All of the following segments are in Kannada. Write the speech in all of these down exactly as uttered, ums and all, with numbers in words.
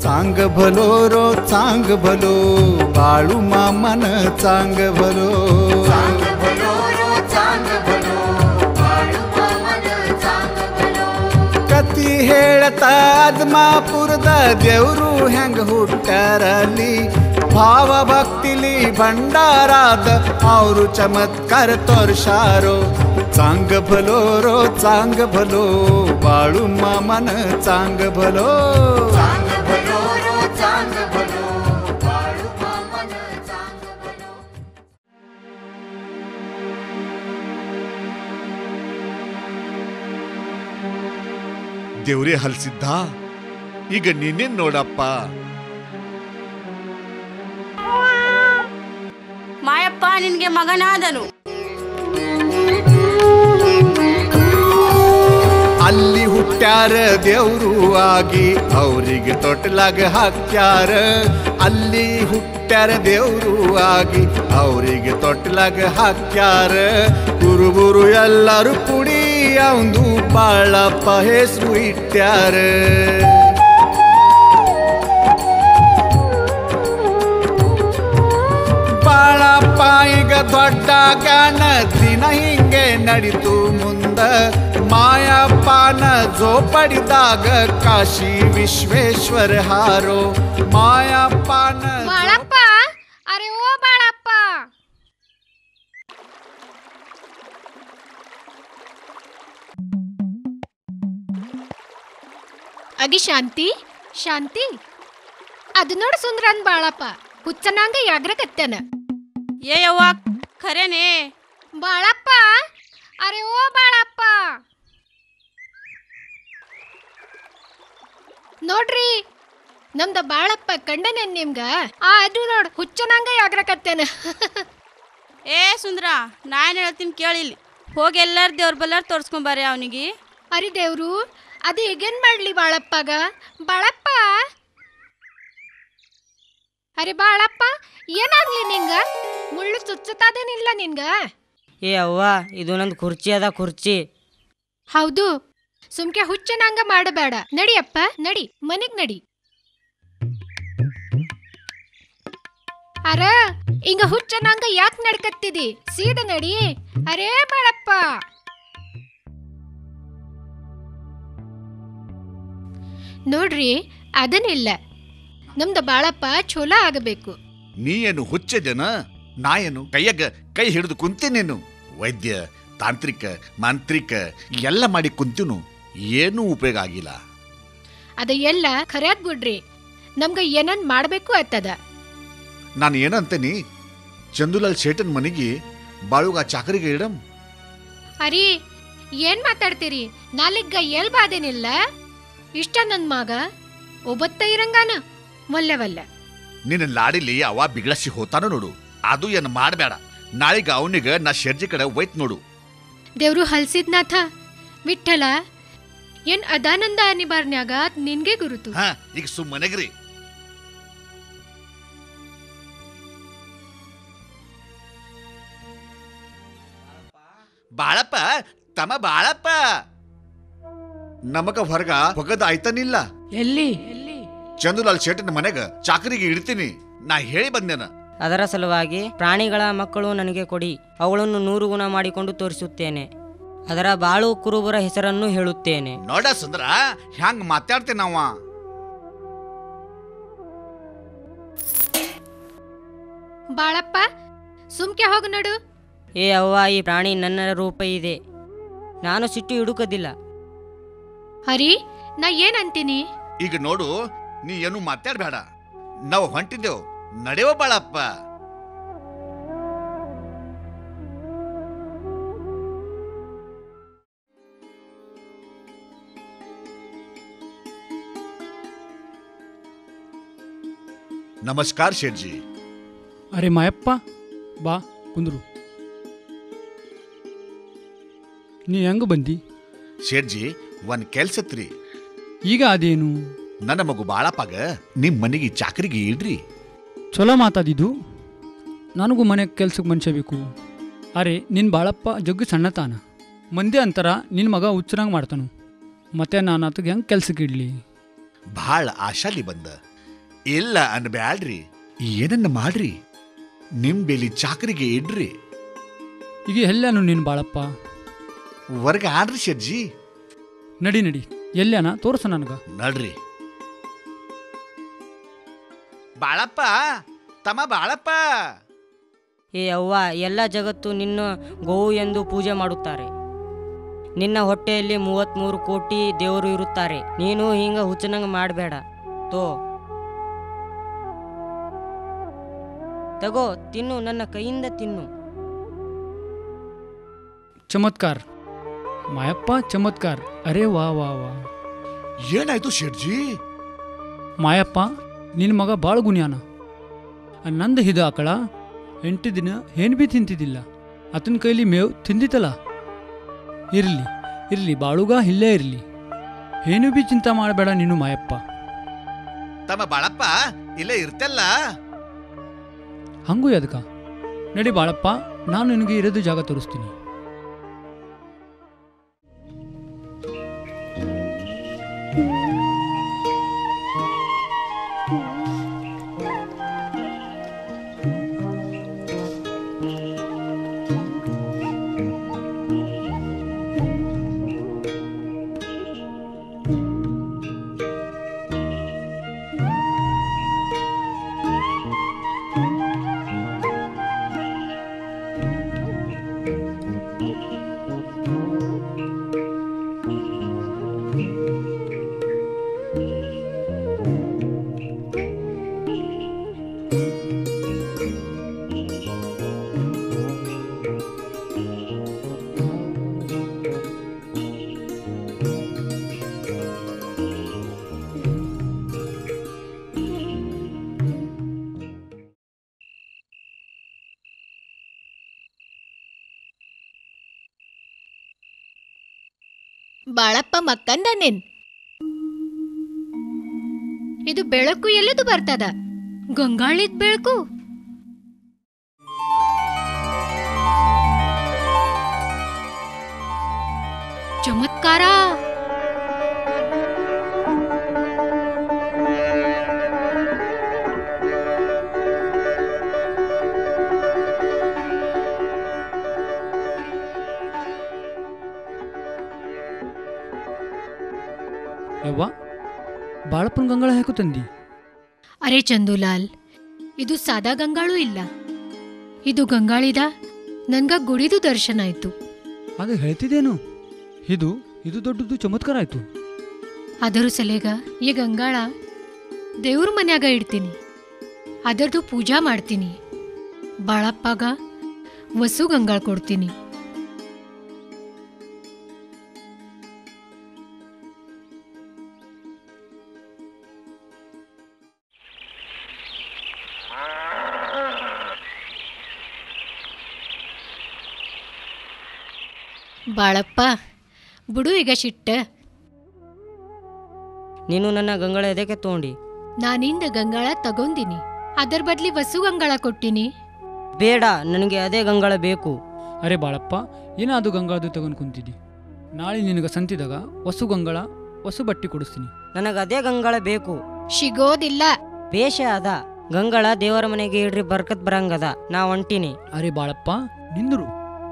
चांग भलो रो चांग भलो बाळू मामन चांग भलो चांग भलो रो चांग भलो बाळू मामन चांग भलो कति हेळता आदमापुರದ ದೇವರು ಹೆಂಗ ಹುಟ್ಟಾರಲ್ಲಿ ಭಾವ ಭಕ್ತಿಲಿ ಭಂಡಾರಾದ ಅವರು ಚಮತ್ಕಾರ ತೋರ್ಸಾರೋ चांग भलो रो चांग भलो बाळू मामन चांग भलो चांग भलो रो चांग भलो बाळू मामन चांग भलो ದೇವ್ರೇ ಹಲ್ಸಿದ್ದ ಈಗ ನೀನೇನ್ ನೋಡಪ್ಪ ಮಾಯಪ್ಪ ನಿನ್ಗೆ ಮಗನಾದನು ಅಲ್ಲಿ ಹುಟ್ಟ್ಯಾರ ದೇವ್ರು ಆಗಿ ಅವರಿಗೆ ತೊಟ್ಲಾಗ ಹಾಕ್ಯಾರ ಅಲ್ಲಿ ಹುಟ್ಟ್ಯಾರ ದೇವ್ರು ಆಗಿ ಅವರಿಗೆ ತೊಟ್ಲಾಗ ಹಾಕ್ಯಾರ ಗುರುಗುರು ಎಲ್ಲರೂ ಕುಡಿ ಅವಂದು ಬಾಳಪ್ಪ ಹೆಸರು ಇಟ್ಟ್ಯಾರ ಬಾಳಪ್ಪ ಈಗ ದೊಡ್ಡಾಗನ ದಿನ ಹಿಂಗೆ ನಡೀತು ಮುಂದ ಮಾಯಪ್ಪನ ಜೋಪಡಿದಾಗ ಕಾಶಿ ವಿಶ್ವೇಶ್ವರ ಹಾರೋ ಮಾಯಪ್ಪನ ಬಾಳಪ್ಪ ಅರೆ ಓ ಬಾಳಪ್ಪ ಅಗಿ ಶಾಂತಿ ಶಾಂತಿ ಅದು ನೋಡು ಸುಂದ್ರನ್ ಬಾಳಪ್ಪ ಹುಚ್ಚನಾಂಗ ಯಾಗ್ರಕತ್ತನ ಏ ಯವ್ವ ಖರೇನೆ ಬಾಳಪ್ಪ ಅರೆ ಓ ಬಾಳಪ್ಪ ನೋಡ್ರಿ ನಮ್ದ ಬಾಳಪ್ಪ ಕಂಡನ ನಿಮ್ಗ ಆ ಅದು ನೋಡ್ ಹುಚ್ಚನಾಂಗ ಯಾಗ್ರಕತ್ತೇನ ಏ ಸುಂದ್ರ ನಾನು ಹೇಳ್ತೀನಿ ಕೇಳಿಲ್ಲಿ ಹೋಗಿ ಎಲ್ಲಾರ ದೇವ್ರ ಬಲ್ಲಾರ ತೋರ್ಸ್ಕೊಂಬಾರೆ ಅವನಿಗೆ ಅರಿ ದೇವ್ರು ಅದು ಈಗೇನ್ ಮಾಡ್ಲಿ ಬಾಳಪ್ಪಗ ಬಾಳಪ್ಪ ಅರೆ ಬಾಳಪ್ಪ ಏನಾಗ್ಲಿ ನಿಂಗ ಮುಳ್ಳು ಚುಚ್ಚತಾದೇನಿಲ್ಲ ನಿನ್ಗ ಏ ಅವ್ವ ಇದು ನಂದು ಕುರ್ಚಿ ಅದ ಕುರ್ಚಿ ಹೌದು ಸುಮ್ಕೆ ಹುಚ್ಚನಂಗ ಮಾಡಬೇಡ ನಡಿಯಪ್ಪ ನಡಿ ಮನೆಗ್ ನಡಿ ಅರ ಹಿಂಗ ಹುಚ್ಚನಂಗ ಯಾಕೆ ನಡ್ಕತ್ತಿದಿ ಸೀದ ನಡಿ ಅರೇ ಬಾಳಪ್ಪ ನೋಡ್ರಿ ಅದನ್ನಿಲ್ಲ ನಮ್ದ ಬಾಳಪ್ಪ ಚೋಲ ಆಗಬೇಕು ನೀ ಏನು ಹುಚ್ಚ ಜನ ನಾ ಏನು ಕೈಯಾಗ ಕೈ ಹಿಡಿದು ಕುಂತೇನೇನು ವೈದ್ಯ ತಾಂತ್ರಿಕ ಮಾಂತ್ರಿಕ ಎಲ್ಲ ಮಾಡಿ ಕುಂತಿನು ಏನೂ ಉಪಯೋಗ ಆಗಿಲ್ಲ ಅದ ಎಲ್ಲ ಖರ್ಯಾದ್ ಬಿಡ್ರಿ ನಮ್ಗ ಏನನ್ ಮಾಡ್ಬೇಕು ಅತ್ತದ ನಾನು ಏನಂತೇನಿ ಚಂದುಲಾಲ್ ಶೇಟನ್ ಮನೆಗೆ ಬಾಳುಗ ಚಾಕರಿಗೆ ಇಡಮ್ ಅರಿ ಏನ್ ಮಾತಾಡ್ತೀರಿ ನಾಲಿಗ್ಗ ಎಲ್ ಬಾದೇನಿಲ್ಲ ಇಷ್ಟ ನನ್ ಮಗ ಒಬ್ಬತ್ತ ಇರಂಗಾನ ವಲ್ಲವಲ್ಲ ನಿನ್ನ ಲಾಡಿಲಿ ಅವ ಬಿಗಳಸಿ ಹೋತಾನ ನೋಡು ಅದು ಏನು ಮಾಡಬೇಡ ನಾಳಿಗ ಅವನಿಗ ನಾ ಶೆರ್ಜಿ ಕಡೆ ಒಯ್ತ್ ನೋಡು ದೇವ್ರು ಹಲ್ಸಿದ್ನಾಥ ವಿಠಲ ಏನ್ ಅದಾನಂದ ಅನಿಬಾರ್ನ್ಯಾಗ ನಿನ್ಗೆ ಗುರುತು ಹಾ ಈಗ ಸುಮ್ಮನೆಗ್ರಿ ಬಾಳಪ್ಪ ತಮ್ಮ ಬಾಳಪ್ಪ ನಮಗ ಹೊರಗ ಹೊಗದ ಆಯ್ತಾನಿಲ್ಲ ಎಲ್ಲಿ ಚಂದುಲಾಲ್ ಶೇಟನ ಮನೆಗ ಚಾಕರಿಗೆ ಇಡ್ತೀನಿ ನಾ ಹೇಳಿ ಬಂದೇನ ಅದರ ಸಲುವಾಗಿ ಪ್ರಾಣಿಗಳ ಮಕ್ಕಳು ನನಗೆ ಕೊಡಿ ಅವುಗಳನ್ನು ನೂರು ಗುಣ ಮಾಡಿಕೊಂಡು ತೋರಿಸುತ್ತೇನೆ ಅದರ ಬಾಳು ಕುರುಬರ ಹೆಸರನ್ನು ಹೇಳುತ್ತೇನೆ ನೋಡ ಸುಂದರ ಹ್ಯಾಂಗ ಮಾತಾಡ್ತೇನವ ಬಾಳಪ್ಪ ಸುಮ್ಕೆ ಹೋಗ ನಡು ಏ ಅವ್ವ ಈ ಪ್ರಾಣಿ ನನ್ನ ರೂಪ ಇದೆ ನಾನು ಸಿಟ್ಟು ಹಿಡುಕದಿಲ್ಲ ಹರಿ ನಾ ಏನಂತೀನಿ ಈಗ ನೋಡು ನೀ ಏನು ಮಾತಾಡ್ಬೇಡ ನಾವು ಹೊಂಟಿದ್ದೆವು ನಡೆಯೋ ಬಾಳಪ್ಪ ನಮಸ್ಕಾರ ಶೇಠ್ಜಿ ಅರೆ ಮಾಯಪ್ಪ ಬಾ ಕುಂದ್ರು ನೀ ಹೆಂಗ ಬಂದಿ ಶೇಠ್ಜಿ ಒಂದ್ ಕೆಲ್ಸತ್ರಿ ಈಗ ಅದೇನು ನನ್ನ ಮಗು ಬಾಳಪ್ಪಾಗ ನಿಮ್ ಮನೆಗೆ ಚಾಕರಿಗೆ ಇಡ್ರಿ ಚಲೋ ಮಾತಾದಿದ್ದು ನನಗೂ ಮನೆಗೆ ಕೆಲ್ಸಕ್ಕೆ ಮನುಷ್ಯ ಬೇಕು ಅರೆ ನಿನ್ನ ಬಾಳಪ್ಪ ಜಗ್ಗು ಸಣ್ಣತಾನ ಮಂದಿ ಅಂತರ ನಿನ್ನ ಮಗ ಹುಚ್ಚರಂಗೆ ಮಾಡ್ತಾನು ಮತ್ತೆ ನಾನು ಆತಗೆ ಹೆಂಗೆ ಕೆಲ್ಸಕ್ಕೆ ಇಡ್ಲಿ ಭಾಳ ಆಶಾಲಿ ಬಂದ ಇಲ್ಲ ಅನ್ಬ್ಯಾಡ್ರಿ, ಏನನ್ನ ಮಾಡ್ರಿ, ನಿಮ್ ಬೆಲಿ ಚಾಕರಿಗೆ ಇಡ್ರಿ. ಈಗ ಎಲ್ಲಾನು ನೀನು ಬಾಳಪ್ಪ? ವರ್ಗ ಆಡ್ರಿ ಶೆಟ್ಜಿ. ನಡಿ ನಡಿ, ಎಲ್ಲಾನ ತೋರ್ಸ ನನಗ. ನಡ್ರಿ. ಬಾಳಪ್ಪ, ತಮ್ಮ ಬಾಳಪ್ಪ. ಏ ಅವ್ವ, ಎಲ್ಲ ಜಗತ್ತು ನಿನ್ನ ಗೋವು ಎಂದು ಪೂಜೆ ಮಾಡುತ್ತಾರೆ. ನಿನ್ನ ಹೊಟ್ಟೆಯಲ್ಲಿ ಮೂವತ್ತ್ಮೂರು ಕೋಟಿ ದೇವರು ಇರುತ್ತಾರೆ. ನೀನು ಹಿಂಗ ಹುಚ್ಚನಂಗೆ ಮಾಡಬೇಡ. ತೋ ತಗೋ, ತಿನ್ನು, ನನ್ನ ಕೈಯಿಂದ ತಿನ್ನು. ಚಮತ್ಕಾರ ಮಾಯಪ್ಪ, ಚಮತ್ಕಾರ. ಅರೇ ವಾ ವಾ ವಾ. ಏನಾಯ್ತು ಶೆಟ್ಜಿ? ಮಾಯಪ್ಪ, ನಿನ್ನ ಮಗ ಭಾಳ ಗುಣ್ಯಾನ. ನಂದು ಹಿದ ಆಕಳ ಎಂಟು ದಿನ ಏನು ಭೀ ತಿಂತಿದ್ದಿಲ್ಲ. ಆತನ ಕೈಲಿ ಮೇವು ತಿಂದಿತ್ತಲ್ಲ. ಇರಲಿ ಇರಲಿ, ಬಾಳುಗ ಇಲ್ಲೇ ಇರಲಿ. ಏನು ಭೀ ಚಿಂತೆ ಮಾಡಬೇಡ ನೀನು ಮಾಯಪ್ಪ. ತಮ್ಮ ಬಾಳಪ್ಪ ಇಲ್ಲೇ ಇರ್ತಲ್ಲ. ಹಂಗೂ ಅದಕ್ಕ. ನಡಿ ಬಾಳಪ್ಪ, ನಾನು ನಿನಗೆ ಇರೋದು ಜಾಗ ತೋರಿಸ್ತೀನಿ. ಬಾಳಪ್ಪ ಮಕ್ಕಂದ ನಿನ್ ಇದು ಬೆಳಕು ಎಲ್ಲದು ಬರ್ತದ? ಗಂಗಾಳಿದ್ ಬೆಳಕು. ಚಮತ್ಕಾರ. ಯವ್ವ, ಬಾಳಪ್ಪನ ಗಂಗಾಳ ಹಾಕು ತಂದಿ? ಅರೆ ಚಂದುಲಾಲ್, ಇದು ಸಾದಾ ಗಂಗಾಳು ಇಲ್ಲ. ಇದು ಗಂಗಾಳಿದ ನನ್ಗ ಗುಡಿದು ದರ್ಶನ ಆಯ್ತು. ಅದು ಹೇಳ್ತಿದ್ದೇನು? ಇದು ಇದು ದೊಡ್ಡದು ಚಮತ್ಕಾರ ಆಯ್ತು. ಅದರ ಸಲೇಗ ಈ ಗಂಗಾಳ ದೇವ್ರ ಮನ್ಯಾಗ ಇಡ್ತೀನಿ. ಅದರದು ಪೂಜಾ ಮಾಡ್ತೀನಿ. ಬಾಳಪ್ಪಗ ವಸು ಗಂಗಾಳ ಕೊಡ್ತೀನಿ. ಬಾಳಪ್ಪ ಬಿಡು ಈಗ ಶಿಟ್ಟ. ನೀನು ನನ್ನ ಗಂಗಾಳ ಎದಕ್ಕೆ ತಗೊಂಡಿ? ನಾನಿಂದ ಗಂಗಾಳ ತಗೊಂದಿನಿ, ಅದರ ಬದ್ಲಿ ವಸು ಗಂಗಾಳ ಕೊಟ್ಟಿನಿ. ಬೇಡ, ನನಗೆ ಅದೇ ಗಂಗಾಳ ಬೇಕು. ಅರೆ ಬಾಳಪ್ಪ, ಏನಾದು ಗಂಗಾಳದು ತಗೊಂಡು ಕುಂತಿದ್ದಿ? ನಾಳೆ ನಿನಗೆ ಸಂತಿದಾಗ ವಸು ಗಂಗಾಳ ಹೊಸ ಬಟ್ಟೆ ಕೊಡಿಸ್ತೀನಿ. ನನಗೆ ಅದೇ ಗಂಗಾಳ ಬೇಕು. ಸಿಗೋದಿಲ್ಲ. ಬೇಷ ಅದ, ಗಂಗಾಳ ದೇವರ ಮನೆಗೆ ಇಡ್ರಿ, ಬರ್ಕತ್ ಬರಂಗದ. ನಾ ಹೊಂಟಿನಿ. ಅರೆ ಬಾಳಪ್ಪ, ನಿಂದರು.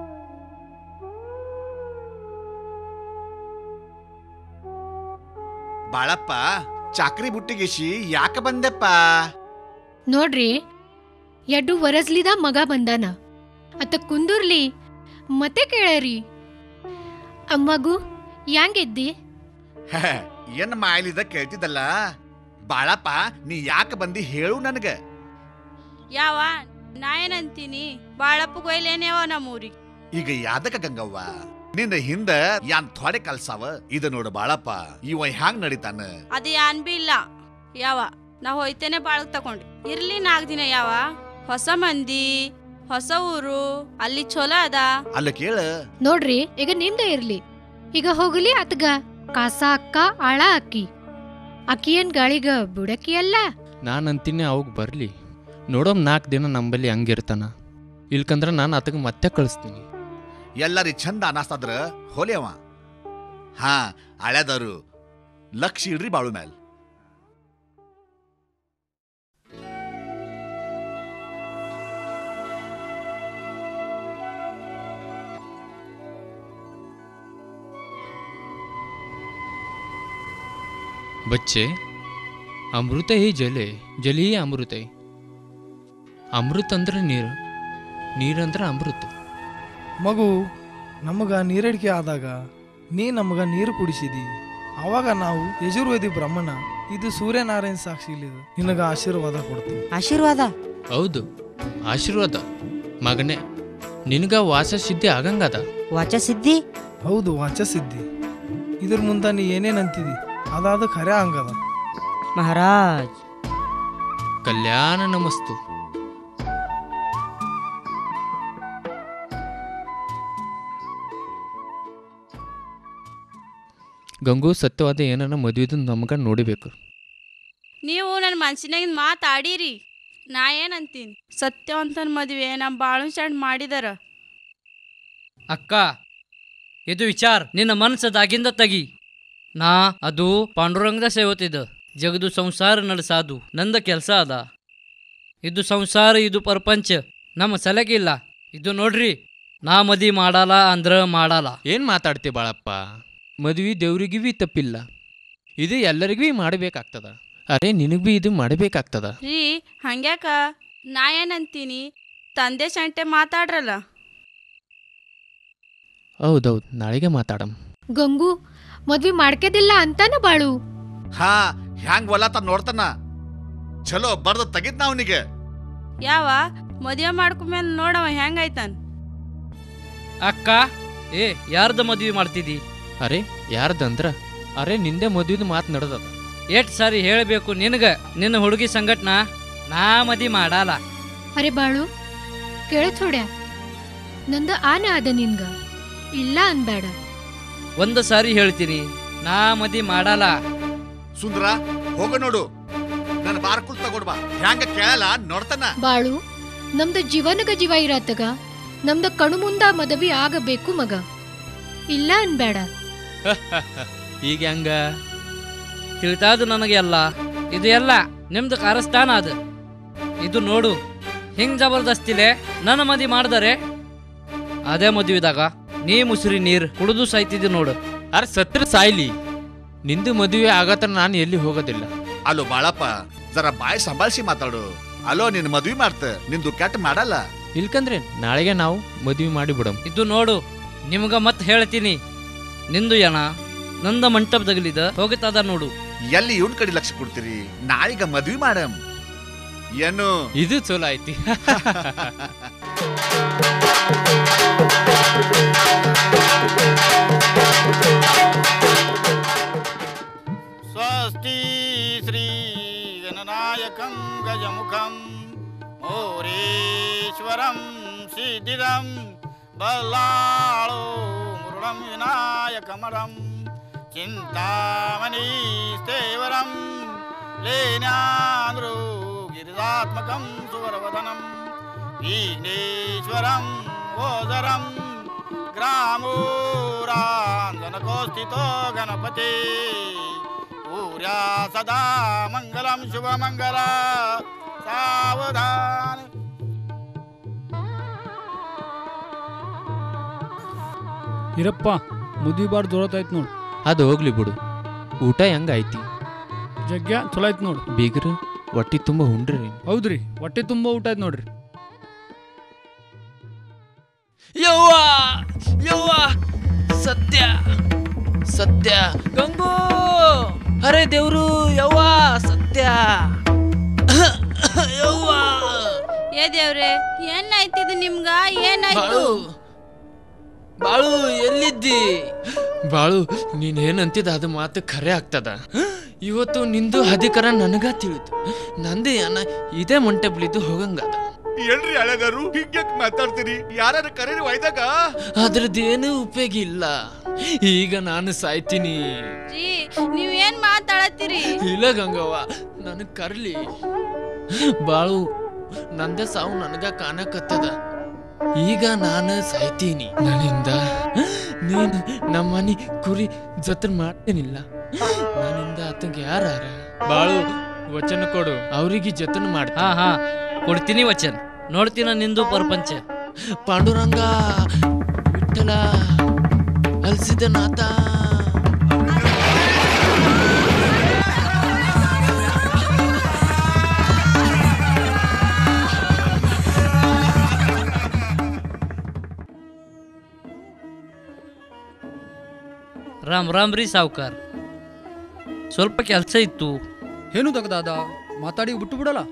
ಬಾಳಪ್ಪ, ಚಾಕ್ರಿ ಬುಟ್ಟಿಗೆಶಿ ಯಾಕ ಬಂದೆಪ್ಪ? ನೋಡ್ರಿ, ಎಡ್ಡು ವರಸ್ಲಿದ ಮಗ ಬಂದಾನ. ಅತ್ತ ಕುಂದೂರ್ಲಿ ಮತ್ತೆ ಕೇಳರಿ. ಅಮ್ಮಗು ಯಾಂಗೆದ್ದಿ? ಏನ್ ಮಾಯಲಿದ ಕೇಳ್ತಿದ್ದಲ್ಲ. ಬಾಳಪ್ಪ, ನೀ ಯಾಕ ಬಂದಿ ಹೇಳು ನನಗ. ಯಾವ ನಾ ಏನಂತೀನಿ, ಬಾಳಪ್ಪ ಗೊಯ್ಲೇನೇವ ನಮ್ಮೂರಿಗೆ. ಈಗ ಯಾದಕ ಗಂಗವ್ವ, ನಿನ್ನ ಹಿಂದ ಯಾನ್ ಥೊಡೆ ಕಲ್ಸಾವ. ಇದ ನೋಡು ಬಾಳಪ್ಪ, ಇವ ಹ್ಯಾಂಗ್ ನಡಿತಾನ? ಅದು ಯಾನ್ ಬಿ ಇಲ್ಲ. ಯಾವ ನಾ ಹೋಯ್ತೇನೆ ಬಾಳಕ್ ತಕೊಂಡಿ. ಇರ್ಲಿ ನಾಲ್ಕು ದಿನ. ಯಾವ ಹೊಸ ಮಂದಿ, ಹೊಸ ಊರು, ಅಲ್ಲಿ ಚಲೋ ಅದ. ಅಲ್ಲ ಕೇಳ. ನೋಡ್ರಿ, ಈಗ ನಿಮ್ದ ಇರ್ಲಿ. ಈಗ ಹೋಗಲಿ ಅತ್ಗ ಕಾಸ ಅಕ್ಕ ಆಳ ಅಕ್ಕಿ. ಅಕ್ಕಿಯನ್ ಗಾಳಿಗ ಬುಡಕಿ ಅಲ್ಲ. ನಾನು ಅಂತೀನಿ ಅವಾಗ ಬರ್ಲಿ ನೋಡೋಮ್. ನಾಲ್ಕು ದಿನ ನಂಬಲ್ಲಿ ಹಂಗಿರ್ತಾನ. ಇಲ್ಕಂದ್ರ ನಾನು ಆತಗ ಮತ್ತೆ ಕಳಿಸ್ತೀನಿ. ಎಲ್ಲರಿ ಚಂದ ಅನಾಸ್ತದ್ರ ಹೋಲಿ ಅವ. ಹಾ, ಹಳೆದವರು ಲಕ್ಷ ಇಡ್ರಿ ಬಾಳು ಮ್ಯಾಲ. बच्चे अमृत ही जल है जल ही अमृत है ಅಮೃತ ಅಂದ್ರೆ ನೀರು ನೀರಂದ್ರೆ ಅಮೃತ. ಮಗು ನಮಗ ನೀರಡಿಕೆ ಆದಾಗ ನೀ ನಮಗ ನೀರು ಕುಡಿಸಿದಿ. ಅವಾಗ ನಾವು ಯಜುರ್ವೇದಿ ಬ್ರಹ್ಮಣ ಇದು ಸೂರ್ಯನಾರಾಯಣ ಸಾಕ್ಷಿಲಿದು ನಿನಗ ಆಶೀರ್ವಾದ ಕೊಡ್ತೀವಿ. ಆಶೀರ್ವಾದ? ಹೌದು ಆಶೀರ್ವಾದ ಮಗನೇ. ನಿನಗ ವಾಸ ಸಿದ್ಧಿ ಆಗಂಗದ. ವಾಚ ಸಿದ್ಧಿ? ಹೌದು ವಾಚ ಸಿದ್ಧಿ. ಇದ್ರ ಮುಂದೆ ನೀ ಏನೇನು ಅಂತಿದಿ ಅದಾದ ಖರೆ ಹಂಗದ. ಮಹಾರಾಜ್ ಕಲ್ಯಾಣ ನಮಸ್ತು. ಗಂಗು ಸತ್ಯವಾದ ಏನನ್ನ ಮದುವೆದು ನಮ್ಗೆ ನೋಡಿಬೇಕು. ನೀವು ನನ್ನ ಮನ್ಸಿನಾಗಿನ ಮಾತಾಡೀರಿ. ನಾ ಏನಂತೀನಿ, ಸತ್ಯವಂತನ ಮದುವೆ ನಮ್ಮ ಬಾಳು ಸ್ಟಾರ್ಟ್ ಮಾಡಿದಾರ. ಅಕ್ಕ ಇದು ವಿಚಾರ ನಿನ್ನ ಮನಸ್ಸದಾಗಿಂದ ತೆಗಿ. ನಾ ಅದು ಪಾಂಡುರಂಗದ ಸೇವತಿದ ಜಗದು ಸಂಸಾರ ನಡೆಸಾದು ನಂದ ಕೆಲಸ ಅದ. ಇದು ಸಂಸಾರ ಇದು ಪ್ರಪಂಚ ನಮ್ಮ ಸಲಗಿಲ್ಲ. ಇದು ನೋಡ್ರಿ, ನಾ ಮದಿ ಮಾಡಲ್ಲ ಅಂದ್ರ ಮಾಡಲ್ಲ. ಏನು ಮಾತಾಡ್ತಿ ಬಾಳಪ್ಪ? ಮದುವೆ ದೇವ್ರಿಗೂ ಭೀ ತಪ್ಪಿಲ್ಲ, ಇದು ಎಲ್ಲರಿಗೂ ಭೀ ಮಾಡಬೇಕಾಗ್ತದ. ಅರೆ ನಿನಗೆ ಭೀ ಇದು ಮಾಡಬೇಕಾಗ್ತದ ರೀ. ಹಂಗ್ಯಾಕ? ನಾ ಏನಂತೀನಿ, ತಂದೆ ಸಂಟೆ ಮಾತಾಡ್ರಲ್ಲ. ಹೌದೌದು, ನಾಳೆಗೆ ಮಾತಾಡಮ್. ಗಂಗು ಮದ್ವಿ ಮಾಡ್ಕೋದಿಲ್ಲ ಅಂತಾನ ಬಾಳು. ಹಾ, ಹ್ಯಾಂಗ್ ಒಲತ ನೋಡ್ತಾನ. ಚಲೋ ಬರ್ದ ತೆಗಿದ್ನ ಅವನಿಗೆ. ಯಾವ ಮದುವೆ ಮಾಡ್ಕೊಂಡ್ಮೇಲೆ ನೋಡವ ಹೆಂಗಾಯ್ತಾನ. ಅಕ್ಕ ಏ ಯಾರ್ದ ಮದ್ವಿ ಮಾಡ್ತಿದಿ? ಅರೆ ಯಾರ್ದಂದ್ರ ಅರೆ ನಿಂದೆ ಮದುವೆದು ಮಾತು ನಡೆದದ. ಎಷ್ಟ್ ಸಾರಿ ಹೇಳಬೇಕು ನಿನಗ, ನಿನ್ನ ಹುಡುಗಿ ಸಂಘಟನಾ ನಾ ಮದಿ ಮಾಡಲ್ಲ. ಅರೆ ಬಾಳು ಕೇಳಥೋಡ್ಯಾ, ನಂದ ಆನ ಅದ ನಿನ್ಗ, ಇಲ್ಲ ಅನ್ಬೇಡ. ಒಂದು ಸಾರಿ ಹೇಳ್ತೀನಿ, ನಾ ಮದಿ ಮಾಡಲ್ಲ. ಸುಂದರ ಹೋಗ ನೋಡು, ನನ್ನ ಬಾರ್ಕುಲ್ ತಗೊಂಡ್ ಬಾ. ಹ್ಯಾಂಗ ಕೇಳಲ್ಲ ನೋಡ್ತಾನ. ಬಾಳು ನಮ್ದ ಜೀವನಗ ಜೀವ ಇರತ್ತಗ, ನಮ್ದ ಕಣು ಮುಂದ ಮದವಿ ಆಗಬೇಕು ಮಗ, ಇಲ್ಲ ಅನ್ಬೇಡ. ಈಗ ಹಂಗ ತಿಳಿತಾದು ನನಗೆ ಎಲ್ಲ. ಇದು ಎಲ್ಲ ನಿಮ್ದು ಕಾರಸ್ಥಾನ ಅದು. ಇದು ನೋಡು, ಹಿಂಗ್ ಜಬರ್ದಸ್ತಿಲೆ ನನ್ನ ಮದಿ ಮಾಡಿದರೆ ಅದೇ ಮದುವೆದಾಗ ನೀ ಮುಸುರಿ ನೀರು ಕುಡಿದು ಸಾಯ್ತಿದ್ದಿ ನೋಡು. ಅರೆ ಸತ್ರ ಸಾಯ್ಲಿ, ನಿಂದು ಮದುವೆ ಆಗತ್ತ ನಾನು ಎಲ್ಲಿ ಹೋಗೋದಿಲ್ಲ. ಅಲೋ ಬಾಳಪ್ಪ, ಜರ ಬಾಯಿ ಸಂಭಾಳಿಸಿ ಮಾತಾಡು. ಅಲೋ ನಿನ್ ಮದ್ವಿ ಮಾಡ್ತ, ನಿಂದು ಕೆಟ್ಟ ಮಾಡಲ್ಲ. ಇಲ್ಕಂದ್ರೆ ನಾಳೆಗೆ ನಾವು ಮದುವೆ ಮಾಡಿ ಬಿಡಮ್. ಇದು ನೋಡು, ನಿಮ್ಗ ಮತ್ ಹೇಳ್ತೀನಿ, ನಿಂದು ಏನ ನಂದ ಮಂಟಪದಗಲಿದ ಹೋಗುತ್ತದ ನೋಡು. ಎಲ್ಲಿ ಇವನ್ ಕಡೆ ಲಕ್ಷ ಕೊಡ್ತೀರಿ? ನಾಳೆಗ ಮದ್ವಿ ಮಾಡಮ್. ಏನು ಇದು ಚಲೋ ಐತಿ. ಸ್ವಸ್ತಿ ಶ್ರೀ ಗಣನಾಯಕಂ ಗಜಮುಖಂ ಮೋರೇಶ್ವರಂ ಸಿದ್ಧಿದಂ ಬಲ್ಲಾಳೋ ಮುರುಳಂ ವಿನಾಯಕಮರಂ ಚಿಂತಾಮಣಿ ಸ್ಥೇವರಂ ಲೇನಾದ್ರೂ ಗಿರಿಜಾತ್ಮಕಂ ಸುವರವದನಂ ವಿಘ್ನೇಶ್ವರಂ ಓದರಂ ಗ್ರಾಮೋರಾಂಜನಕೋಸ್ಥಿತೋ ಗಣಪತಿ ಊರ್ಯಾ ಸದಾ ಮಂಗಲಂ ಶುಭಮಂಗಲ ಸಾವಧಾನ. ಇರಪ್ಪ ಮದುವೆ ಬಾರ್ ಜೋರತ್ತಾಯ್ತು ನೋಡು. ಅದು ಹೋಗ್ಲಿ ಬಿಡು, ಊಟ ಹೆಂಗ ಐತಿ? ಜಗ್ಗ ಚಲೋ ಆಯ್ತು ನೋಡು. ಬೀಗ್ರು ಹೊಟ್ಟಿ ತುಂಬ ಹುಂಡ್ರಿ? ಹೌದ್ರಿ, ಹೊಟ್ಟೆ ತುಂಬ ಊಟ ಆಯ್ತು ನೋಡ್ರಿ. ಯವ್ವ ಯವ್ವ ಸತ್ಯ ಸತ್ಯ ಗಂಗು, ಅರೆ ದೇವ್ರು, ಯವ್ವ ಸತ್ಯ ಯವ್ವ. ಏ ದೇವ್ರೆ, ಏನಾಯ್ತಿದು ನಿಮ್ಗ? ಏನಾಯ್ತು? ಬಾಳು ಎಲ್ಲಿದ್ದಿ? ಬಾಳು ನೀನೇನಂತಿದ ಅದು ಮಾತು ಖರೆ ಆಗ್ತದ. ಇವತ್ತು ನಿಂದು ಅಧಿಕಾರ ನನಗ ತಿಳಿತು. ನಂದೇ ಅನ್ನ ಇದೇ ಮಂಟಪಲಿದ್ದು ಹೋಗಂಗದ. ಏನ್ರಿ ಹಳೆದಾರು ಹಿಂಗ್ಯಾಕ್ ಮಾತಾಡ್ತೀರಿ? ಯಾರು ಕರೀರಿ ಒಯ್ದಾಗ? ಅದ್ರದ್ದೇನು ಉಪಯೋಗ ಇಲ್ಲ. ಈಗ ನಾನು ಸಾಯ್ತೀನಿ. ರೀ, ನೀವೇನ್ ಮಾತಾಡತ್ತೀರಿ? ಇಲ್ಲ ಗಂಗವ್ವ, ನನಗ್ ಕರ್ಲಿ. ಬಾಳು ನಂದೇ ಸಾವು ನನಗ ಕಾಣಕತ್ತದ. ಈಗ ನಾನು ಸಾಯ್ತೀನಿ. ನನ್ನಿಂದ ನೀನು ನಮ್ಮನೆ ಕುರಿ ಜೊತೆ ಮಾಡ್ತೇನಿಲ್ಲ. ನನ್ನಿಂದ ಆತಂಗೆ ಯಾರ ಬಾಳು ವಚನ ಕೊಡು, ಅವ್ರಿಗೆ ಜತನ ಮಾಡಿ. ಹಾ ಹಾ ಕೊಡ್ತೀನಿ ವಚನ. ನೋಡ್ತೀನ ನಿಂದು ಪ್ರಪಂಚ. ಪಾಂಡುರಂಗ ವಿಠಲ ಅಲ್ಸಿದ ನಾಥ. ರಾಮ್ ರಾಮ್ ರೀ ಸಾವ್ಕಾರ್. ಸ್ವಲ್ಪ ಕೆಲಸ ಇತ್ತು. ಏನು ತಗದಾದ ಮಾತಾಡಿ ಬಿಟ್ಟು ಬಿಡಲ್ಲ.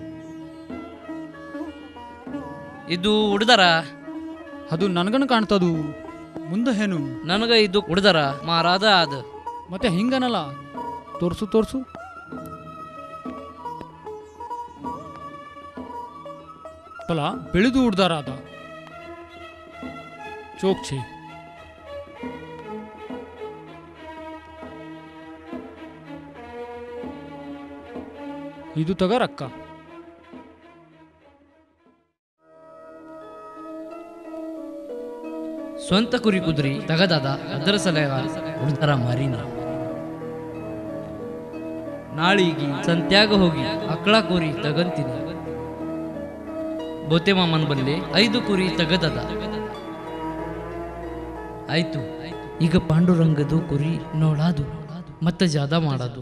ಇದು ಉಡ್ದಾರ? ಅದು ನನಗನ ಕಾಣ್ತದು. ಮುಂದೆ ಏನು? ನನಗ ಇದು ಉಡ್ದಾರ ಮಾರಾದ ಅದ. ಮತ್ತೆ ಹಿಂಗನಲ್ಲ, ತೋರ್ಸು ತೋರ್ಸು. ಪಲ ಬೆಳೆದು ಉಡ್ದಾರ ಅದ ಚೋಕ್ ಛೇ. ಇದು ತಗರಕ್ಕ. ಸ್ವಂತ ಕುರಿ ಕುದ್ರಿ ತಗದಾದ ಅದರ ಸಲಹ ಉಡ್ದಾರ ಮಾರಿನ. ನಾಳಿಗಿ ಸಂತ್ಯಾಗ ಹೋಗಿ ಅಕ್ಳ ಕುರಿ ತಗಂತೀನಿ. ಬೋತೆ ಮಾಮನ್ ಬಲ್ಲಿ ಐದು ಕುರಿ ತಗದದ. ಆಯ್ತು, ಈಗ ಪಾಂಡುರಂಗದು ಕುರಿ ನೋಡಾದು ಮತ್ತೆ ಜಾದ ಮಾಡದು.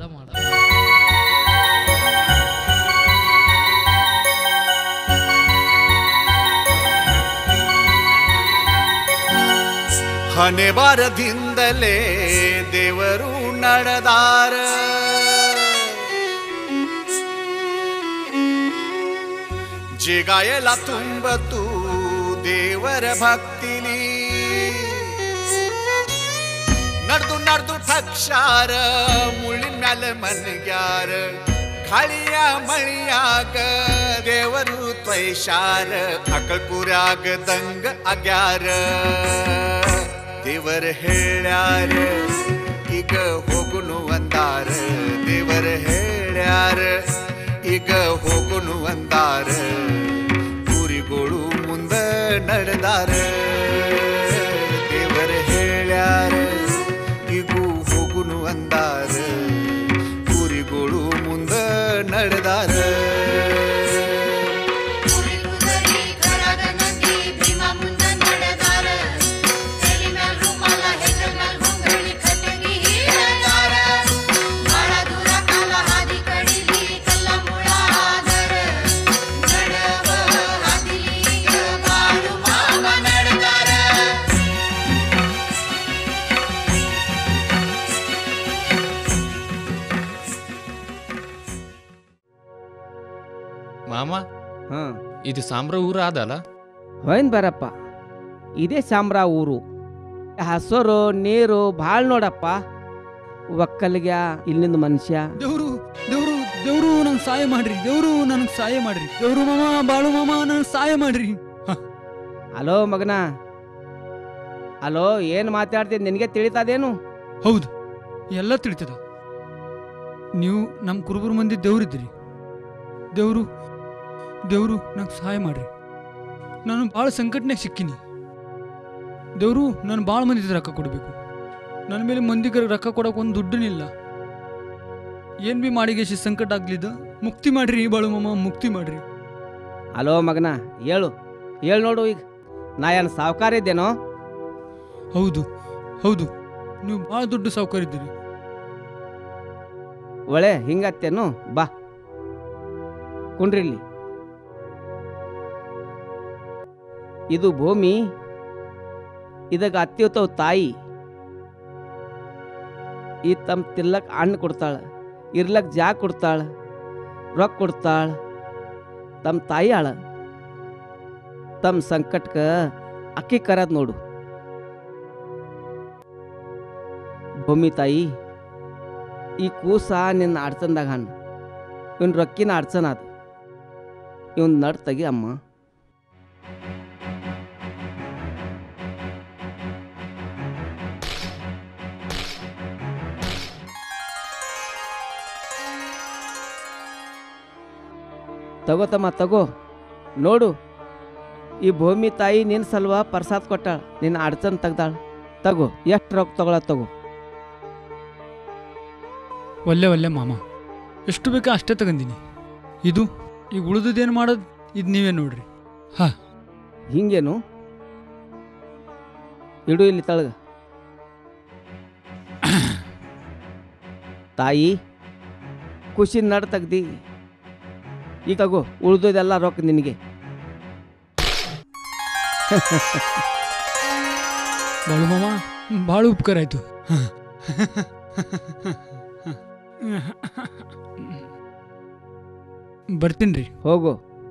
ಹನೆ ಬಾರದಿಂದಲೇ ದೇವರು ನಡೆದಾರ, ಜಿಗಾಯಲ ತುಂಬತು ದೇವರ ಭಕ್ತಿಲಿ. ನಡ್ದು ನಡ್ದು ಠಕ್ಷಾರ ಮುಳ್ಳಿನ ಮ್ಯಾಲ ಮನ್ಗ್ಯಾರ, ಖಾಳಿಯ ಮಳಿಯಾಗ ದೇವರು ತ್ವೈಶಾರ, ಅಕಳ ಕುರ್ಯಾಗ ದಂಗ ಆಗ್ಯಾರ. ದೇವರ ಹೇಳ್ಯಾರ ಈಗ ಹೋಗುನು ಅಂದಾರ, ದೇವರ ಹೇಳ್ಯಾರ ಈಗ ಹೋಗುನು ಅಂದಾರ. ಕುರಿಗಳು ಮುಂದ ನಡೆದಾರ, ದೇವರ ಹೇಳ್ಯಾರ ಈಗೂ ಹೋಗುನು ಅಂದಾರ. ಕುರಿಗಳು ಮುಂದ ನಡೆದಾರ. ಮಾಮ, ಹಾಂ, ಇದು ಸಾಂಬ್ರ ಊರ ಅದಲ್ಲ? ಹೊಯ್ನ್ ಬರಪ್ಪ, ಇದೇ ಸಾಂಬ್ರಾ ಊರು. ಹಸರು ನೀರು ಭಾಳ ನೋಡಪ್ಪ. ಒಕ್ಕಲಿಗೆ ಇಲ್ಲಿಂದ ಮನುಷ್ಯ. ದೇವ್ರು ದೇವ್ರು ದೇವ್ರು ನಂಗೆ ಸಹಾಯ ಮಾಡ್ರಿ, ದೇವ್ರು ನನಗೆ ಸಹಾಯ ಮಾಡ್ರಿ, ದೇವ್ರು ಮಾಮ ಬಾಳು ಮಾಮ ನನಗೆ ಸಹಾಯ ಮಾಡ್ರಿ. ಅಲೋ ಮಗನ, ಅಲೋ, ಏನು ಮಾತಾಡ್ತೀನಿ ನಿನಗೆ ತಿಳಿತದೇನು? ಹೌದು, ಎಲ್ಲ ತಿಳಿತದ. ನೀವು ನಮ್ಮ ಕುರುಬರು ಮಂದಿ ದೇವ್ರಿದ್ದೀರಿ. ದೇವ್ರು ದೇವ್ರು ನಂಗೆ ಸಹಾಯ ಮಾಡ್ರಿ. ನಾನು ಭಾಳ ಸಂಕಟನಾಗ ಸಿಕ್ಕಿನಿ. ದೇವ್ರು ನಾನು ಭಾಳ ಮಂದಿ ರೊಕ್ಕ ಕೊಡಬೇಕು. ನನ್ನ ಮೇಲೆ ಮಂದಿಗೆ ರೊಕ್ಕ ಕೊಡೋಕೆ ಒಂದು ದುಡ್ಡನಿಲ್ಲ. ಏನು ಭೀ ಮಾಡಿಗೆಸಿ ಸಂಕಟ ಆಗ್ಲಿದ ಮುಕ್ತಿ ಮಾಡ್ರಿ ಬಾಳು ಮಾಮ, ಮುಕ್ತಿ ಮಾಡ್ರಿ. ಅಲೋ ಮಗನ, ಹೇಳು ಹೇಳು ನೋಡು. ಈಗ ನಾ ಏನು ಸಾವುಕಾರ ಇದ್ದೇನೋ? ಹೌದು ಹೌದು, ನೀವು ಭಾಳ ದೊಡ್ಡ ಸಾವುಕಾರ ಇದ್ದೀರಿ. ಒಳ್ಳೆ ಹಿಂಗತ್ತೇನು? ಬಾ ಕುಂಡ್ರಿಲ್ಲಿ. ಇದು ಭೂಮಿ, ಇದಾಗ ಅತ್ಯುತ್ತವ ತಾಯಿ. ಈ ತಮ್ಮ ತಿಲ್ಲಕ್ ಹಣ್ಣು ಕೊಡ್ತಾಳ, ಇರ್ಲಕ್ ಜಾಗ ಕೊಡ್ತಾಳ, ರೊಕ್ಕ ಕೊಡ್ತಾಳ. ತಮ್ಮ ತಾಯಿ ಆಳ. ತಮ್ಮ ಸಂಕಟಕ್ಕೆ ಅಕ್ಕಿ ಕರದ್ ನೋಡು. ಭೂಮಿ ತಾಯಿ, ಈ ಕೂಸ ನಿನ್ನ ಅಡ್ಚನ್ದಾಗ ಹಣ್ಣು, ಇವನ್ ರೊಕ್ಕಿನ ಅಡ್ಚನ ಅದು. ಇವನ್ ನಡ್ ತೆಗಿ ಅಮ್ಮ. ತಗೋತಮ್ಮ ತಗೋ. ನೋಡು, ಈ ಭೂಮಿ ತಾಯಿ ನಿನ್ನ ಸಲ್ವ ಪ್ರಸಾದ ಕೊಟ್ಟಾಳ, ನಿನ್ನ ಅಡ್ಚನ್ ತೆಗ್ದಾಳ. ತಗೋ, ಎಷ್ಟು ರೊಕ್ಕ ತಗೊಳ ತಗೋ. ಒಲ್ಲೆ ಒಲ್ಲೆ ಮಾಮ, ಎಷ್ಟು ಬೇಕಾ ಅಷ್ಟೇ ತಗಂದಿನಿ. ಇದು ಈಗ ಉಳಿದದೇನು ಮಾಡೋದು ಇದು ನೀವೇ ನೋಡ್ರಿ. ಹಾ, ಹಿಂಗೇನು? ಇಡು ಇಲ್ಲಿ ತಳಗ. ತಾಯಿ, ಖುಷಿ ನಡ್ ತೆಗ್ದಿ. ಈಗ ತಗೋ, ಉಳಿದೋದೆಲ್ಲ ರೊಕ್ಕ ನಿನಗೆ. ಬಾಳು ಮಾಮ ಭಾಳ ಉಪಕಾರ ಆಯ್ತು. ಬರ್ತೀನಿ ರೀ. ಹೋಗು.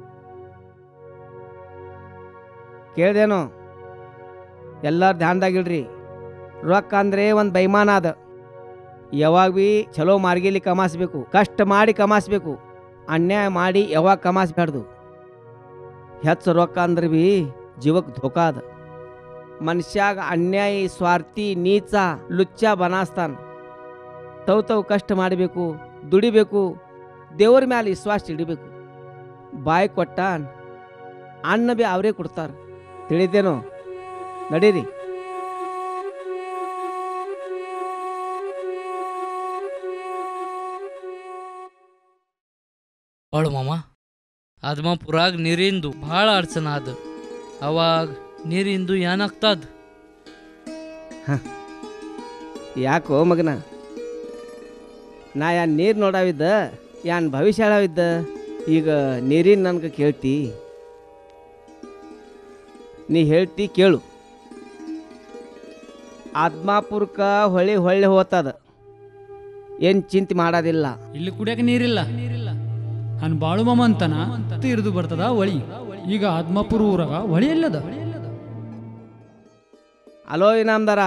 ಕೇಳ್ದೇನೋ ಎಲ್ಲಾರು ಧ್ಯಾನ್ದಾಗಿಡ್ರಿ. ರೊಕ್ಕ ಅಂದ್ರೆ ಒಂದು ಬೈಮಾನ ಅದ. ಯಾವಾಗ ಭೀ ಚಲೋ ಮಾರ್ಗಿಲಿ ಕಮಾಸ್ಬೇಕು, ಕಷ್ಟ ಮಾಡಿ ಕಮಾಸ್ಬೇಕು. ಅನ್ಯಾಯ ಮಾಡಿ ಯಾವಾಗ ಕಮಾಸ್ಬಾರ್ದು. ಹೆಚ್ಚು ರೊಕ್ಕ ಅಂದ್ರೆ ಭೀ ಜೀವಕ್ಕೆ ಧೋಕಾ ಅದ. ಮನುಷ್ಯಾಗ ಅನ್ಯಾಯ, ಸ್ವಾರ್ಥಿ, ನೀಚ, ಲುಚ್ಚ ಬನಾಸ್ತಾನ. ತವ್ ತವ್ ಕಷ್ಟ ಮಾಡಬೇಕು, ದುಡಿಬೇಕು, ದೇವ್ರ ಮ್ಯಾಲೆ ವಿಶ್ವಾಸ ಇಡಬೇಕು. ಬಾಯಿ ಕೊಟ್ಟ ಅನ್ನ ಭೀ ಅವರೇ ಕೊಡ್ತಾರ. ತಿಳಿದೇನೋ? ನಡೀರಿ. ಅವಳು ಮಾಮ ಆದ್ಮಾಪುರಾಗ ನೀರಿಂದು ಭಾಳ ಅಡ್ಚಣ ಅದ. ಅವಾಗ ನೀರಿಂದು ಏನಾಗ್ತದ? ಯಾಕೋ ಮಗನ, ನಾ ಯಾನ್ ನೀರು ನೋಡಾವಿದ್ದ, ಯಾನ್ ಭವಿಷ್ಯ ಹೇಳಾವಿದ್ದ. ಈಗ ನೀರಿನ ನನ್ಗೆ ಕೇಳ್ತಿ? ನೀ ಹೇಳ್ತಿ ಕೇಳು. ಆದ್ಮಾಪುರಕ್ಕ ಹೊಳಿ ಹೊಳ್ಳಿ ಹೋಗ್ತದ, ಏನು ಚಿಂತೆ ಮಾಡೋದಿಲ್ಲ. ಇಲ್ಲಿ ಕುಡಿಯಕ್ಕೆ ನೀರಿಲ್ಲ. ಅನ್ ಬಾಳು ಮಾಮ ಅಂತನ ಇರಿದು ಬರ್ತದ ಹೊಳಿ. ಈಗ ಆದ್ಮಾಪುರ ಊರಾಗ ಹೊಳಿ ಎಲ್ಲದ? ಅಲೋ ಇನಾಮ್ದಾರ,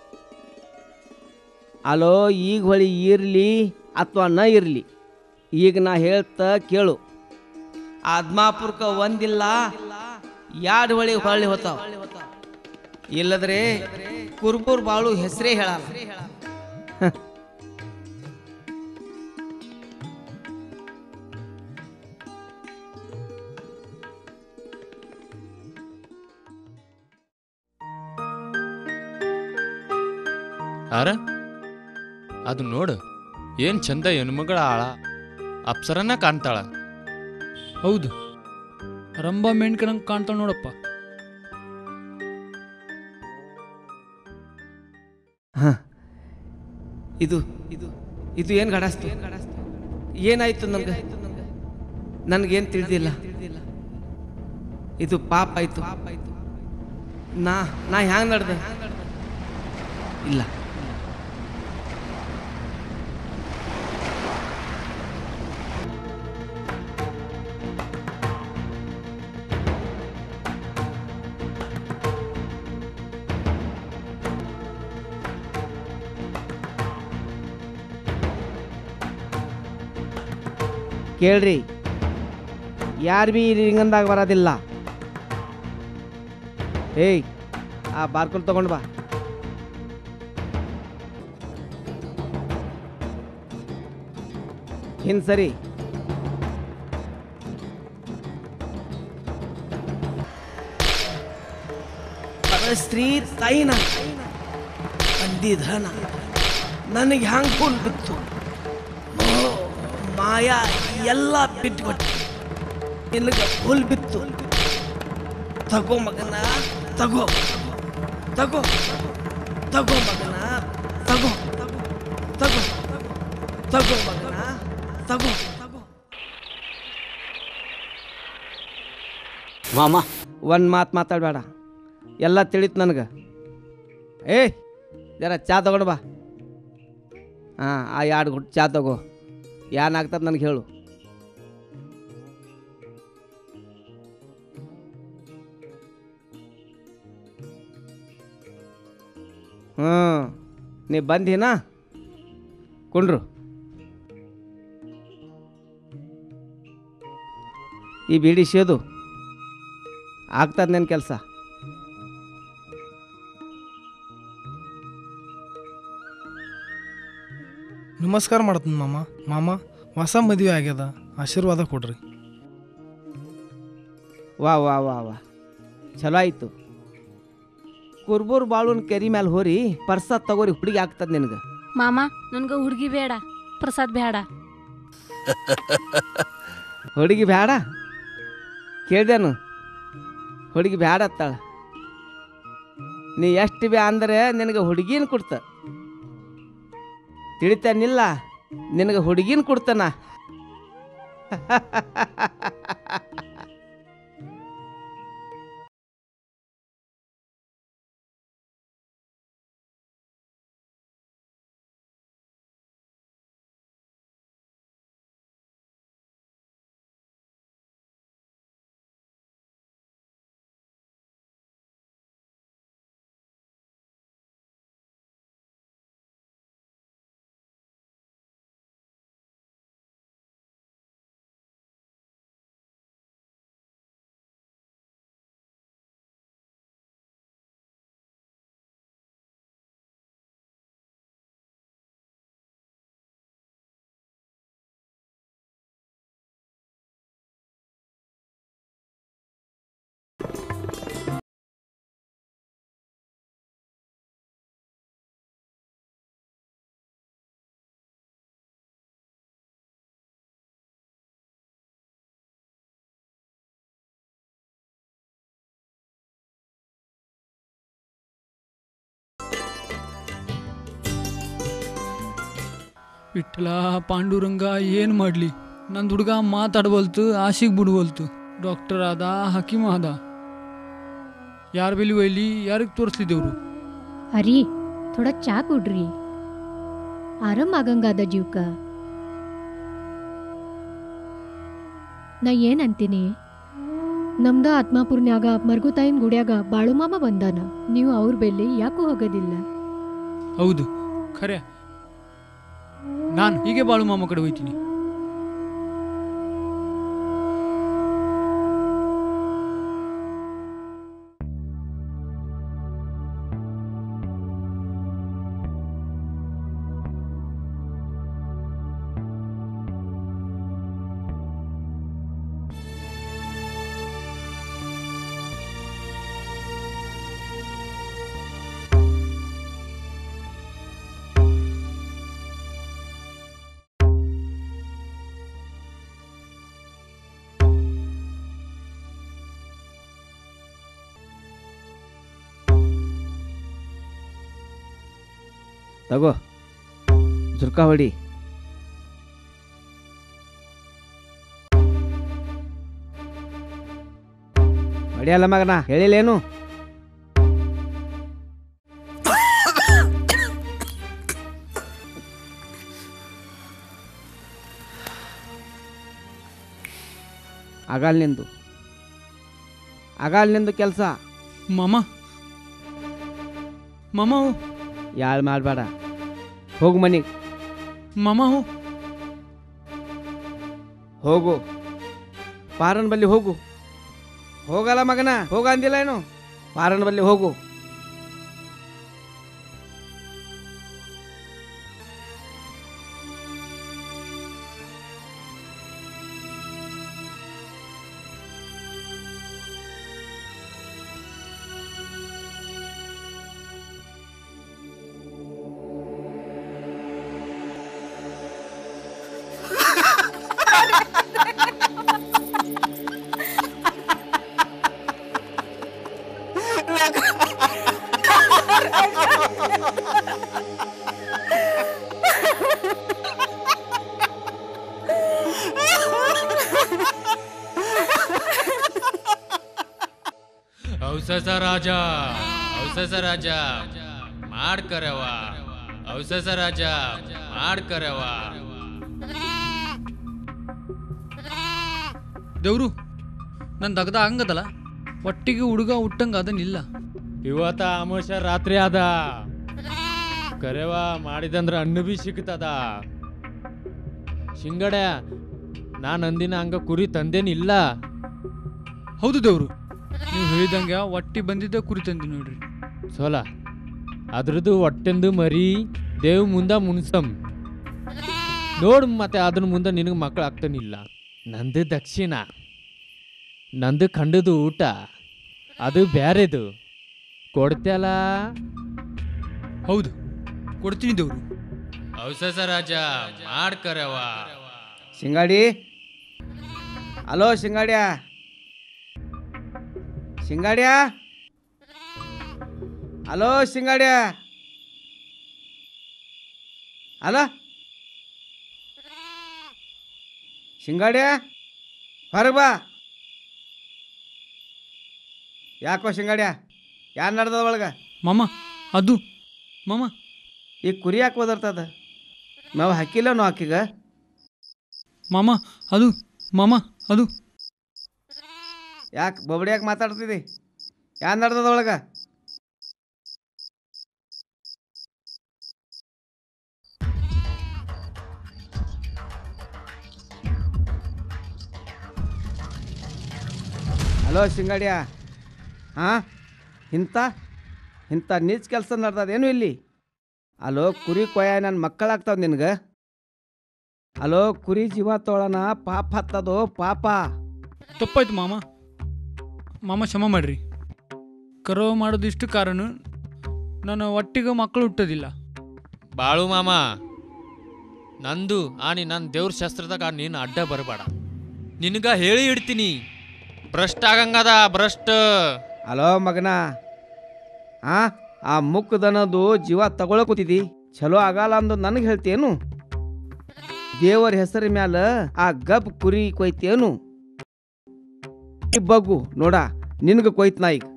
ಅಲೋ, ಈಗ ಹೊಳಿ ಇರಲಿ ಅಥವಾ ನ ಇರಲಿ, ಈಗ ನಾ ಹೇಳ್ತಾ ಕೇಳು. ಆದ್ಮಾಪುರಕ್ಕ ಒಂದಿಲ್ಲ ಎರಡು ಹೊಳಿ ಹೊಳ್ಳಿ ಹೋತಾವ. ಇಲ್ಲದ್ರೆ ಕುರ್ಬೂರ್ ಬಾಳು ಹೆಸರೇ ಹೇಳಲ್ಲ. ಆರ ಅದು ನೋಡು, ಏನ್ ಚಂದ ಹೆಣ್ಮಗಳ ಆಳ ಅಪ್ಸರನ್ನ ಕಾಣ್ತಾಳ. ಹೌದು, ರಂಭ ಮೆಣ್ಕನಂಗೆ ಕಾಣ್ತಾಳ ನೋಡಪ್ಪ. ಹ ಇದು ಇದು ಇದು ಏನು ಗಡಾಸ್ತು? ಏನಾಯ್ತು ನನ್ಗೆ? ನನಗೇನು ತಿಳಿದಿಲ್ಲ. ಇದು ಪಾಪ ಆಯ್ತು. ನಾ ನಾ ಹ್ಯಾಂಗ ನಡ್ದೆ? ಇಲ್ಲ, ಕೇಳ್ರಿ, ಯಾರು ಭೀ ರಿಂಗಂದಾಗ ಬರೋದಿಲ್ಲ. ಏಯ್, ಆ ಬಾರ್ಕೊಲ್ ತಗೊಂಡು ಬಾ. ಹಿಂದ್ ಸರಿ. ಸ್ತ್ರೀ ತಾಯಿನ ಅಂದಿಧನ ನನಗೆ ಹ್ಯಾಂಗ್ ಫುಲ್ ಬಿತ್ತು. ಮಾಯಾ ಎಲ್ಲ ಬಿಟ್ಕೊಟ್ಟು ನಿನಗೆ ಫುಲ್ ಬಿತ್ತು. ತಗೋ ಮಗನ, ತಗೋ ತಗೋ ತಗೋ ಮಗನ, ತಗೋ ತಗೋ ತಗೋ ಮಗನ, ತಗೋ. ಮಾಮ ಒಂದು ಮಾತು ಮಾತಾಡಬೇಡ, ಎಲ್ಲ ತಿಳಿತು ನನಗೆ. ಏ ಜರ ಚಾ ತಗೊಂಡು ಬಾ. ಹಾಂ, ಆ ಎರಡು ಗುಟ್ಟು ಚಾ ತಗೋ. ಏನಾಗ್ತದೆ ನನಗೆ ಹೇಳು. ಹ್ಞೂ, ನೀ ಬಂದಿನಾ? ಕೊಂಡ್ರು ಈ ಬೀಡಿ ಸೇದು ಆಗ್ತದ ನನ್ನ ಕೆಲಸ. ನಮಸ್ಕಾರ ಮಾಡ್ತೀನಿ ಮಾಮ. ಮಾಮ, ಹೊಸ ಮದುವೆ ಆಗ್ಯದ, ಆಶೀರ್ವಾದ ಕೊಡ್ರಿ. ವಾ ವಾ ವಾ ವಾ ಚಲೋ ಆಯಿತು. ಕುರ್ಬೂರ್ ಬಾಳುನ್ ಕೆರಿ ಮ್ಯಾಲೆ ಹೋರಿ ಪರ್ಸಾದ್ ತಗೋರಿ, ಹುಡುಗಿ ಆಗ್ತದ ನಿನಗೆ. ಮಾಮ, ನನ್ಗೆ ಹುಡುಗಿ ಬೇಡ, ಪ್ರಸಾದ್ ಬೇಡ. ಹುಡುಗಿ ಬೇಡ ಕೇಳ್ದೇನು? ಹುಡುಗಿ ಬೇಡ ಅತ್ತಾಳ. ನೀ ಎಷ್ಟು ಬೇ ಅಂದರೆ ನಿನಗೆ ಹುಡುಗಿನ ಕೊಡ್ತ. ತಿಳಿತಾನಿಲ್ಲ, ನಿನಗೆ ಹುಡುಗಿನ ಕೊಡ್ತಾನ. ವಿಠಲ ಪಾಂಡುರಂಗ ಏನು ಮಾಡಲಿ, ನನ್ನ ಹುಡುಗ ಮಾತಾಡ್ಬೋಲ್ತು, ಆಶಿಗೆ ಬಿಡ್ಬೋಲ್ತು. ಡಾಕ್ಟರ್ ಆದ, ಹಕೀಮ್ ಆದ, ಯಾರ ಬೆಲಿ ಒಯ್ಲಿ, ಯಾರಿಗೆ ತೋರಿಸ್ಲಿದ್ದೇವ್ರು? ಅರಿ ಥೋಡ ಚಾ ಕೊಡ್ರಿ, ಆರಾಮ್ ಆಗಂಗಾದ ಜೀವ್ಕ. ನಾ ಏನಂತೀನಿ, ನಮ್ದ ಆತ್ಮಾಪುರ್ನ್ಯಾಗ ಮರ್ಗುತಾಯಿನ ಗುಡ್ಯಾಗ ಬಾಳುಮಾಮ ಬಂದಾನ, ನೀವು ಅವ್ರ ಬೆಲ್ಲಿ ಯಾಕೂ ಹೋಗೋದಿಲ್ಲ? ಹೌದು ಖರೆ, ನಾನು ಹೀಗೆ ಬಾಳು ಮಾಮ ಕಡೆ ಹೋಯ್ತೀನಿ. ತಗೋ ಜುರ್ಕಾ ಹೊಡಿ. ಹೊಡಿಯಲ್ಲ ಮಗನ, ಹೇಳಿಲ್ಲೇನು? ಆಗಲ್ ನಿಂದು ಆಗಲ್ ನಿಂದು ಕೆಲಸ. ಮಾಮ ಮಾಮ ಯಾಳ್ ಮಾಡಬೇಡ, ಹೋಗು ಮನಿಗೆ. ಮಾಮ ಹೋಗು, ಪಾರನ್ ಬಲ್ಲಿ ಹೋಗು. ಹೋಗಲ್ಲ ಮಗನ, ಹೋಗ ಅಂದಿಲ್ಲ ಏನು? ಪಾರನ್ ಬಲ್ಲಿ ಹೋಗು. ಔಸಸ ರಾಜ, ಔಸಸ ರಾಜ ಮಾಡ್ಕರವ, ಔಸಸ ರಾಜ ಮಾಡ್ಕರವ. ದೇವ್ರು ನನ್ನ ದಗದ ಹಂಗದಲ್ಲ, ಒಟ್ಟಿಗೆ ಹುಡುಗ ಹುಟ್ಟಂಗ ಅದನ್ನಿಲ್ಲ. ಇವತ್ತ ಆಮೋಷ ರಾತ್ರಿ ಅದ, ಕರೆವ ಮಾಡಿದಂದ್ರ ಹಣ್ಣು ಬಿ ಸಿಗ್ತದ. ಶಿಂಗಡ ನಾನು ಅಂದಿನ ಹಂಗ ಕುರಿ ತಂದೇನಿಲ್ಲ. ಹೌದು ದೇವ್ರು, ನೀವು ಹೇಳಿದಂಗೆ ಒಟ್ಟಿ ಬಂದಿದ್ದ ಕುರಿ ತಂದಿ ನೋಡ್ರಿ. ಸೋಲ ಅದ್ರದ್ದು ಹೊಟ್ಟೆಂದು ಮರಿ ದೇವ್ ಮುಂದ ಮುನ್ಸಮ್ ನೋಡು, ಮತ್ತೆ ಅದ್ರ ಮುಂದೆ ನಿನಗೆ ಮಕ್ಕಳು ಆಗ್ತಾನಿಲ್ಲ. ನಂದು ದಕ್ಷಿಣ, ನಂದು ಖಂಡದು ಊಟ, ಅದು ಬ್ಯಾರೆದು. ಕೊಡ್ತಲ್ಲ? ಹೌದು ಕೊಡ್ತೀನಿ ದೇವ್ರು. ಔಸಸ ರಾಜ ಮಾಡ್ಕರವ. ಶಿಂಗಾಡಿ, ಹಲೋ ಶಿಂಗಾಡ್ಯಾ, ಶಿಂಗಾಡ್ಯಾ, ಹಲೋ ಶಿಂಗಾಡ್ಯಾ, ಅಲ ಶಿಂಗಾಡ್ಯಾ, ಹೊರಗೆ ಬಾ. ಯಾಕೋ ಶಿಂಗಾಡ್ಯಾ, ಯಾರು ನಡ್ದದ ಒಳಗ? ಮಾಮ ಅದು ಮಾಮ ಈ ಕುರಿ ಯಾಕೆ ಓದರ್ತದ? ನಾವು ಹಾಕಿಲ್ಲ ನೋ ಹಾಕಿಗ. ಮಾಮ ಅದು ಮಾಮ ಅದು ಯಾಕೆ ಬೊಬಡಿ ಯಾಕೆ ಮಾತಾಡ್ತಿದ್ದಿ? ಯಾರು ನಡ್ದದ ಒಳಗ? ಹಲೋ ಶಿಂಗಾಡ್ಯಾ, ಹಾಂ ಇಂಥ ಇಂಥ ನೀಚ್ ಕೆಲಸ ನಡ್ದದೇನು ಇಲ್ಲಿ? ಅಲೋ ಕುರಿ ಕೊಯ್ಯ ನನ್ನ ಮಕ್ಕಳಾಗ್ತಾವ ನಿನ್ಗೆ? ಅಲೋ ಕುರಿ ಜೀವ ತೊಳನ ಪಾಪ ಹತ್ತದೋ ಪಾಪ. ತಪ್ಪಾಯ್ತು ಮಾಮ, ಮಾಮ ಕ್ಷಮ ಮಾಡ್ರಿ. ಕರೋ ಮಾಡೋದು ಇಷ್ಟು ಕಾರಣ ನಾನು ಒಟ್ಟಿಗೆ ಮಕ್ಕಳು ಹುಟ್ಟೋದಿಲ್ಲ. ಬಾಳು ಮಾಮ, ನಂದು ಆನಿ ನನ್ನ ದೇವ್ರ ಶಾಸ್ತ್ರದಾಗ ನೀನು ಅಡ್ಡ ಬರಬೇಡ. ನಿನಗ ಹೇಳಿ ಇಡ್ತೀನಿ, ಭ್ರಷ್ಟ ಆಗಂಗದ ಭ್ರಷ್ಟ. ಅಲೋ ಮಗನ, ಹಾಂ ಆ ಮುಕ್ಕದನದು ಜೀವ ತಗೊಳಕೂತಿದ್ದಿ, ಚಲೋ ಆಗಲ್ಲ ಅಂದು ನನಗೆ ಹೇಳ್ತೇನು? ದೇವರ ಹೆಸರ ಮ್ಯಾಲ ಆ ಗಬ್ ಕುರಿ ಕೊಯ್ತೇನು? ಈ ಬಗ್ಗು ನೋಡ, ನಿನಗ ಕೊಯ್ತನ ಈಗ.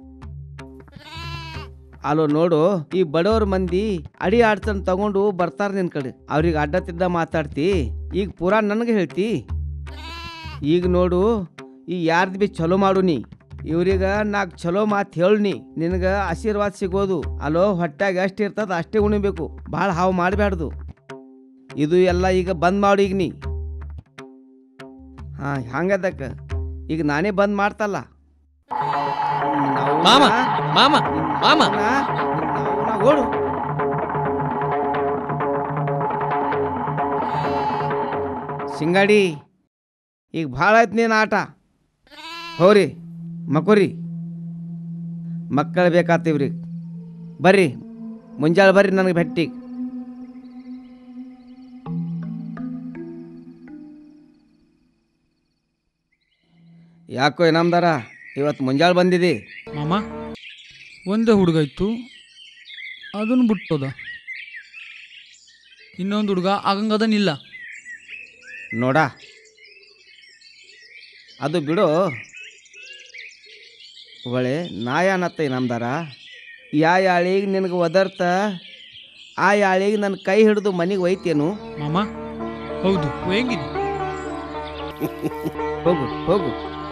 ಅಲೋ ನೋಡು, ಈ ಬಡವ್ರ ಮಂದಿ ಅಡಿ ಆಡ್ತನ್ ತಗೊಂಡು ಬರ್ತಾರ ನಿನ್ ಕಡೆ. ಅವ್ರಿಗೆ ಅಡ್ಡ ತಿದ್ದ ಮಾತಾಡ್ತಿ, ಈಗ ಪೂರಾ ನನಗೆ ಹೇಳ್ತಿ. ಈಗ ನೋಡು, ಈ ಯಾರ್ದು ಬಿ ಚಲೋ ಮಾಡು ನೀ. ಇವ್ರಿಗ ನಾಲ್ಕು ಚಲೋ ಮಾತು ಹೇಳಿ ನಿನಗ ಆಶೀರ್ವಾದ ಸಿಗೋದು. ಅಲೋ ಹೊಟ್ಯಾಗ ಎಷ್ಟು ಇರ್ತದ ಅಷ್ಟೇ ಉಣಿಬೇಕು, ಭಾಳ ಹಾವು ಮಾಡಬೇಡ್ದು. ಇದು ಎಲ್ಲ ಈಗ ಬಂದ್ ಮಾಡು ಈಗ ನೀ. ಹಾ ಹಂಗದಕ್ಕ ಈಗ ನಾನೇ ಬಂದ್ ಮಾಡ್ತಲ್ಲ. ಮಾಮ ಮಾಮ ಮಾಮ ಓಡು. ಸಿಂಗಾಡಿ ಈಗ ಭಾಳ ಆಯ್ತು ನೀನು ಆಟ. ಹೋರಿ ಮಕೋರಿ, ಮಕ್ಕಳು ಬೇಕಾತೀವ್ರಿ. ಬರ್ರಿ ಮುಂಜಾಳೆ ಬರ್ರಿ ನನಗೆ ಭೇಟಿ. ಯಾಕೋ ಇನಾಮದಾರ ಇವತ್ತು ಮುಂಜಾಳೆ ಬಂದಿದೆ? ಮಾಮ ಒಂದೇ ಹುಡುಗ ಇತ್ತು, ಅದನ್ನು ಬಿಟ್ಟೋದ. ಇನ್ನೊಂದು ಹುಡುಗ ಆಗಂಗದನಿಲ್ಲ. ನೋಡ ಅದು ಬಿಡು. ಒಳ್ಳೆ ನಾಯನತ್ತ ಇನಾಮದಾರ, ಯಾ ಯಾಳಿಗೆ ನಿನಗೆ ಒದರ್ತ ಆ ಯಾಳಿಗೆ ನನ್ನ ಕೈ ಹಿಡಿದು ಮನೆಗೆ ಒಯ್ತೇನು? ಮಾಮ ಹೌದು, ಹೆಂಗಿದಿ? ಹೋಗು ಹೋಗು.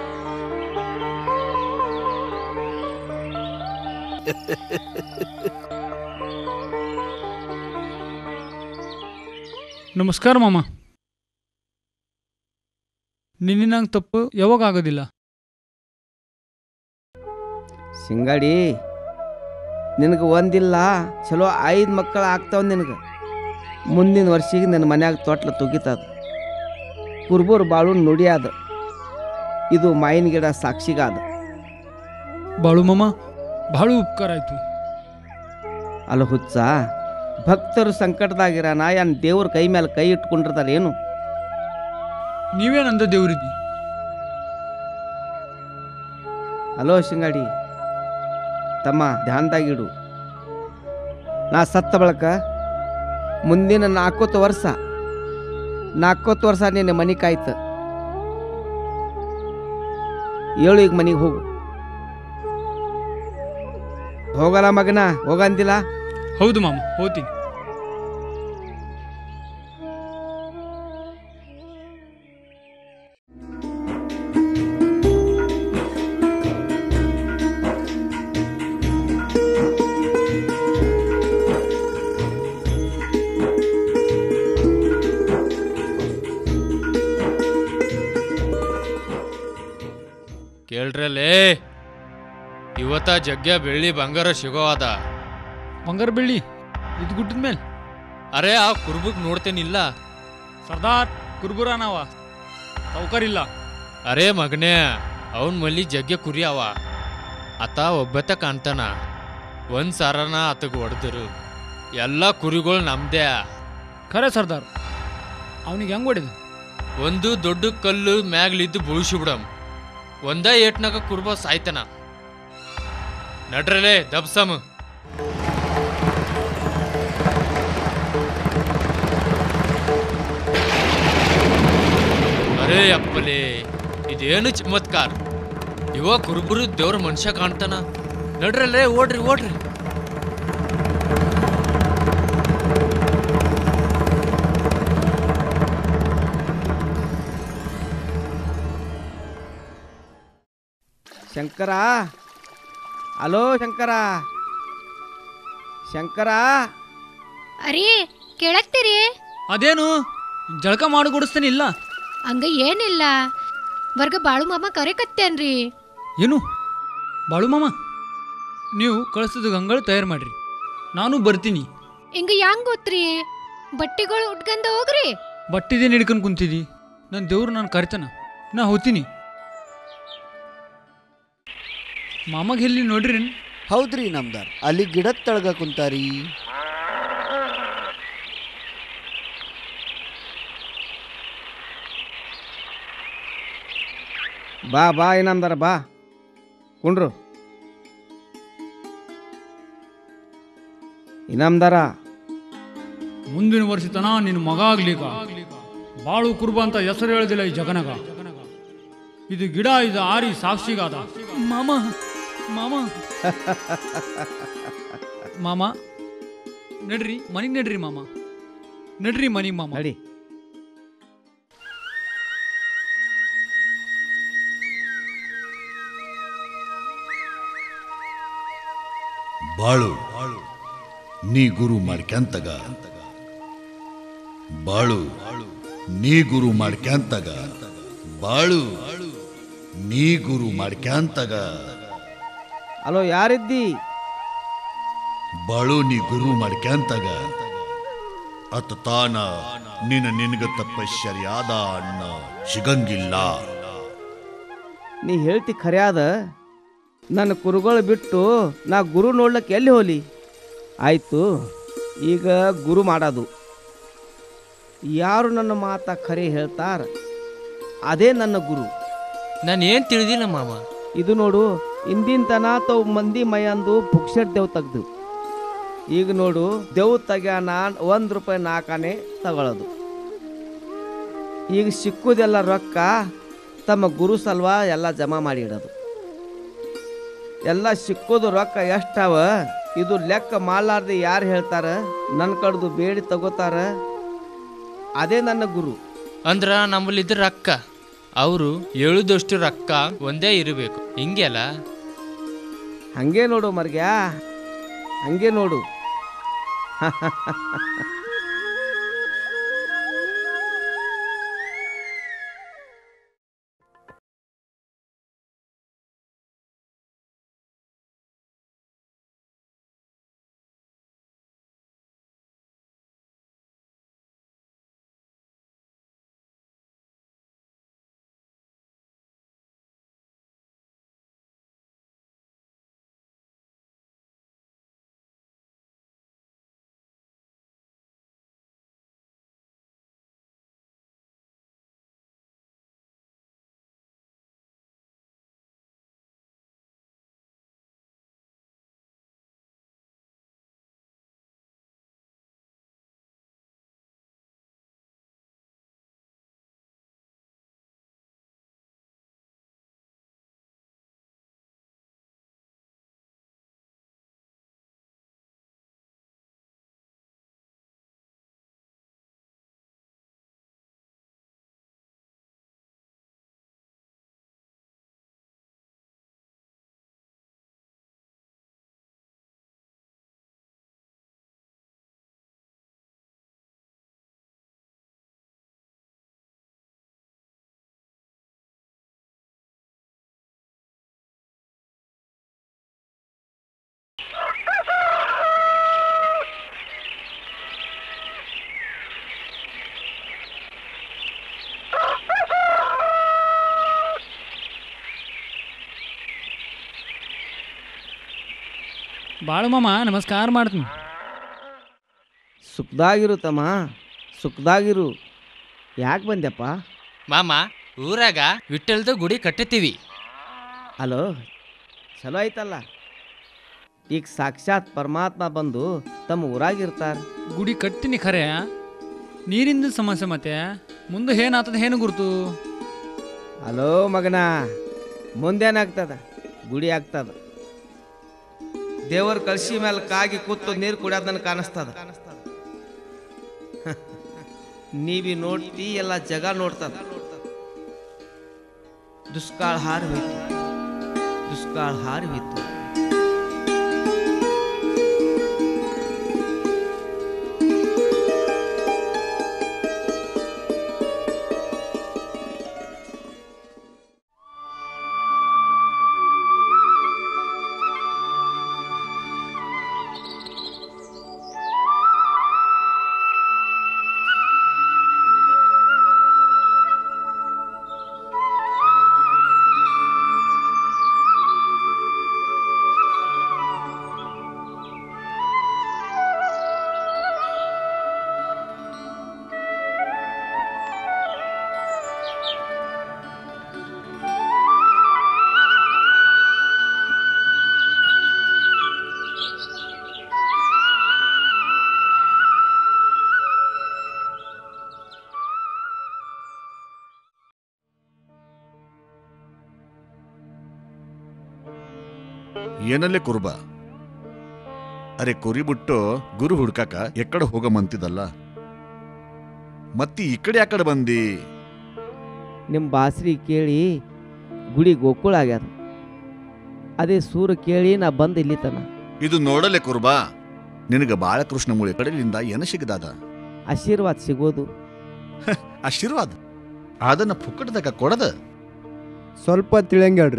ನಮಸ್ಕಾರ ಮಾಮ. ನಿನ್ನಿನಂಗೆ ತಪ್ಪು ಯಾವಾಗ ಆಗೋದಿಲ್ಲ. ಸಿಂಗಾಡಿ ನಿನಗೆ ಒಂದಿಲ್ಲ ಚಲೋ ಐದು ಮಕ್ಕಳು ಆಗ್ತಾವ. ನಿನಗೆ ಮುಂದಿನ ವರ್ಷಿಗೆ ನನ್ನ ಮನ್ಯಾಗ ತೊಟ್ಲ ತುಗಿತದ. ಕುರ್ಬೂರು ಬಾಳು ನುಡಿಯಾದ. ಇದು ಮಾಯಿನ ಗಿಡ ಸಾಕ್ಷಿಗಾದ. ಬಾಳು ಮಾಮ ಭಾಳ ಉಪಕಾರ ಆಯ್ತು. ಅಲ್ಲ ಹುಚ್ಚ, ಭಕ್ತರು ಸಂಕಟದಾಗಿರ ನಾ ಏನ್ ದೇವ್ರ ಕೈ ಮೇಲೆ ಕೈ ಇಟ್ಕೊಂಡಿರ್ತಾರ ಏನು? ನೀವೇನಂದ ದೇವ್ರಿದ್ದಿ? ಹಲೋ ಶಿಂಗಾಡಿ ತಮ್ಮ, ಧ್ಯಾನದಾಗಿಡು. ನಾ ಸತ್ತ ಬಳಕ ಮುಂದಿನ ನಾಲ್ಕೊತ್ತು ವರ್ಷ ನಾಲ್ಕೊತ್ತು ವರ್ಷ ನಿನ್ನ ಮನೆ ಕಾಯ್ತು. ಏಳು ಈಗ ಮನೆಗೆ ಹೋಗು. ಹೋಗಲ್ಲ ಮಗನ, ಹೋಗಂದಿಲ್ಲ? ಹೌದು ಮಾಮ, ಹೋಗ್ತೀನಿ. ಕೇಳ್ರಲ್ಲೇ, ಇವತ್ತ ಜಗ್ಗ ಬೆಳ್ಳಿ ಬಂಗಾರ ಸಿಗೋವಾದ. ಬಂಗಾರ ಬೆಳ್ಳಿ ಇದು ಗುಡ್ಡದ ಮೇಲೆ? ಅರೆ ಆ ಕುರ್ಬುಗ್ ನೋಡ್ತೇನಿಲ್ಲ. ಸರ್ದಾರ್ ಕುರ್ಬುರ ನಾವ ಸೌಕರ್ಯಿಲ್ಲ. ಅರೆ ಮಗನೇ, ಅವನ್ ಮಲ್ಲಿ ಜಗ್ಗ ಕುರಿ ಅವ. ಆತ ಒಬ್ಬತ್ತ ಕಾಣ್ತಾನ. ಒಂದ್ ಸಾರನ ಆತಗ ಹೊಡೆದರು. ಎಲ್ಲ ಕುರಿಗಳು ನಮ್ದೇ. ಖರೆ ಸರ್ದಾರ್, ಅವನಿಗೆ ಹೆಂಗ್ ಹೊಡೆದು? ಒಂದು ದೊಡ್ಡ ಕಲ್ಲು ಮ್ಯಾಗ್ಲಿದ್ದು ಬುಳಿಸಿ ಬಿಡಮ್. ಒಂದ ಏಟ್ನಾಗ ಕುರ್ಬ ಸಾಯ್ತನ. ನಡ್ರಲೇ ದಬ್ಸಮ್. ಅರೇ ಅಪ್ಪಲೇ, ಇದೇನು ಚಮತ್ಕಾರ! ಇವ ಕುರುಬರು ದೇವ್ರ ಮನುಷ್ಯ ಕಾಣ್ತಾನ. ನಡ್ರಲ್ಲೇ, ಓಡ್ರಿ ಓಡ್ರಿ. ಶಂಕರ, ಹಲೋ ಶಂಕರ, ಶಂಕರ. ಅರೇ ಕೇಳಕ್ತೀರಿ? ಅದೇನು ಜಳಕ ಮಾಡಿ ಕೊಡಿಸ್ತಾನೆ ಇಲ್ಲ? ಹಂಗ ಏನಿಲ್ಲ, ವರ್ಗ ಬಾಳು ಮಾಮ ಕರೆಕತ್ತೇನ್ರಿ. ಏನು ಬಾಳು ಮಾಮ, ನೀವು ಕಳಿಸಿದ ಗಂಗಳು ತಯಾರು ಮಾಡ್ರಿ, ನಾನು ಬರ್ತೀನಿ. ಹಿಂಗ ಯಾಂಗ್ ಗೊತ್ತ್ರಿ? ಬಟ್ಟಿಗಳು ಉಟ್ಕಂದ ಹೋಗ್ರಿ. ಬಟ್ಟಿದೇನು ಹಿಡ್ಕೊಂಡು ಕುಂತಿದಿ? ನನ್ನ ದೇವ್ರು ನಾನು ಕರಿತಾನ, ನಾ ಹೋಗ್ತೀನಿ. ಮಾಮಗೆ ಎಲ್ಲಿ ನೋಡ್ರಿ? ಹೌದ್ರಿ ನಮ್ದಾರ್, ಅಲ್ಲಿ ಗಿಡದ ತಳಗ ಕುಂತಾರಿ. ಬಾ ಬಾ ಏನಂದಾರ, ಬಾ ಕುಂಡ್ರು. ಇನಾಮದಾರ, ಮುಂದಿನ ವರ್ಷ ತನ ನಿನ್ನ ಮಗ ಆಗ್ಲಿಕ್ಕ ಬಾಳು ಕುರುಬ ಅಂತ ಹೆಸರು ಹೇಳದಿಲ್ಲ ಈ ಜಗನಗ. ಇದು ಗಿಡ ಇದು ಆರಿ ಸಾಕ್ಷಿಗಾದ. ಮಾಮ ಮಾಮ ಮಾಮ ನಡ್ರಿ ಮನಿಗ್ ನಡ್ರಿ ಮಾಮ, ನಡ್ರಿ ಮನಿ ಮಾಮ. ನಡಿ. ಬಾಳು ನೀ ಗುರು ಮಾಡ್ಕ್ಯಾಂತಗ, ಬಾಳು ನೀ ಗುರು ಮಾಡ್ಕ್ಯಾಂತಗ, ಬಾಳು ನೀ ಗುರು ಮಾಡ್ಕ್ಯಾಂತಗ. ಅಲೋ ಯಾರಿದ್ದಿ? ಬಾಳು ನೀ ಗುರು ಮಾಡ್ಕ್ಯಾಂತಗ ಅತ ತಾನ ನಿನ್ನ ನಿನಗ ತಪಶ್ಚರ್ಯಾದ ಅಣ್ಣ ಸಿಗಂಗಿಲ್ಲ. ನೀ ಹೇಳ್ತಿ ಖರೆ ಅದ. ನನ್ನ ಕುರುಗಳು ಬಿಟ್ಟು ನಾ ಗುರು ನೋಡ್ಲಕ್ಕೆ ಎಲ್ಲಿ ಹೋಲಿ? ಆಯಿತು, ಈಗ ಗುರು ಮಾಡೋದು. ಯಾರು ನನ್ನ ಮಾತ ಖರೆ ಹೇಳ್ತಾರ ಅದೇ ನನ್ನ ಗುರು. ನಾನು ಏನು ತಿಳಿದಿಲ್ಲ ಮಾಮ. ಇದು ನೋಡು, ಇಂದಿನ ತನ ತಾವು ಮಂದಿ ಮೈಯಂದು ಪುಕ್ಷಟ್ ದೇವ್ ತೆಗ್ದು, ಈಗ ನೋಡು ದೇವ್ ತೆಗ್ಯಾನ ಒಂದು ರೂಪಾಯಿ ನಾಲ್ಕಾನೆ ತಗೊಳ್ಳೋದು. ಈಗ ಸಿಕ್ಕುದೆಲ್ಲ ರೊಕ್ಕ ತಮ್ಮ ಗುರು ಸಲ್ವ ಎಲ್ಲ ಜಮಾ ಮಾಡಿ ಇಡೋದು. ಎಲ್ಲ ಸಿಕ್ಕೋದು ರೊಕ್ಕ ಎಷ್ಟವ ಇದು ಲೆಕ್ಕ ಮಾಡಲಾರ್ದೆ ಯಾರು ಹೇಳ್ತಾರ, ನನ್ನ ಕಡ್ದು ಬೇಡಿ ತಗೋತಾರ ಅದೇ ನನ್ನ ಗುರು. ಅಂದ್ರ ನಮ್ಮಲ್ಲಿದ್ದ ರೊಕ್ಕ ಅವರು ಹೇಳುದಷ್ಟು ರೊಕ್ಕ ಒಂದೇ ಇರಬೇಕು, ಹಿಂಗೆ ಅಲ್ಲ? ಹಂಗೆ ನೋಡು ಮರ್ಗ್ಯಾ, ಹಂಗೆ ನೋಡು. ಬಾಳು ಮಾಮ ನಮಸ್ಕಾರ ಮಾಡ್ತೀನಿ. ಸುಖದಾಗಿರು ತಮ್ಮ, ಸುಖದಾಗಿರು. ಯಾಕೆ ಬಂದ್ಯಪ್ಪ? ಮಾಮ ಊರಾಗ ವಿಠಲ್ದ ಗುಡಿ ಕಟ್ಟತೀವಿ. ಹಲೋ, ಚಲೋ ಆಯ್ತಲ್ಲ. ಈಗ ಸಾಕ್ಷಾತ್ ಪರಮಾತ್ಮ ಬಂದು ತಮ್ಮ ಊರಾಗಿರ್ತಾರೆ. ಗುಡಿ ಕಟ್ಟಿನಿ ಖರೆ, ನೀರಿಂದ ಸಮಸ್ಯೆ ಮತ್ತೆ ಮುಂದೆ ಏನಾಗ್ತದೆ ಏನು ಗುರ್ತು? ಹಲೋ ಮಗನ, ಮುಂದೇನಾಗ್ತದ? ಗುಡಿ ಆಗ್ತದ. ದೇವರ ಕಳ್ಸಿ ಮೇಲೆ ಕಾಗಿ ಕೂತು ನೀರು ಕುಡಿಯೋದು ನನಗೆ ಕಾಣಿಸ್ತದ. ನೀವಿ ನೋಡ್ತಿ, ಎಲ್ಲ ಜಗ ನೋಡ್ತದ. ದುಷ್ಕಾಳ ಹಾರಿ ಹೋಯ್ತು, ದುಷ್ಕಾಳ ಹಾರಿ ಹೋಯ್ತು. ಏನಲ್ಲೇ ಕುರುಬ? ಅರೆ ಕುರಿ ಬಿಟ್ಟು ಗುರು ಹುಡ್ಕಾಕ ಎಕ್ಕಡೆ ಹೋಗಮಂತಿದಲ್ಲ, ಮತ್ತಿ ಈ ಕಡೆ ಯಾಕಡೆ ಬಂದಿ? ನಿಮ್ಮ ಬಾಸ್ರಿ ಕೇಳಿ ಗುಡಿ ಗೋಕುಳ ಆಗ್ಯಾದ. ಅದೇ ಸೂರು ಕೇಳಿ ನಾ ಬಂದು ಇಲ್ಲಿ ತನ. ಇದು ನೋಡಲೆ ಕುರುಬ, ನಿನಗ ಬಾಳಕೃಷ್ಣ ಮೂಳೆ ಕಡೆಯಿಂದ ಏನ ಸಿಗದಾದ? ಆಶೀರ್ವಾದ ಸಿಗೋದು. ಆಶೀರ್ವಾದ ಅದನ್ನ ಪುಕ್ಕಟದಾಗ ಕೊಡದ? ಸ್ವಲ್ಪ ತಿಳಿಯಂಗೇಳ್ರಿ.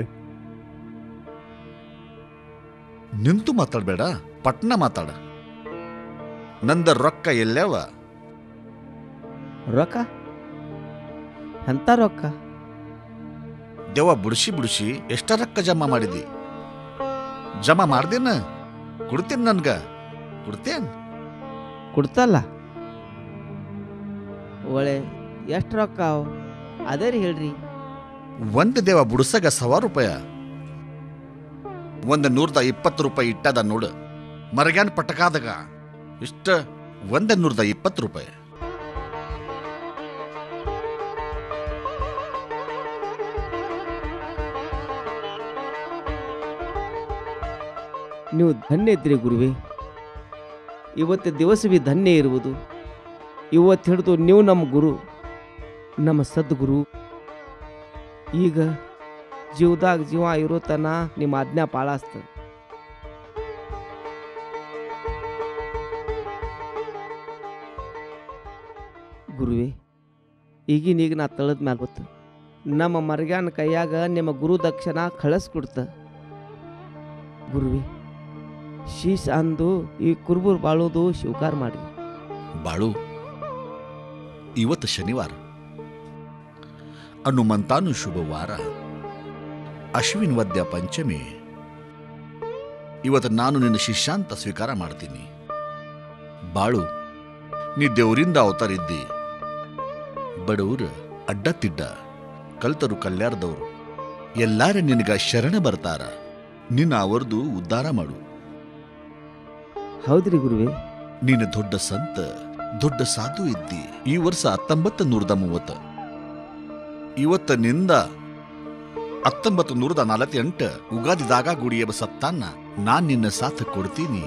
ನಿಂತು ಮಾತಾಡ್ಬೇಡ, ಪಟ್ನ ಮಾತಾಡ. ನಂದ ರೊಕ್ಕ ಎಲ್ಲವ? ರೊಕ್ಕ? ಎಂತ ರೊಕ್ಕ? ದೇವ ಬುಡ್ಸಿ ಬುಡ್ಸಿ ಎಷ್ಟ ರೊಕ್ಕ ಜಮಾ ಮಾಡಿದಿ? ಜಮಾ ಮಾಡ್ದೇನ? ಕೊಡ್ತೇನೆ ನನ್ಗ, ಕೊಡ್ತೇನ್? ಕೊಡ್ತಲ್ಲ. ಒಳ್ಳೆ ಎಷ್ಟು ರೊಕ್ಕ ಅವು ಅದೇ ರೀ ಹೇಳ್ರಿ. ಒಂದು ದೇವ ಬುಡ್ಸಗ ಸವಾ ರೂಪಾಯ. ಒಂದು ನೂರದ ಇಪ್ಪತ್ತು ರೂಪಾಯಿ ಇಟ್ಟದ ನೋಡು. ಮರಗ್ಯಾನ್ ಪಟಕಾದಾಗ ಇಷ್ಟ ಒಂದ ನೂರದ ಇಪ್ಪತ್ತು ರೂಪಾಯಿ. ನೀವು ಧನ್ಯ ಇದ್ರಿ ಗುರುವೇ. ಇವತ್ತು ದಿವಸ ಬಿ ಧನ್ಯ ಇರುವುದು. ಇವತ್ತು ಹಿಡಿದು ನೀವು ನಮ್ಮ ಗುರು, ನಮ್ಮ ಸದ್ಗುರು. ಈಗ ಜೀವದಾಗ ಜೀವ ಇರೋ ತನ ನಿಮ್ಮ ಆಜ್ಞಾ ಪಾಳಾಸ್ತ. ಗುರುವೇ, ಈಗಿನೀಗ ನಾ ತಳದ ಮ್ಯಾಲ ಗೊತ್ತು ನಮ್ಮ ಮರ್ಗ್ಯಾನ ಕೈಯಾಗ ನಿಮ್ಮ ಗುರು ದಕ್ಷಿಣ ಕಳಿಸ್ಕೊಡ್ತ. ಗುರುವೇ, ಶೀಶ ಅಂದು ಈ ಕುರುಬರು ಬಾಳೋದು ಸ್ವೀಕಾರ ಮಾಡಿ. ಬಾಳು, ಇವತ್ತು ಶನಿವಾರ, ಹನುಮಂತಾನು ಶುಭವಾರ, ಅಶ್ವಿನ್ ವದ್ಯ ಪಂಚಮಿ. ಇವತ್ತು ನಾನು ನಿನ್ನ ಶಿಷ್ಯಾಂತ ಸ್ವೀಕಾರ ಮಾಡ್ತೀನಿ. ಬಾಳು, ನೀ ದೇವರಿಂದ ಅವತಾರಿದ್ದಿ. ಬಡವರು ಅಡ್ಡ ತಿಡ್ಡ ಕಲ್ತರು ಕಲ್ಯಾರದವರು ಎಲ್ಲಾರ ನಿನಗ ಶರಣ ಬರ್ತಾರ. ನಿನ್ನ ಅವರದು ಉದ್ಧಾರ ಮಾಡು. ಹೌದ್ರಿ ಗುರುವೇ. ನೀನು ದೊಡ್ಡ ಸಂತ, ದೊಡ್ಡ ಸಾಧು ಇದ್ದಿ. ಈ ವರ್ಷ ಹತ್ತೊಂಬತ್ತು ನೂರದ ಮೂವತ್ತ ಇವತ್ತ ನಿಂದ ಹತ್ತೊಂಬತ್ತು ನೂರದ ನಲವತ್ತೆಂಟು ಉಗಾದಿದಾಗ ಗುಡಿಯಬ ಸತ್ತಾನ ನಾನ್ ನಿನ್ನ ಸಾಥ ಕೊಡ್ತೀನಿ.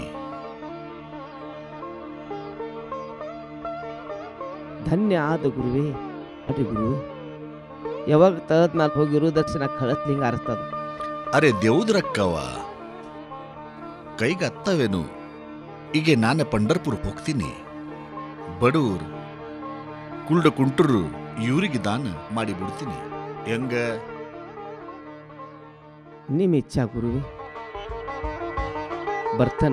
ಧನ್ಯ ಆದ ಗುರುವೇ. ಅಡ್ರಿ ಗುರುವೇ, ಯಾವಾಗ ತಳದ ಮ್ಯಾಲ ಹೋಗಿರೋ ದಕ್ಷಿಣ ಕಳತ್ಲಿಂಗ ಅರಸ್ತದ. ಅರೆ ದೇವುದ್ರಕ್ಕವ ಕೈಗೆ ಹತ್ತವೇನು? ಈಗ ನಾನು ಪಂಡರ್ಪುರಕ್ಕೆ ಹೋಗ್ತೀನಿ. ಬಡವರು ಕುಲ್ಡ ಕುಂಟರು ಇವರಿಗೆ ದಾನ ಮಾಡಿ ಬಿಡ್ತೀನಿ. ಹೆಂಗ? ನಿಮ್ಮ ಇಚ್ಛಾ ಗುರುವೇ. ಬರ್ತಾನ.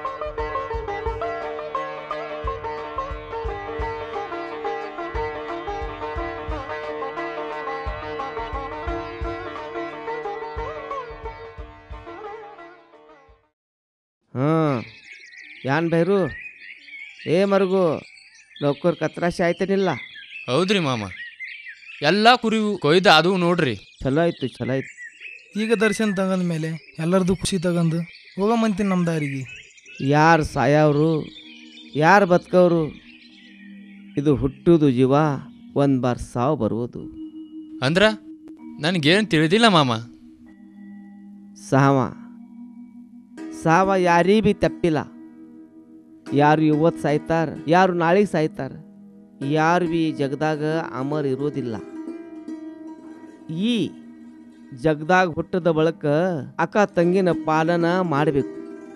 ಹಾಂ, ಯಾನ್ ಬೈರು ಏ ಮರುಗು ನೌಕರ್ ಕತ್ರಾಶಿ ಆಯ್ತೇನಿಲ್ಲ? ಹೌದ್ರಿ ಮಾಮ, ಎಲ್ಲ ಕುರಿವು ಕೊಯ್ದ ಅದು ನೋಡ್ರಿ. ಚಲೋ ಆಯ್ತು, ಚಲೋ ಆಯ್ತು. ಈಗ ದರ್ಶನ ತಗಂದ ಮೇಲೆ ಎಲ್ಲರದು ಖುಷಿ ತಗಂದು ಹೋಗಮಂತೀನಿ ನಮ್ಮ ದಾರಿಗೆ. ಯಾರು ಸಾಯವ್ರು, ಯಾರು ಬದುಕವ್ರು? ಇದು ಹುಟ್ಟುವುದು ಜೀವ, ಒಂದು ಬಾರ್ ಸಾವು ಬರುವುದು. ಅಂದ್ರ ನನಗೇನು ತಿಳಿದಿಲ್ಲ ಮಾಮ. ಸಾವ ಸಾವ ಯಾರೀ ಬಿ ತಪ್ಪಿಲ್ಲ. ಯಾರು ಇವತ್ತು ಸಾಯ್ತಾರ, ಯಾರು ನಾಳೆಗೆ ಸಾಯ್ತಾರ. ಯಾರು ಬಿ ಜಗದಾಗ ಅಮರ್ ಇರೋದಿಲ್ಲ. ಈ ಜಗದಾಗ ಹುಟ್ಟದ ಬಳಕ ಅಕ್ಕ ತಂಗಿನ ಪಾಲನ ಮಾಡಬೇಕು.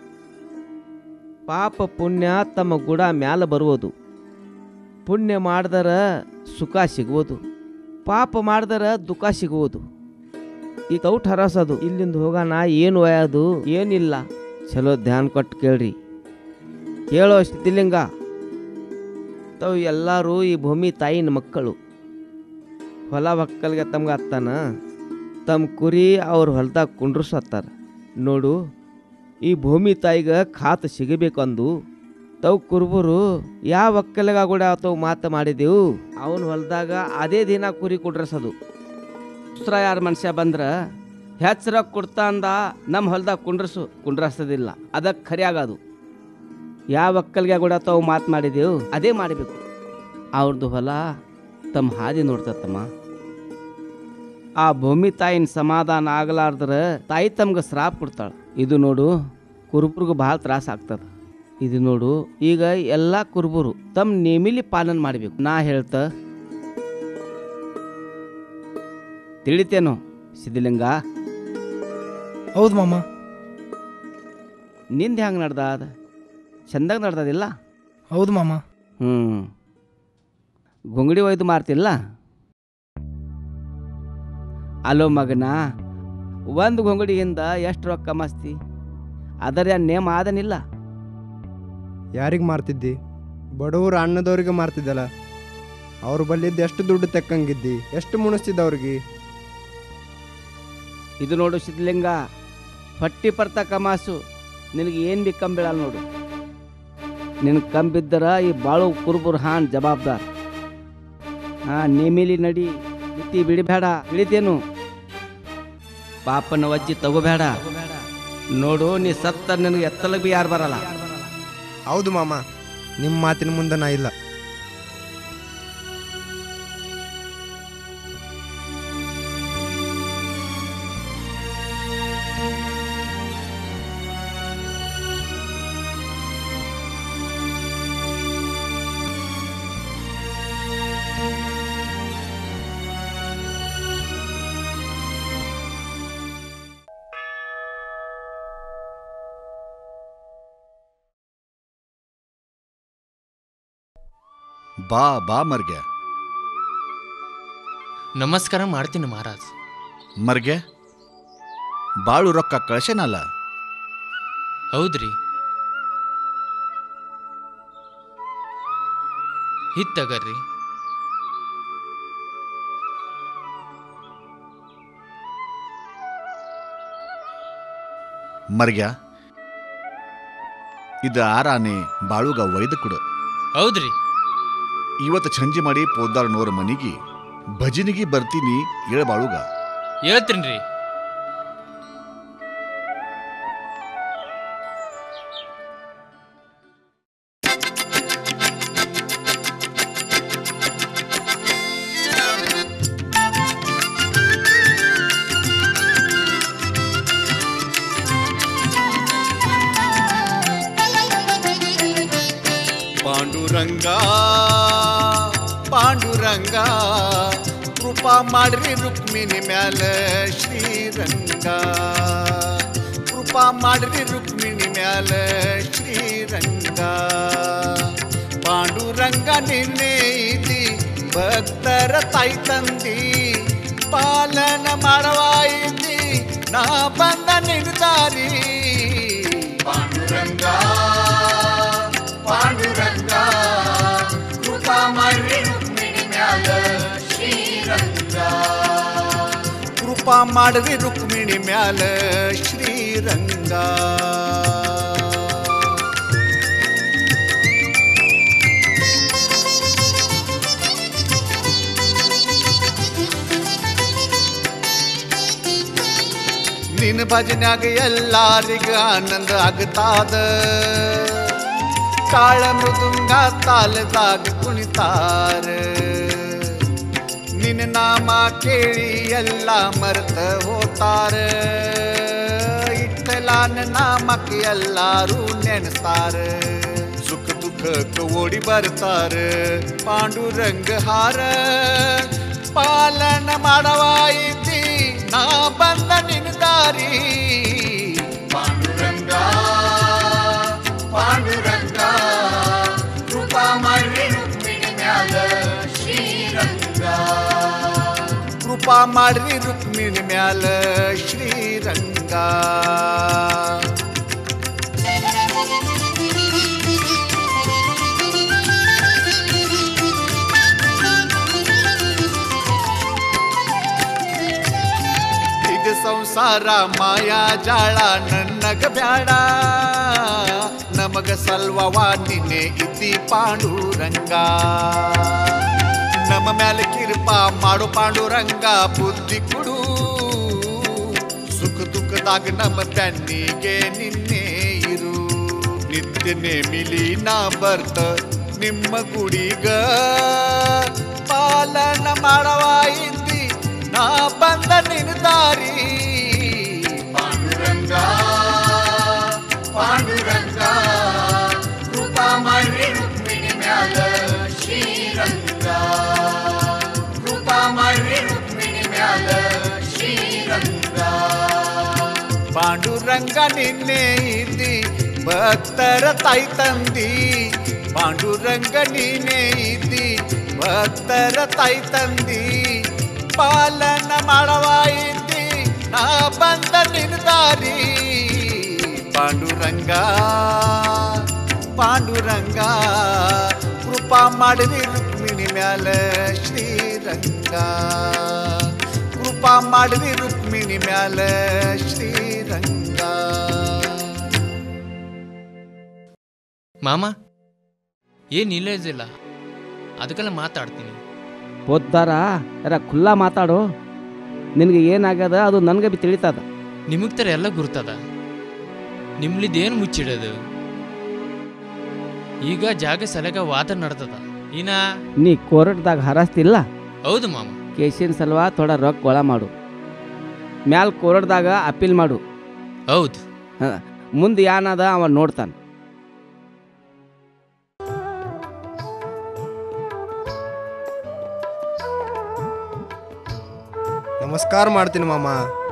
ಪಾಪ ಪುಣ್ಯ ತಮ್ಮ ಗುಡ ಮ್ಯಾಲ ಬರುವುದು. ಪುಣ್ಯ ಮಾಡಿದರ ಸುಖ ಸಿಗುವುದು, ಪಾಪ ಮಾಡಿದರ ದುಃಖ ಸಿಗುವುದು. ಈ ತೌಟ್ ಹರಸೋದು ಇಲ್ಲಿಂದ ಹೋಗೋಣ, ಏನು ಒಯ್ಯೋದು ಏನಿಲ್ಲ. ಚಲೋ ಧ್ಯಾನ ಕೊಟ್ಟು ಕೇಳ್ರಿ. ಕೇಳೋ ಸ್ಥಿತಿಲಿಂಗ ತಾವು ಎಲ್ಲರೂ ಈ ಭೂಮಿ ತಾಯಿನ ಮಕ್ಕಳು. ಹೊಲ ಒಕ್ಕಲ್ಗೆ ತಮ್ಗೆ ಹತ್ತಾನ, ತಮ್ಮ ಕುರಿ ಅವ್ರ ಹೊಲದಾಗ ಕುಂಡ್ರಸತ್ತಾರ. ನೋಡು, ಈ ಭೂಮಿ ತಾಯಿಗೆ ಖಾತ ಸಿಗಬೇಕಂದು ತಾವು ಕುರುಬರು ಯಾವ ಒಕ್ಕಲ್ಗ ಕೂಡ ತಾವು ಮಾತು ಮಾಡಿದೆವು. ಅವನ ಹೊಲದಾಗ ಅದೇ ದಿನ ಕುರಿ ಕುಂಡ್ರಸೋದು. ದೂಸರ ಯಾರ ಮನುಷ್ಯ ಬಂದ್ರೆ ಹೆಚ್ಚರ ಕೊಡ್ತಾ ಅಂದ ನಮ್ಮ ಹೊಲದಾಗ ಕುಂಡ್ರಸು ಕುಂಡ್ರಸೋದಿಲ್ಲ. ಅದಕ್ಕೆ ಖರೆ ಆಗೋದು. ಯಾವ ಒಕ್ಕಲ್ಗೆ ಕೂಡ ತಾವು ಮಾತು ಮಾಡಿದೆವು ಅದೇ ಮಾಡಬೇಕು. ಅವ್ರದ್ದು ಹೊಲ ತಮ್ಮ ಹಾದಿ ನೋಡ್ತಮ್ಮ. ಆ ಭೂಮಿ ತಾಯಿನ ಸಮಾಧಾನ ಆಗಲಾರ್ದ್ರೆ ತಾಯಿ ತಮ್ಗೆ ಶ್ರಾಪ್ ಕೊಡ್ತಾಳೆ. ಇದು ನೋಡು ಕುರುಬರಿಗೂ ಭಾಳ ತ್ರಾಸ ಆಗ್ತದೆ. ಇದು ನೋಡು ಈಗ ಎಲ್ಲ ಕುರುಬರು ತಮ್ಮ ನೇಮಿಲಿ ಪಾಲನೆ ಮಾಡಬೇಕು. ನಾ ಹೇಳ್ತ ತಿಳಿತೇನೋ ಸಿದ್ಧಲಿಂಗ? ಹೌದು ಮಾಮ. ನಿಂದ ಹೆಂಗೆ ನಡ್ದಾದ? ಚಂದಾಗ ನಡ್ದದಿಲ್ಲ? ಹೌದು ಮಾಮ. ಹ್ಞೂ ಗುಂಗಡಿ ಒಯ್ದು ಮಾರ್ತಿಲ್ಲ? ಅಲೋ ಮಗನ, ಒಂದು ಗುಂಗಡಿಯಿಂದ ಎಷ್ಟು ರೊಕ್ಕ ಮಸ್ತಿ? ಅದರ ನೇಮ ಆದನಿಲ್ಲ? ಯಾರಿಗೆ ಮಾರ್ತಿದ್ದಿ? ಬಡವರು ಅಣ್ಣದವ್ರಿಗೆ ಮಾರ್ತಿದ್ದಲ್ಲ. ಅವ್ರ ಬಲ್ಲಿದ್ದು ಎಷ್ಟು ದುಡ್ಡು ತೆಕ್ಕಂಗಿದ್ದಿ? ಎಷ್ಟು ಮುಣಿಸ್ತಿದ್ದ ಅವ್ರಿಗೆ? ಇದು ನೋಡು ಸಿದ್ಧಲಿಂಗ, ಹೊಟ್ಟಿ ಪರ್ತ ಕಮಾಸು ನಿನಗೆ ಏನು ಬಿ ಕಂಬಿಳಲ್ಲ ನೋಡು. ನಿನ್ ಕಂಬಿದ್ದರ ಈ ಬಾಳು ಕುರುಬರು ಹಾನ್ ಜವಾಬ್ದಾರ. ಹಾಂ ನೇಮಿಲಿ ನಡಿ, ಮಿತಿ ಬಿಡಬೇಡ. ಹಿಡಿತೇನು? ಪಾಪನ ವಜ್ಜಿ ತಗೋಬೇಡ. ನೋಡು ನೀ ಸತ್ತ ನಿನಗೆ ಎತ್ತಲ ಬಿ ಯಾರು ಬರಲ್ಲ. ಹೌದು ಮಾಮ, ನಿಮ್ಮ ಮಾತಿನ ಮುಂದೆ ನಾ ಇಲ್ಲ. ಬಾ ಬಾ ಮರ್ಗೆ. ನಮಸ್ಕಾರ ಮಾಡ್ತೀನಿ ಮಹಾರಾಜ್. ಮರ್ಗೆ, ಬಾಳು ರೊಕ್ಕ ಕಳ್ಸೇನಲ್ಲ? ಹೌದ್ರಿ. ಹಿತ್ತಗರ್ರಿ. ಮರ್ಗ್ಯ, ಇದು ಆರಾನೆ ಬಾಳುಗ ಒಯ್ದು ಕೊಡು. ಹೌದ್ರಿ. ಇವತ್ತು ಸಂಜೆ ಮಾಡಿ ಪೋದ್ದಾರ್ನೋರ ಮನಿಗೆ ಭಜನಿಗೆ ಬರ್ತೀನಿ ಹೇಳ ಬಾಳುಗ. ಹೇಳ್ತೀನ್ರಿ. ಪಾಂಡುರಂಗ ಪಾಂಡುರಂಗ ಕೃಪಾ ಮಾಡ್ರಿ ರುಕ್ಮಿಣಿ ಮ್ಯಾಲ ಶ್ರೀರಂಗ. ಕೃಪಾ ಮಾಡ್ರಿ ರುಕ್ಮಿಣಿ ಮ್ಯಾಲ ಶ್ರೀರಂಗ. ಪಾಂಡುರಂಗ ನಿನ್ನೆ ಇದಿ ಭಕ್ತರ ತಾಯಿ ತಂದಿ ಪಾಲನ ಮಾಡವಾಯಿತಿ ನಾ ಬಂದ ನಿರ್ದಾರಿ. ಪಾಂಡುರಂಗ ಪಾಂಡುರಂಗ ಕೃಪಾ ಮಾಡ್ರಿ ರುಕ್ಮಿಣಿ ಮ್ಯಾಲ ಶ್ರೀರಂಗ. ಕೃಪಾ ಮಾಡ್ರಿ ರುಕ್ಮಿಣಿ ಮ್ಯಾಲ ಶ್ರೀರಂಗ. ನಿನ್ನ ಭಜನ್ಯಾಗ ಎಲ್ಲಾರಿಗ ಆನಂದ ಆಗ್ತಾದ. ಕಾಳ ಮೃದುಂಗ ತಾಲದಾಗ ಕುಣಿತಾರ. ನಿನ್ನ ನಾಮ ಕೇಳಿ ಎಲ್ಲ ಮರೆತ ಹೋತಾರ. ಇಟ್ಟಲಾನ ನಾಮಕ್ಕೆ ಎಲ್ಲಾರು ನೆನೆಸ್ತಾರ. ಸುಖ ದುಃಖಕ್ಕೆ ಓಡಿ ಬರ್ತಾರ. ಪಾಂಡುರಂಗ ಹಾರ ಪಾಲನ ಮಾಡವಾಯಿತಿ ನಾ ಬಂದ ನಿನ್ನ ದಾರಿ. ಪಾಂಡುರಂಗ ಪಾಂಡುರಂಗ ಕೃಪಾ ಮಾಡ್ರಿ ರುಕ್ಮಿಣಿ ಮ್ಯಾಲ ಶ್ರೀರಂಗ. ಕೃಪಾ ಮಾಡ್ರಿ ರುಕ್ಮಿಣಿ ಮ್ಯಾಲ ಶ್ರೀರಂಗ. ಇದು ಸಂಸಾರ ಮಾಯಾ ಜಾಳ ನನ್ನಗ ಬ್ಯಾಡ. ನಮಗ ಸಲ್ವವಾ ನಿನ್ನೆ ಇದ್ದಿ ಪಾಂಡುರಂಗ. ನಮ್ಮ ಮ್ಯಾಲ ಕಿರುಪಾ ಮಾಡು ಪಾಂಡುರಂಗ ಬುದ್ಧಿ ಕೊಡು. ಸುಖ ದುಃಖದಾಗ ನಮ್ಮ ತನ್ನಿಗೆ ನಿನ್ನೆ ಇರು. ನಿತ್ಯ ನೇಮಿಲಿ ನಾ ಬರ್ತ ನಿಮ್ಮ ಗುಡಿಗ ಪಾಲನ ಮಾಡವಾಯಿತಿ ನಾ ಬಂದ ನಿನ್ನ ದಾರಿ. ಪಾಂಡುರಂಗ ಪಾಂಡುರಂಗ ನಿನ್ನೆ ಇದ್ದಿ ಭಕ್ತರ ತಾಯಿ ತಂದಿ ಪಾಂಡುರಂಗ ನೀನೇ ಇದ್ದಿ ಭಕ್ತರ ತಾಯಿ ತಂದಿ ಪಾಲನ ಮಾಡವ ಇದ್ದಿ ನಾ ಬಂದ ನಿನ್ದಾರಿ ಪಾಂಡುರಂಗ ಪಾಂಡುರಂಗ ಕೃಪಾ ಮಾಡಿದಿ ರುಕ್ಮಿಣಿ ಮ್ಯಾಲ ಶ್ರೀರಂಗ ಕೃಪಾ ಮಾಡಿದಿ ರುಕ್ಮಿಣಿ ಮ್ಯಾಲ ಶ್ರೀರಂಗ. ಮಾಮ ಏನ್ ಇಲ್ಲದಿಲ್ಲ ಅದಕ್ಕೆಲ್ಲ ಮಾತಾಡ್ತೀನಿ. ಪೋದ್ದಾರ ಯಾರ ಖುಲ್ಲಾ ಮಾತಾಡು. ನಿನಗೆ ಏನಾಗ್ಯದ ಅದು ನನಗೆ ಬಿ ತಿಳಿತದ. ನಿಮಗ್ ತರ ಎಲ್ಲ ಗುರ್ತದ, ನಿಮ್ಲಿದ್ದೇನು ಮುಚ್ಚಿಡೋದು. ಈಗ ಜಾಗ ಸಲಗ ವಾದ ನಡ್ದದ. ಇನ್ನ ನೀ ಕೋರ್ಟ್ದಾಗ ಹರಾಸ್ತಿಲ್ಲ. ಹೌದು ಮಾಮ. ಕೇಸಿನ ಸಲುವ ಥೋಡ ರೊಕ್ಕ ಗೊಳ ಮಾಡು, ಮ್ಯಾಲ ಕೋರ್ಟ್ದಾಗ ಅಪೀಲ್ ಮಾಡು. ಹೌದು. ಮುಂದೆ ಏನದ ಅವ ನೋಡ್ತಾನೆ. ನಮಸ್ಕಾರ ಮಾಡ್ತೀನಿ ಮಾಮ.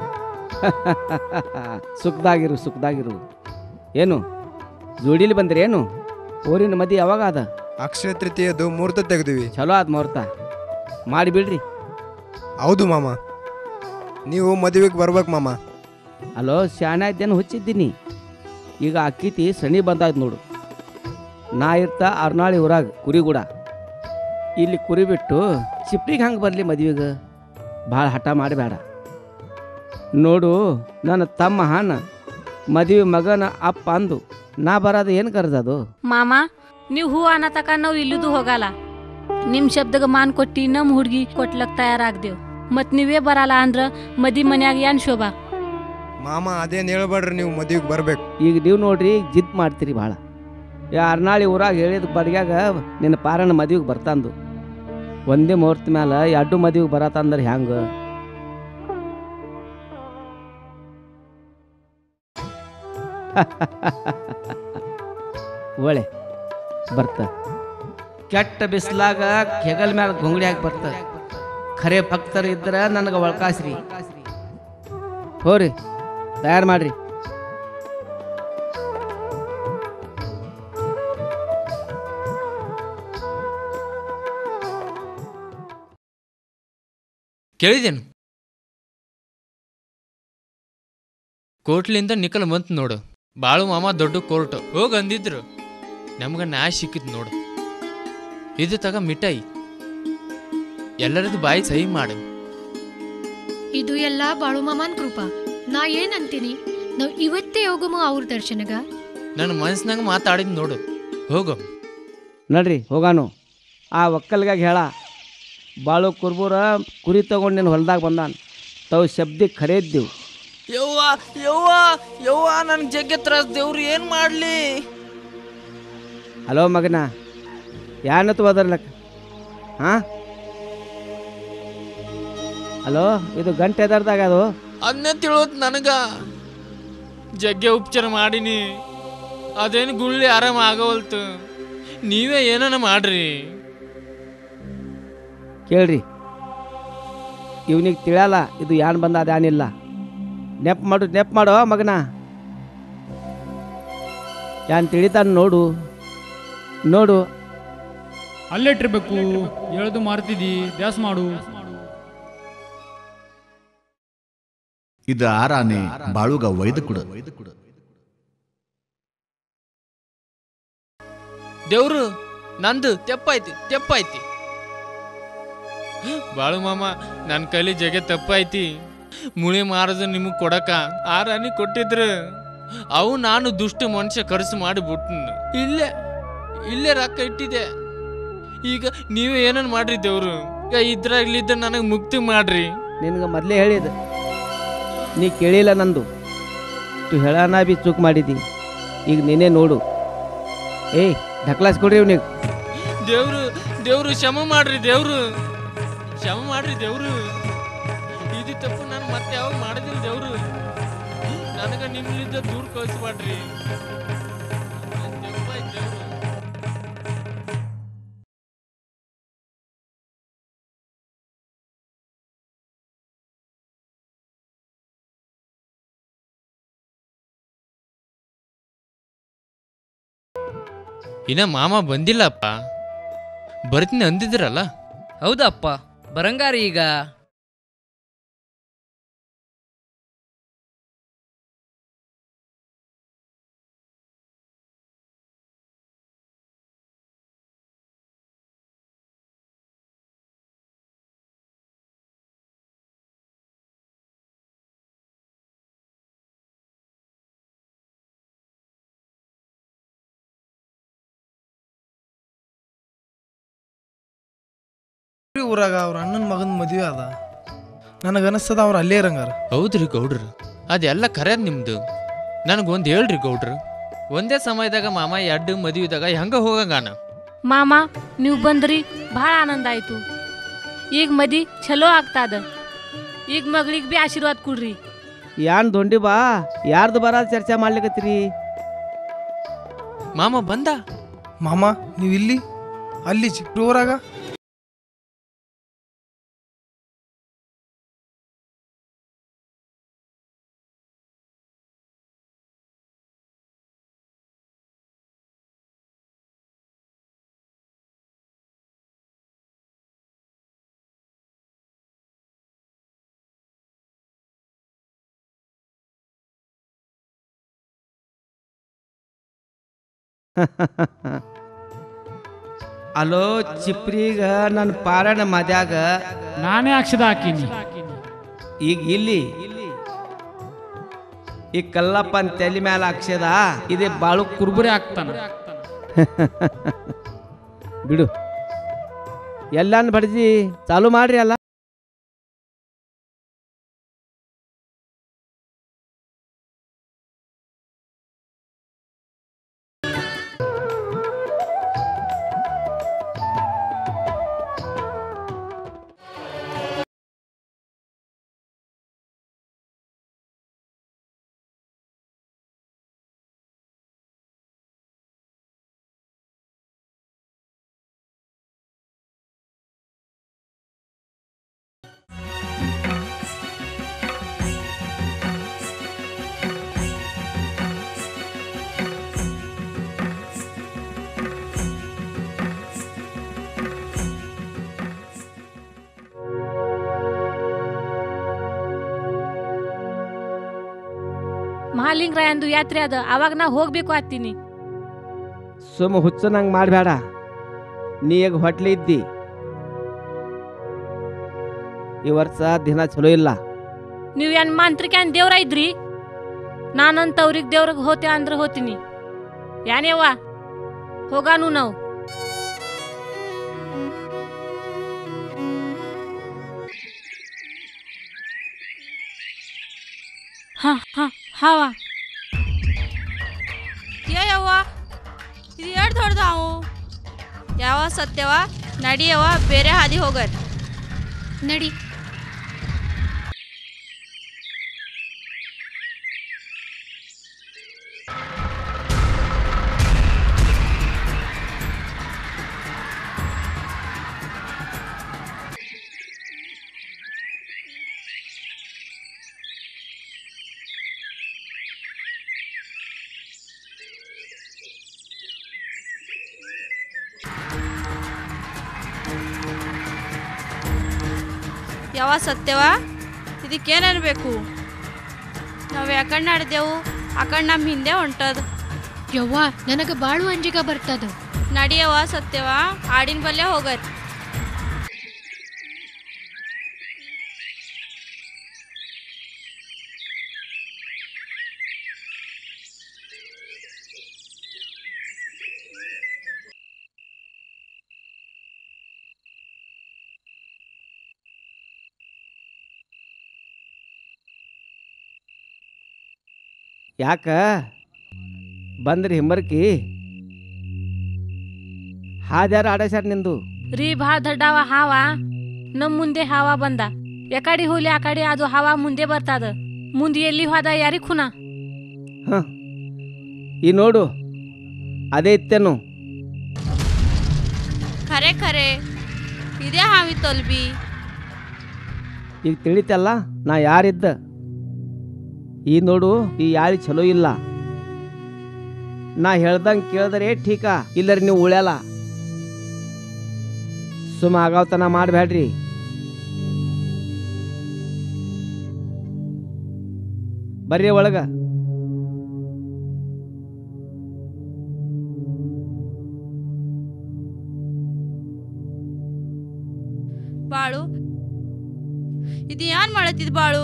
ಸುಖದಾಗಿರು ಸುಖದಾಗಿರು. ಏನು ಜೋಡಿಲಿ ಬಂದ್ರಿ ಏನು? ಊರಿನ ಮದಿ ಯಾವಾಗ ಅದ? ಅಕ್ಷಯ ತೃತೀಯದು ಮುಹೂರ್ತ ತೆಗೆದಿವಿ. ಚಲೋ ಆದ ಮುಹೂರ್ತ ಮಾಡಿಬಿಡ್ರಿ. ಹೌದು ಮಾಮ, ನೀವು ಮದುವೆಗೆ ಬರ್ಬೇಕು ಮಾಮ. ಅಲೋ ಶಾಣೆ ಇದ್ದೇನು ಹುಚ್ಚಿದ್ದೀನಿ. ಈಗ ಅಕ್ಕಿತಿ ಸನಿ ಬಂದಾದ ನೋಡು. ನಾ ಇರ್ತಾ ಅರ್ನಾಳಿ ಊರಾಗ ಕುರಿಗೂಡ. ಇಲ್ಲಿ ಕುರಿ ಬಿಟ್ಟು ಚಿಪ್ರಿಗೆ ಹಂಗೆ ಬರಲಿ ಮದುವೆಗೆ. ಭಾಳ ಹಠ ಮಾಡಬೇಡ. ನೋಡು ನನ್ನ ತಮ್ಮ ಹಾನ ಮದುವೆ ಮಗನ ಅಪ್ಪ ಅಂದು ನಾ ಬರೋದು ಏನು ಕರ್ದದು? ಮಾಮ ನೀವು ಹೂ ಅನ್ನತಕ ನಾವು ಇಲ್ಲದು ಹೋಗಲ್ಲ. ನಿಮ್ಮ ಶಬ್ದಕ್ಕೆ ಮಾನ್ ಕೊಟ್ಟು ನಮ್ಮ ಹುಡುಗಿ ಕೊಟ್ಲಕ್ ತಯಾರಾಗ್ದೇವು. ಮತ್ತು ನೀವೇ ಬರಲ್ಲ ಅಂದ್ರೆ ಮದಿ ಮನ್ಯಾಗ ಏನು ಶೋಭಾ? ಮಾಮ ಅದೇನು ಹೇಳ್ಬೇಡ್ರಿ, ನೀವು ಮದುವೆಗೆ ಬರ್ಬೇಕು. ಈಗ ನೀವು ನೋಡ್ರಿ ಜಿದ್ ಮಾಡ್ತೀರಿ ಭಾಳ. ಯಾ ಅರ್ನಾಳಿ ಊರಾಗ ಹೇಳಿದ ಬಡ್ಗ್ಯಾಗ ನಿನ್ನ ಪಾರಣ ಮದುವೆಗೆ ಬರ್ತಂದು. ಒಂದೇ ಮುಹೂರ್ತ ಮ್ಯಾಲ ಎರಡು ಮದುವೆಗೆ ಬರತ್ತಂದ್ರೆ ಹ್ಯಾಂಗ? ಒಳ್ಳೆ ಬರ್ತ ಕೆಟ್ಟ ಬಿಸ್ಲಾಗ ಕೆಗಲ್ ಮ್ಯಾಲ ಗೊಂಗಡಿ ಹಾಕಿ ಬರ್ತ. ಖರೆ ಭಕ್ತರು ಇದ್ರ ನನಗೆ ಒಳ್ಕಾಸ್ರಿ. ಹೋರಿ ತಯಾರು ಮಾಡ್ರಿ. ಕೇಳಿದೇನು? ಕೋರ್ಟ್ಲಿಂದ ನಿಕಲ್ ಬಂತು ನೋಡು. ಬಾಳು ಮಾಮ ದೊಡ್ಡ ಕೋರ್ಟ್ ಹೋಗಿ ಅಂದಿದ್ರು. ನಮ್ಗೆ ನ್ಯಾಯ ಸಿಕ್ಕಿದ್ ನೋಡು. ಇದು ತಗ ಮಿಠಾಯಿ, ಎಲ್ಲರದು ಬಾಯಿ ಸಹಿ ಮಾಡು. ಇದು ಎಲ್ಲ ಬಾಳು ಮಾಮನ್ ಕೃಪಾ. ನಾ ಏನಂತೀನಿ, ನಾವು ಇವತ್ತೇ ಹೋಗಮ್ಮ ಅವ್ರ ದರ್ಶನಗ. ನನ್ನ ಮನಸ್ಸಿನಾಗ ಮಾತಾಡಿದ್ ನೋಡು. ಹೋಗು ನಡ್ರಿ ಹೋಗಾನು. ಆ ಒಕ್ಕಲ್ಗಾಗ ಹೇಳ ಬಾಳು ಕುರ್ಬೂರ ಕುರಿ ತಗೊಂಡು ನೀನು ಹೊಲ್ದಾಗ ಬಂದಾನ. ತಾವು ಶಬ್ದಕ್ಕೆ ಖರೇದ್ದೆವು. ಯವ್ವ ಯವ್ವ ಯವ್ವ ನನ್ ಜಗ್ಗೆ ತ್ರಾಸ್. ದೇವ್ರು ಏನ್ ಮಾಡ್ಲಿ? ಹಲೋ ಮಗನ, ಯಾನತ್ತು ಬದರ್ಲಕ್ಕ? ಹಾ ಹಲೋ, ಇದು ಗಂಟೆ ಎದರ್ದಾಗ ಅದು ಅದನ್ನೇ ತಿಳೋತ್ ನನಗ. ಜಗ್ಗೆ ಉಪಚಾರ ಮಾಡೀನಿ, ಅದೇನು ಗುಳ್ಳಿ ಆರಾಮ ಆಗವಲ್ತು. ನೀವೇ ಏನನ ಮಾಡ್ರಿ. ಕೇಳ್ರಿ, ಇವನಿಗೆ ತಿಳಿಯಲ್ಲ ಇದು ಯಾನ್ ಬಂದ ಅದೇನಿಲ್ಲ. ನೆಪ್ ಮಾಡು ನೆಪ್ ಮಾಡೋ ಮಗನ. ಯಾನ್ ತಿಳಿತಾನ ನೋಡು ನೋಡು. ಅಲ್ಲೇಟಿರ್ಬೇಕು, ಎಳ್ದು ಮಾರ್ತಿದಿ, ಬ್ಯಾಸ್ ಮಾಡು. ಇದು ಆರಾನೆ ಬಾಳುಗ ವೈದ ಕುಡ. ದೇವ್ರು ನಂದು ತೆಪ್ಪಾಯ್ತಿ ತೆಪ್ಪಾಯ್ತಿ. ಬಾಳು ಮಾಮ ನನ್ನ ಕೈಲಿ ಜಗೆ ತಪ್ಪಾಯ್ತಿ. ಮುಳಿ ಮಾರದು ನಿಮಗೆ ಕೊಡಕ ಆರಾನಿ ಕೊಟ್ಟಿದ್ರು. ಅವು ನಾನು ದುಷ್ಟ ಮನುಷ್ಯ ಖರ್ಚು ಮಾಡಿಬಿಟ್ಟು ಇಲ್ಲೇ ಇಲ್ಲೇ ರೊಕ್ಕ ಇಟ್ಟಿದೆ. ಈಗ ನೀವೇ ಏನನ್ ಮಾಡ್ರಿ ದೇವ್ರು. ಈಗ ಇದ್ರಾಗ್ಲಿದ್ದ ನನಗೆ ಮುಕ್ತಿ ಮಾಡ್ರಿ. ನಿನಗೆ ಮೊದಲೇ ಹೇಳಿದ, ನೀ ಕೇಳಿಲ್ಲ ನಂದು. ತು ಹೇಳನ ಬಿ ಚೂಕ್ ಮಾಡಿದಿ. ಈಗ ನೀನೇ ನೋಡು. ಏಯ್ ಢಕ್ಲಾಸ್ ಕೊಡ್ರಿ ಇವ್ನಿಗೆ. ದೇವ್ರು ದೇವ್ರು ಕ್ಷಮ ಮಾಡ್ರಿ. ದೇವ್ರು ಕ್ಷಮ ಮಾಡ್ರಿ. ದೇವ್ರು ಇದು ತಪ್ಪು ನಾನು ಮತ್ತೆ ಯಾವಾಗ ಮಾಡಿದಿಲ್ಲ. ದೇವ್ರು ನನಗ ನಿಮ್ಮಿಂದ ದೂರ ಕಳಿಸ್ಬೇಡ್ರಿ. ಇನ್ನ ಮಾಮ ಬಂದಿಲ್ಲಪ್ಪ, ಬರ್ತೀನಿ ಅಂದಿದ್ರಲ್ಲ. ಹೌದಪ್ಪ, ಬರಂಗಾರಿ ಈಗ. ಊರಾಗ ಅವ್ರ ಅಣ್ಣನ ಮಗನ ಮದುವೆ ಅದ. ನನಗನ್ನಿಸ್ತದ ಅವ್ರು ಅಲ್ಲೇ ಇರಂಗಾರ. ಹೌದ್ರಿ ಗೌಡ್ರು, ಅದೆಲ್ಲ ಕರೆಯದ್ ನಿಮ್ದು. ನನಗೊಂದು ಹೇಳ್ರಿ ಗೌಡ್ರು, ಒಂದೇ ಸಮಯದಾಗ ಮಾಮ ಎರಡು ಮದುವೆದಾಗ ಹೆಂಗ ಹೋಗಂಗಾನ? ಮಾಮ ನೀವು ಬಂದ್ರಿ ಭಾಳ ಆನಂದ ಆಯ್ತು. ಈಗ ಮದಿ ಚಲೋ ಆಗ್ತಾದ. ಈಗ ಮಗಳಿಗೆ ಬಿ ಆಶೀರ್ವಾದ ಕೊಡ್ರಿ. ಯಾನ್ ದೊಂಡಿ ಬಾ, ಯಾರ್ದು ಬರ ಚರ್ಚೆ ಮಾಡ್ಲಿಕತ್ತೀರಿ? ಮಾಮ ಬಂದ. ಮಾಮ ನೀವು ಇಲ್ಲಿ ಅಲ್ಲಿ ಚಿಕ್ಕ ಊರಾಗ? ಅಲೋ ಚಿಪ್ರೀಗ ನನ್ನ ಪಾರಣ ಮದ್ಯಾಗ ನಾನೇ ಅಕ್ಷದ ಹಾಕೀನಿ. ಈಗ ಇಲ್ಲಿ ಈ ಕಲ್ಲಪ್ಪನ ತಲೆ ಮ್ಯಾಲ ಅಕ್ಷದ ಇದೇ ಬಾಳು ಕುರ್ಬುರಿ ಆಗ್ತಾನ. ಬಿಡು, ಎಲ್ಲಾನು ಬಡ್ಜಿ ಚಾಲು ಮಾಡ್ರಿ ಅಲ್ಲ. ಮಹಾಲಿಂಗರಾಯಂದು ಯಾತ್ರೆ ಅದ, ಅವಾಗ ನಾ ಹೋಗ್ಬೇಕು ಆತೀನಿ. ಸುಮ್ಮ ಹುಚ್ಚನಂಗೆ ಮಾಡಬೇಡ. ನೀ ಈಗ ಹೊಟ್ಲಿ ಇದ್ದಿ. ಈ ವರ್ಷ ದಿನ ಚಲೋ ಇಲ್ಲ. ನೀವು ಏನ್ ಮಾಂತ್ರಿಕ ಏನ್ ದೇವ್ರ ಇದ್ರಿ? ನಾನಂತ ಅವ್ರಿಗೆ ದೇವ್ರಿಗೆ ಹೋತೆ ಅಂದ್ರೆ ಹೋತೀನಿ. ಯಾನೇವ್ವ ಹೋಗಾನು ನಾವು. ಹಾ ಹಾ ಹಾವ ಯವ್ವ ಇದು ಎರಡು ದೊಡ್ಡದಾವು. ಯಾವ ಸತ್ಯವ ನಡಿಯವ, ಬೇರೆ ಹಾದಿ ಹೋಗರ್ ನಡಿ. ಯಾವ ಸತ್ಯವ ಇದಕ್ಕೇನನ್ಬೇಕು? ನಾವು ಯಾಕಂಡ್ ನಾಡ್ದೆವು ಆ ಕಣ್ ನಮ್ಮ ಹಿಂದೆ ಹೊಂಟದ. ಯವ್ವ ನನಗೆ ಬಾಳು ಅಂಜಿಗ ಬರ್ತದ. ನಡಿಯವ ಸತ್ಯವ, ಆಡಿನ ಬಲ್ಲೆ ಹೋಗರ್. ಯಾಕ ಬಂದ್ರಿ ಹಿಮ್ಮರ್ಕಿ? ಹಾದ್ಯಾರ ಆಡಸ್ಯಾರ ನಿಂದು? ರೀ ಭಾಳ ದೊಡ್ಡವ ಹಾವ. ನಮ್ಮ ಮುಂದೆ ಹಾವ ಬಂದ. ಎಕಡಿ ಹೋಲಿ ಆ ಕಡೆ ಅದು ಹಾವ ಮುಂದೆ ಬರ್ತದ. ಮುಂದೆ ಎಲ್ಲಿ ಹೋದ ಯಾರಿಗ್ ಖುನಾ? ಹ ಈ ನೋಡು, ಅದೇ ಇತ್ತೇನು? ಖರೆ ಖರೆ ಇದೇ ಹಾವಿ ತೊಲ್ಬಿ. ಈಗ ತಿಳಿತಲ್ಲ ನಾ ಯಾರಿದ್ದ. ಈ ನೋಡು, ಈ ಯಾಳಿ ಚಲೋ ಇಲ್ಲ. ನಾ ಹೇಳ್ದಂಗೆ ಕೇಳಿದ್ರೆ ಠೀಕ, ಇಲ್ಲರಿ ನೀವು ಉಳ್ಯಾಲ. ಸುಮ್ಮ ಆಗಾವ್ತನ ಮಾಡಬೇಡ್ರಿ. ಬರ್ರಿ ಒಳಗ. ಬಾಳು, ಇದು ಏನ್ ಮಾಡತ್ತಿದ್ ಬಾಳು?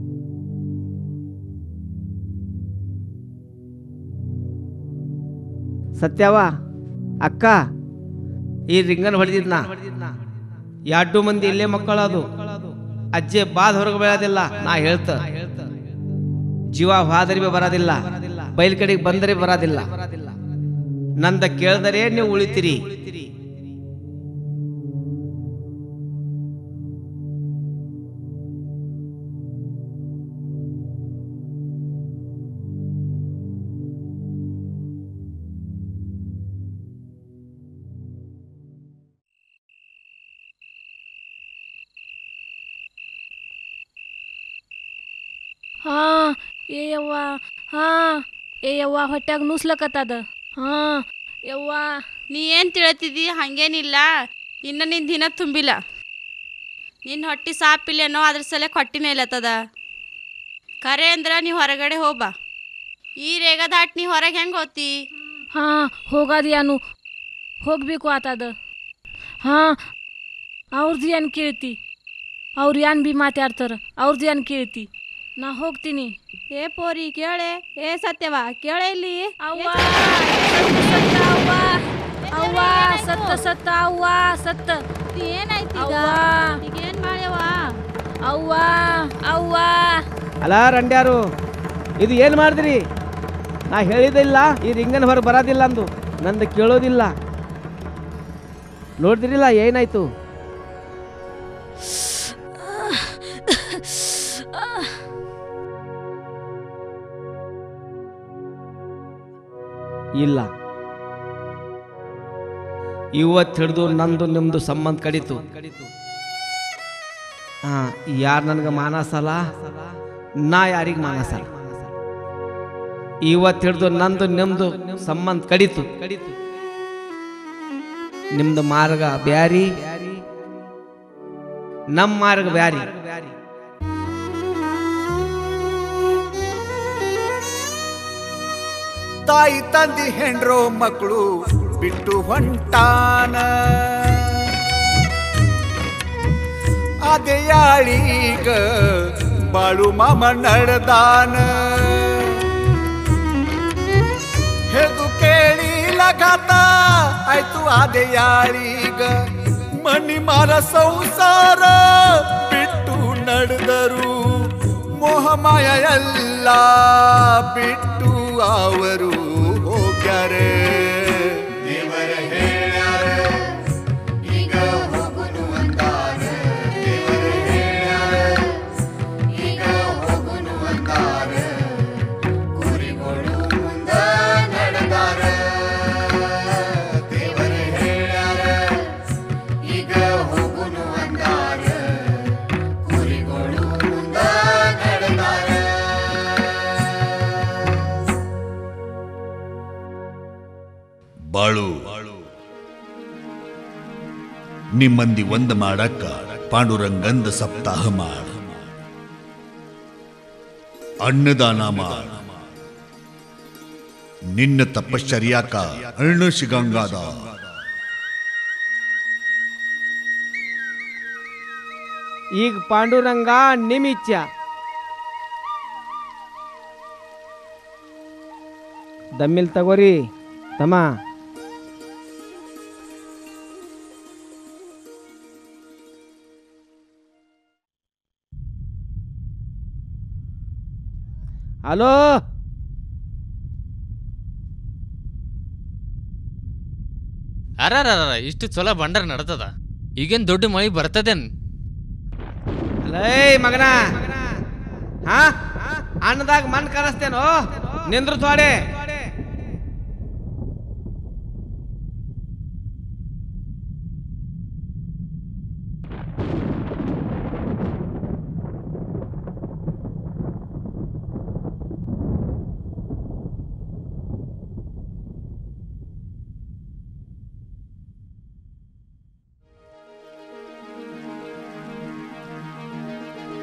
ಸತ್ಯವ ಅಕ್ಕ, ಈ ರಿಂಗನ್ ಹೊಡೆದಿದ್ನ ಎರಡು ಮಂದಿ ಇಲ್ಲೇ ಮಕ್ಕಳದು. ಅಜ್ಜೆ ಬಾದ್ ಹೊರಗೆ ಬೆಳೆಯೋದಿಲ್ಲ. ನಾ ಹೇಳ್ತ ಜೀವ ಹಾದರಿ ಬರೋದಿಲ್ಲ, ಬಯಲ್ ಕಡೆಗೆ ಬಂದರೆ ಬರೋದಿಲ್ಲ. ನಂದ ಕೇಳಿದರೆ ನೀವು ಉಳಿತೀರಿ. ಹಾ ಏ ಯವ್ವ, ಹಾ ಏ ಯವ್ವ ಹೊಟ್ಯಾಗ ನುಸ್ಲಕತ್ತದ. ಹಾ ಯವ್ವ, ನೀ ಏನು ತಿಳ್ತಿದ್ದಿ? ಹಂಗೇನಿಲ್ಲ, ಇನ್ನು ನಿನ್ನ ದಿನ ತುಂಬಿಲ್ಲ. ನಿನ್ನ ಹೊಟ್ಟೆ ಸಾಪಿಲ್ಲೇನೋ, ಅದ್ರ ಸಲ ಹೊಟ್ಟೆ ಮೇಲತ್ತದ. ಕರೆ ಅಂದ್ರೆ ನೀವು ಹೊರಗಡೆ ಹೋಗ್ಬಾ. ಈ ರೇಗ ದಾಟ್ ನೀ ಹೊರಗೆ ಹೆಂಗೆ ಹೋಗ್ತಿ? ಹಾ ಹೋಗೋದು ಯಾನು ಹೋಗ್ಬೇಕು ಆತದ. ಹಾ ಅವ್ರದ್ದು ಏನು ಕೇಳ್ತಿ? ಅವ್ರು ಏನು ಭೀ ಮಾತಾಡ್ತಾರ, ಅವ್ರದ್ದು ಏನು ಕೇಳ್ತಿ? ನಾ ಹೋಗ್ತೀನಿ. ಏ ಪೋರಿ ಕೇಳೆ, ಏ ಸತ್ಯವ ಕೇಳೆ ಇಲ್ಲಿ. ಅವ್ವ ಸತ್ತ, ಅವ್ವ ಅವ್ವ ಸತ್ತ ಸತ್ತ, ಅವ್ವ ಸತ್ತ. ಏನಾಯ್ತು ಈಗ? ಏನು ಮಾಡ್ಯವ? ಅವ್ವ ಅವ್ವ. ಅಲ್ಲ ರಂಡ್ಯಾರು, ಇದು ಏನು ಮಾಡಿದ್ರಿ? ನಾ ಹೇಳಿದಿಲ್ಲ ಈ ರಿಂಗನ್ ಹೊರ ಬರೋದಿಲ್ಲ ಅಂದು. ನಂದು ಕೇಳೋದಿಲ್ಲ. ನೋಡ್ತಿರಿಲ್ಲ ಏನಾಯ್ತು? ಇಲ್ಲ, ಇವತ್ತು ಹಿಡಿದು ನಂದು ನಿಮ್ದು ಸಂಬಂಧ ಕಡಿತು. ಹಾ, ಯಾರು ನನಗೆ ಮಾನಸಲ್ಲ, ನಾ ಯಾರಿಗೆ ಮಾನಸಲ್ಲ. ಇವತ್ತು ಹಿಡಿದು ನಂದು ನಿಮ್ದು ಸಂಬಂಧ ಕಡಿತು. ನಿಮ್ದು ಮಾರ್ಗ ಬ್ಯಾರಿ, ನಮ್ಮ ಮಾರ್ಗ ಬ್ಯಾರಿ. ತಾಯಿ ತಂದಿ ಹೆಂಡ್ರೋ ಮಕ್ಕಳು ಬಿಟ್ಟು ಹೊಂಟಾನ. ಅದೇ ಯಾಳೀಗ ಬಾಳು ಮಾಮ ನಡೆದಾನ. ಹೆದು ಕೇಳಿ ಲಗಾತ ಆಯ್ತು ಅದೇ ಯಾಳೀಗ. ಮನಿ ಮಾರ ಸಂಸಾರ ಬಿಟ್ಟು ನಡೆದರು. ಮೋಹಮಾಯ ಎಲ್ಲ ಬಿಟ್ಟು ಅವರು ಹೋಗ್ಯಾರೆ. ದೇವರ ಹೇಳ್ಯಾರ ಈಗ ಹೋಗುನು ಅಂತಾರ. ದೇವರ ಹೇಳ್ಯಾರ ಈಗ ಹೋಗುನು ಅಂತಾರ. ಕುರಿಗಳು ಮುಂದ ನಡೆದಾರ. ದೇವರ ಹೇಳ್ಯಾರ ಈಗ ಹೋಗುನು ಅಂತಾರ. ಕುರಿಗಳು ಮುಂದ ನಡೆದಾರ. ಬಾಳು, ನಿಮ್ಮಂದಿ ಒಂದ ಮಾಡಕ್ಕ ಪಾಂಡುರಂಗಂದ ಸಪ್ತಾಹ ಮಾಡ. ಅನ್ನದಾನ ಮಾಡ. ನಿನ್ನ ತಪಶ್ಚರ್ಯಾಕ ಅರ್ಣ ಸಿಗಂಗಾದ. ಈಗ ಪಾಂಡುರಂಗ ನಿಮ್ ಇಚ್ಛ. ದಮ್ಮಿಲ್ ತಗೋರಿ ತಮ್ಮ. ಹಲೋ, ಅರಾರ ಇಷ್ಟು ಚಲೋ ಬಂಡರ್ ನಡ್ತದ. ಈಗೇನ್ ದೊಡ್ಡ ಮಳಿ ಬರ್ತದೇನ್? ಅಲೇ ಮಗನ, ಹಾ ಅನ್ನದಾಗ ಮಣ್ ಕಲಿಸ್ತೇನೋ, ನಿಂದ್ರು ಥೋಡೆ.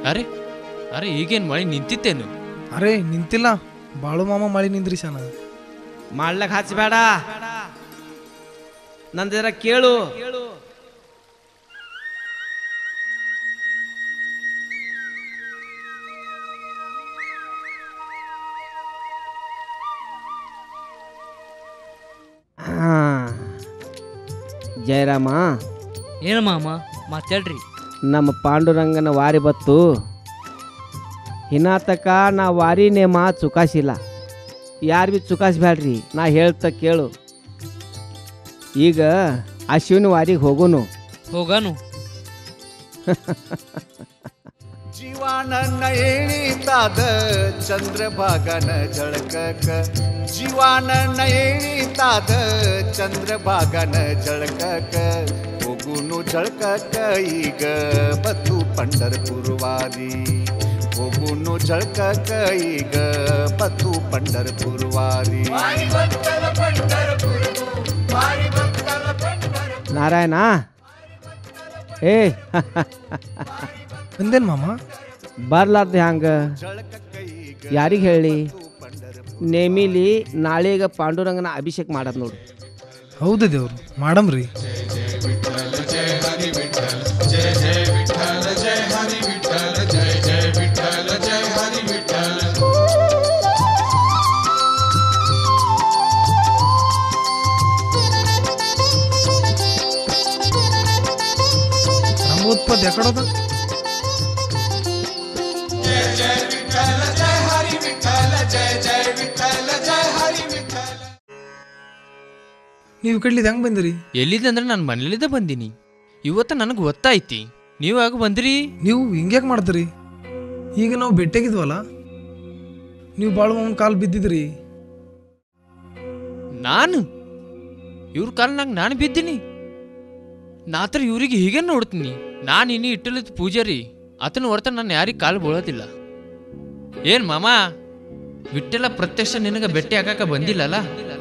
ಅರೆ ಅರೆ ಈಗೇನು ಮಳೆ ನಿಂತಿತ್ತೇನು? ಅರೆ ನಿಂತಿಲ್ಲ, ಬಾಳು ಮಾಮ ಮಳೆ ನಿಂದ್ರಿಸಾನ. ಮಾಡ್ಲಕ್ ಹಚ್ಚಬೇಡ, ನಂದರ ಕೇಳು. ಜಯರಾಮ, ಏನು ಮಾಮ ಮಾತಾಡ್ರಿ. ನಮ್ಮ ಪಾಂಡುರಂಗನ ವಾರಿ ಬತ್ತು, ಹಿನಾತಕ ನಾ ವಾರಿ ನೇಮ ಚುಕಾಸಿಲ್ಲ. ಯಾರು ಭೀ ಚುಕಾಸ್ಬೇಡ್ರಿ, ನಾ ಹೇಳ್ತ ಕೇಳು. ಈಗ ಅಶ್ವಿನ ವಾರಿಗೆ ಹೋಗೋನು. ಹೋಗಾನು. ಜೀವಾನನ್ನ ಎಣಿತಾದ ಚಂದ್ರಭಾಗನ ಜಳಕಕ, ಜೀವಾನನ್ನ ಎಣಿತಾದ ಚಂದ್ರಭಾಗನ ಜಳಕಕ, ಹೋಗುನು ಜಳಕಕ ಈಗ ಬತ್ತು ಪಂಢರಪುರವಾರಿ, ಹೋಗುನು ಜಳಕಕ ಈಗ ಬತ್ತು ಪಂಢರಪುರವಾರಿ. ನಾರಾಯಣ ಏ ಬಂದೇನ್ ಮಾಮ? ಬರ್ಲಾರ್ದು ಹ್ಯಾಂಗ? ಯಾರಿಗೆ ಹೇಳಿ? ನೇಮಿಲಿ ನಾಳೆಗ ಪಾಂಡುರಂಗನ ಅಭಿಷೇಕ ಮಾಡದ್ ನೋಡು. ಹೌದು ದೇವ್ರು, ಮಾಡಮ್ರಿ. ನಮ್ಮ ಉತ್ಪತ್ತಿ ಯಾಕಡೋದ? ನೀವು ಕಡ್ಲಿದ್ ಹೆಂಗ್ ಬಂದಿರಿ? ಎಲ್ಲಿದೆ ಅಂದ್ರೆ ನಾನು ಮನೇಲಿದ್ದ ಬಂದೀನಿ. ಇವತ್ತು ನನಗೆ ಗೊತ್ತಾಯ್ತಿ, ನೀವು ಯಾಕೆ ಬಂದಿರಿ? ನೀವು ಹಿಂಗ್ಯಾಕೆ ಮಾಡ್ತೀರಿ? ಈಗ ನಾವು ಭೇಟಿಯಾಗಿದ್ವಲ್ಲ, ನೀವು ಬಾಳು ಮಾಮನ ಕಾಲು ಬಿದ್ದಿದ್ರಿ. ನಾನು ಇವ್ರ ಕಾಲ್ನಾಗ ನಾನು ಬಿದ್ದೀನಿ? ನಾತ್ರ ಇವ್ರಿಗೆ ಹೀಗೆ ನೋಡ್ತೀನಿ. ನಾನು ಇನ್ನಿ ಇಟ್ಟಲಿದ್ ಪೂಜಾರಿ, ಆತನ ಹೊರತ ನಾನು ಯಾರಿಗೆ ಕಾಲು ಬೀಳೋದಿಲ್ಲ. ಏನ್ ಮಾಮ, ವಿಠ್ಠಲ ಪ್ರತ್ಯಕ್ಷ ನಿನಗೆ ಭೇಟಿ ಆಗಾಕ ಬಂದಿಲ್ಲಲ್ಲ?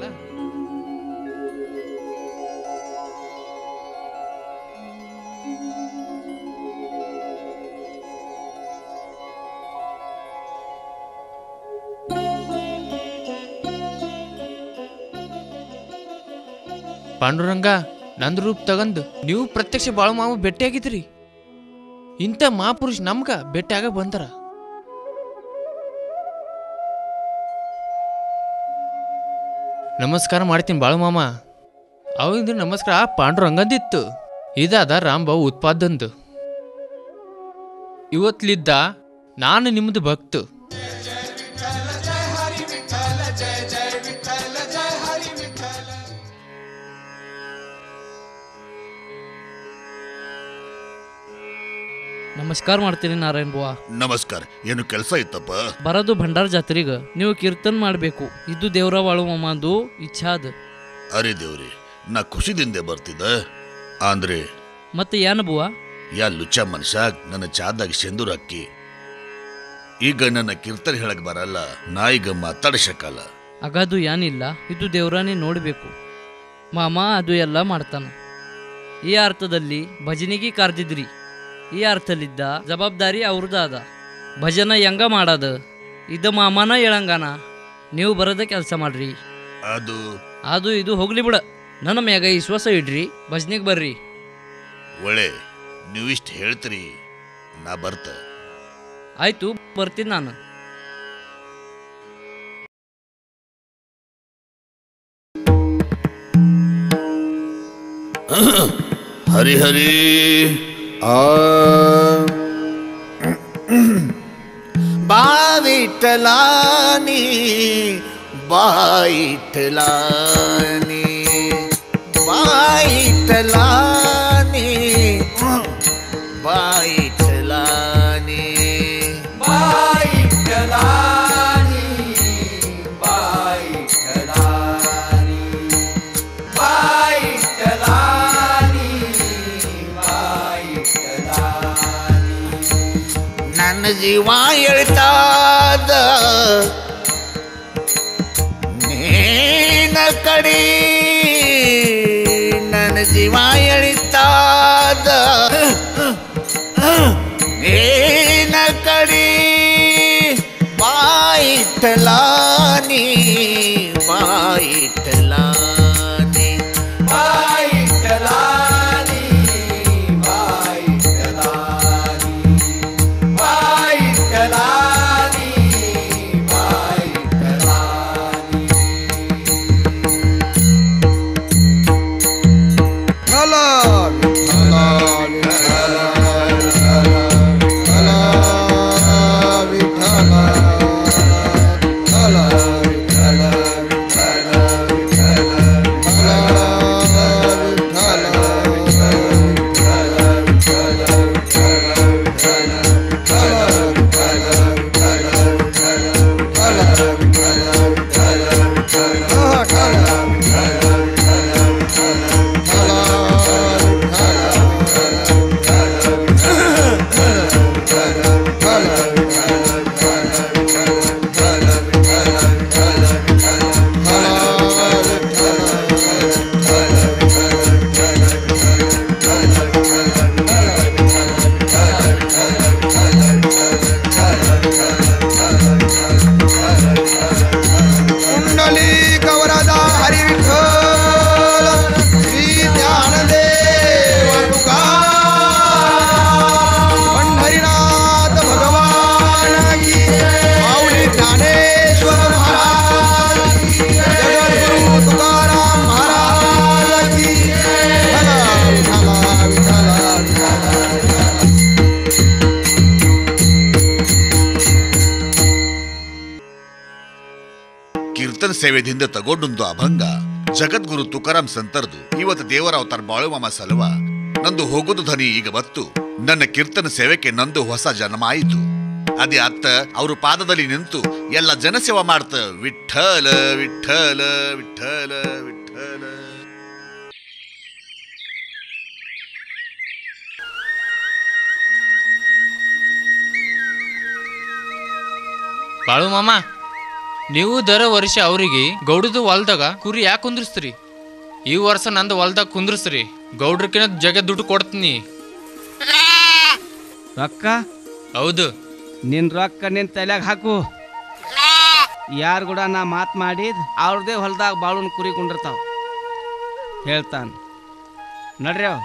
ಪಾಂಡುರಂಗ, ನಂದು ರೂಪ ತಗಂದು ನೀವು ಪ್ರತ್ಯಕ್ಷ ಬಾಳು ಮಾವು ಭೇಟಿ ಆಗಿದ್ರಿ. ಇಂಥ ಮಹಾಪುರುಷ ನಮ್ಗ ಭೇಟಿ ಆಗ ಬಂದರ. ನಮಸ್ಕಾರ ಮಾಡ್ತೀನಿ ಬಾಳು ಮಾಮ. ಅವಾಗಿಂದ ನಮಸ್ಕಾರ ಪಾಂಡುರಂಗಂದಿತ್ತು. ಇದಾದ ರಾಂಬಾವು ಉತ್ಪಾದಂದು. ಇವತ್ಲಿದ್ದ ನಾನು ನಿಮ್ಮದು ಭಕ್ತು. ನಮಸ್ಕಾರ ಮಾಡ್ತೀನಿ ನಾರಾಯಣ್ ಬುವಾ. ನಮಸ್ಕಾರ. ಏನು ಕೆಲಸ ಇತ್ತಪ್ಪ? ಬರೋದು ಭಂಡಾರ ಜಾತ್ರೆಗ ನೀವು ಕೀರ್ತನ್ ಮಾಡಬೇಕು. ಇದು ದೇವ್ರ ಬಾಳು ಮಾಮಂದು ಇಚ್ಛಾ ಅದ. ಅರೆ ದೇವ್ರಿ, ನಾ ಖುಷಿದಿಂದ ಬರ್ತಿದ್ದ. ಅಂದ್ರೆ ಮತ್ತೆ ಏನು ಬುವಾ? ಯಾ ಲುಚ್ಚ ಮನುಷ್ಯ ನನ್ನ ಚಾದಾಗ ಸೆಂದೂರ್ ಹಾಕಿ. ಈಗ ನನ್ನ ಕೀರ್ತನೆ ಹೇಳಕ್ ಬರಲ್ಲ, ನಾ ಈಗ ಮಾತಾಡಸಕಲ್ಲ. ಅಗದು ಏನಿಲ್ಲ, ಇದು ದೇವ್ರನೇ ನೋಡಬೇಕು. ಮಾಮ ಅದು ಎಲ್ಲ ಮಾಡ್ತಾನ. ಈ ಅರ್ಥದಲ್ಲಿ ಭಜನಿಗೆ ಕರ್ದಿದ್ರಿ. ಈ ಅರ್ಥಲಿದ್ದ ಜವಾಬ್ದಾರಿ ಅವ್ರದ್ದು ಅದ. ಭಜನ ಹೆಂಗ ಮಾಡದ ಇದ ಮಾಮನ ಹೇಳಂಗಾನ. ನೀವು ಬರೋದ ಕೆಲಸ ಮಾಡ್ರಿ. ಅದು ಅದು ಇದು ಹೋಗ್ಲಿ ಬಿಡ, ನನ್ನ ಮ್ಯಾಗ ವಿಶ್ವಾಸ ಇಡ್ರಿ. ಭಜನಿಗೆ ಬರ್ರಿ. ಒಳ್ಳೆ ನೀವಿಷ್ಟು ಹೇಳ್ತೀರಿ, ನಾ ಬರ್ತ. ಆಯ್ತು, ಬರ್ತೀನಿ ನಾನು. ಹರಿ ಹರಿ ಆ ಬಾವಿಠಲಾನಿ ಬಾಯಿಠಲಾನಿ ಬಾಯಿಠಲಾನಿ ಬಾಯಿಠಲಾನಿ ಬಾಯಿಠಲಾನಿ ಬಾಯಿಠಲಾನಿ ಬಾಯಿಠಲಾನಿ ನನ್ನ ಜೀವ ಎಳ್ತಾದ ನೇನ ಕಡಿ, ನನ್ನ ಜೀವ ಎಳಿತಾದ ನೇನ विठ्ठलानी विठ्ठलानी विठ्ठलानी विठ्ठलानी विठ्ठलानी विठ्ठला विठ्ठला ಕೀರ್ತನ ಸೇವೆದಿಂದ ತಗೊಂಡೊಂದು ಅಭಂಗ ಜಗದ್ಗುರು ತುಕಾರಾಮ್ ಸಂತರ್ದು ಇವತ್ತು ದೇವರ ಅವತಾರ ಬಾಳು ಮಾಮ ಸಲುವ ನಂದು ಹೋಗುದು ಧ್ವನಿ ಈಗ ಬತ್ತು ನನ್ನ ಕೀರ್ತನ ಸೇವೆಗೆ ನಂದು ಹೊಸ ಜನ್ಮ ಆಯಿತು. ಅದೇ ಅತ್ತ ಅವರು ಪಾದದಲ್ಲಿ ನಿಂತು ಎಲ್ಲ ಜನಸೇವಾ ಮಾಡ್ತ ವಿಠ್ಠಲ ವಿಠ್ಠಲ ವಿಠ್ಠಲ ವಿಠ್ಠಲ. ಬಾಳು ಮಾಮ, ನೀವು ದರ ವರ್ಷ ಅವರಿಗೆ ಗೌಡದ ಹೊಲ್ದಾಗ ಕುರಿ ಯಾಕೆ ಕುಂದ್ರಿಸ್ತೀರಿ? ಈ ವರ್ಷ ನಂದು ಹೊಲ್ದಾಗ ಕುಂದ್ರಿಸ್ರಿ, ಗೌಡ್ರಕಿನ ಜಗ ದುಡ್ಡು ಕೊಡ್ತೀನಿ. ರೊಕ್ಕ? ಹೌದು. ನಿನ್ ರೊಕ್ಕ ನಿನ್ ತಲೆಯಾಗ ಹಾಕು. ಯಾರು ಕೂಡ ನಾ ಮಾತು ಮಾಡಿದ್ ಅವ್ರದೇ ಹೊಲ್ದಾಗ ಬಾಳುನ್ ಕುರಿ ಕುಂಡಿರ್ತಾವ ಹೇಳ್ತಾನ. ನಡ್ರಿ ಅವ್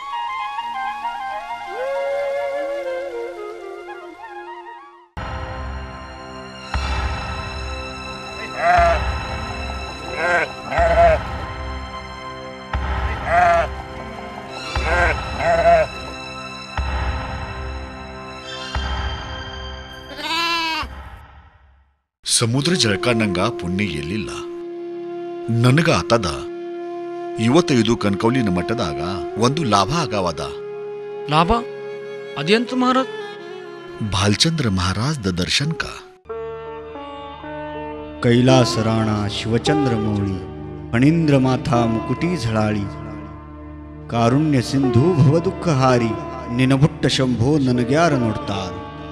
ಸಮುದ್ರ ಜಳಕ ನಂಗ ಪುಣ್ಯ ಎಲ್ಲಿಲ್ಲ, ನನಗ ಆತದ. ಇವತ್ತು ಇದು ಕನ್ಕೌಲಿನ ಮಠದಾಗ ಒಂದು ಲಾಭ ಆಗವಾದ. ಲಾಭ ಅದೆಂತ ಮಹಾರಾಜ್? ಭಾಲ್ಚಂದ್ರ ಮಹಾರಾಜ್ ದ ದರ್ಶನ್ का कैलास राणा शिवचंद्र मौळी फणींद्र माथा मुकुटी झळाळी कारुण्य सिंधू भवदुःखहारी निनबुट्ट शंभो ನನಗ್ಯಾರ ನೋಡ್ತಾರ.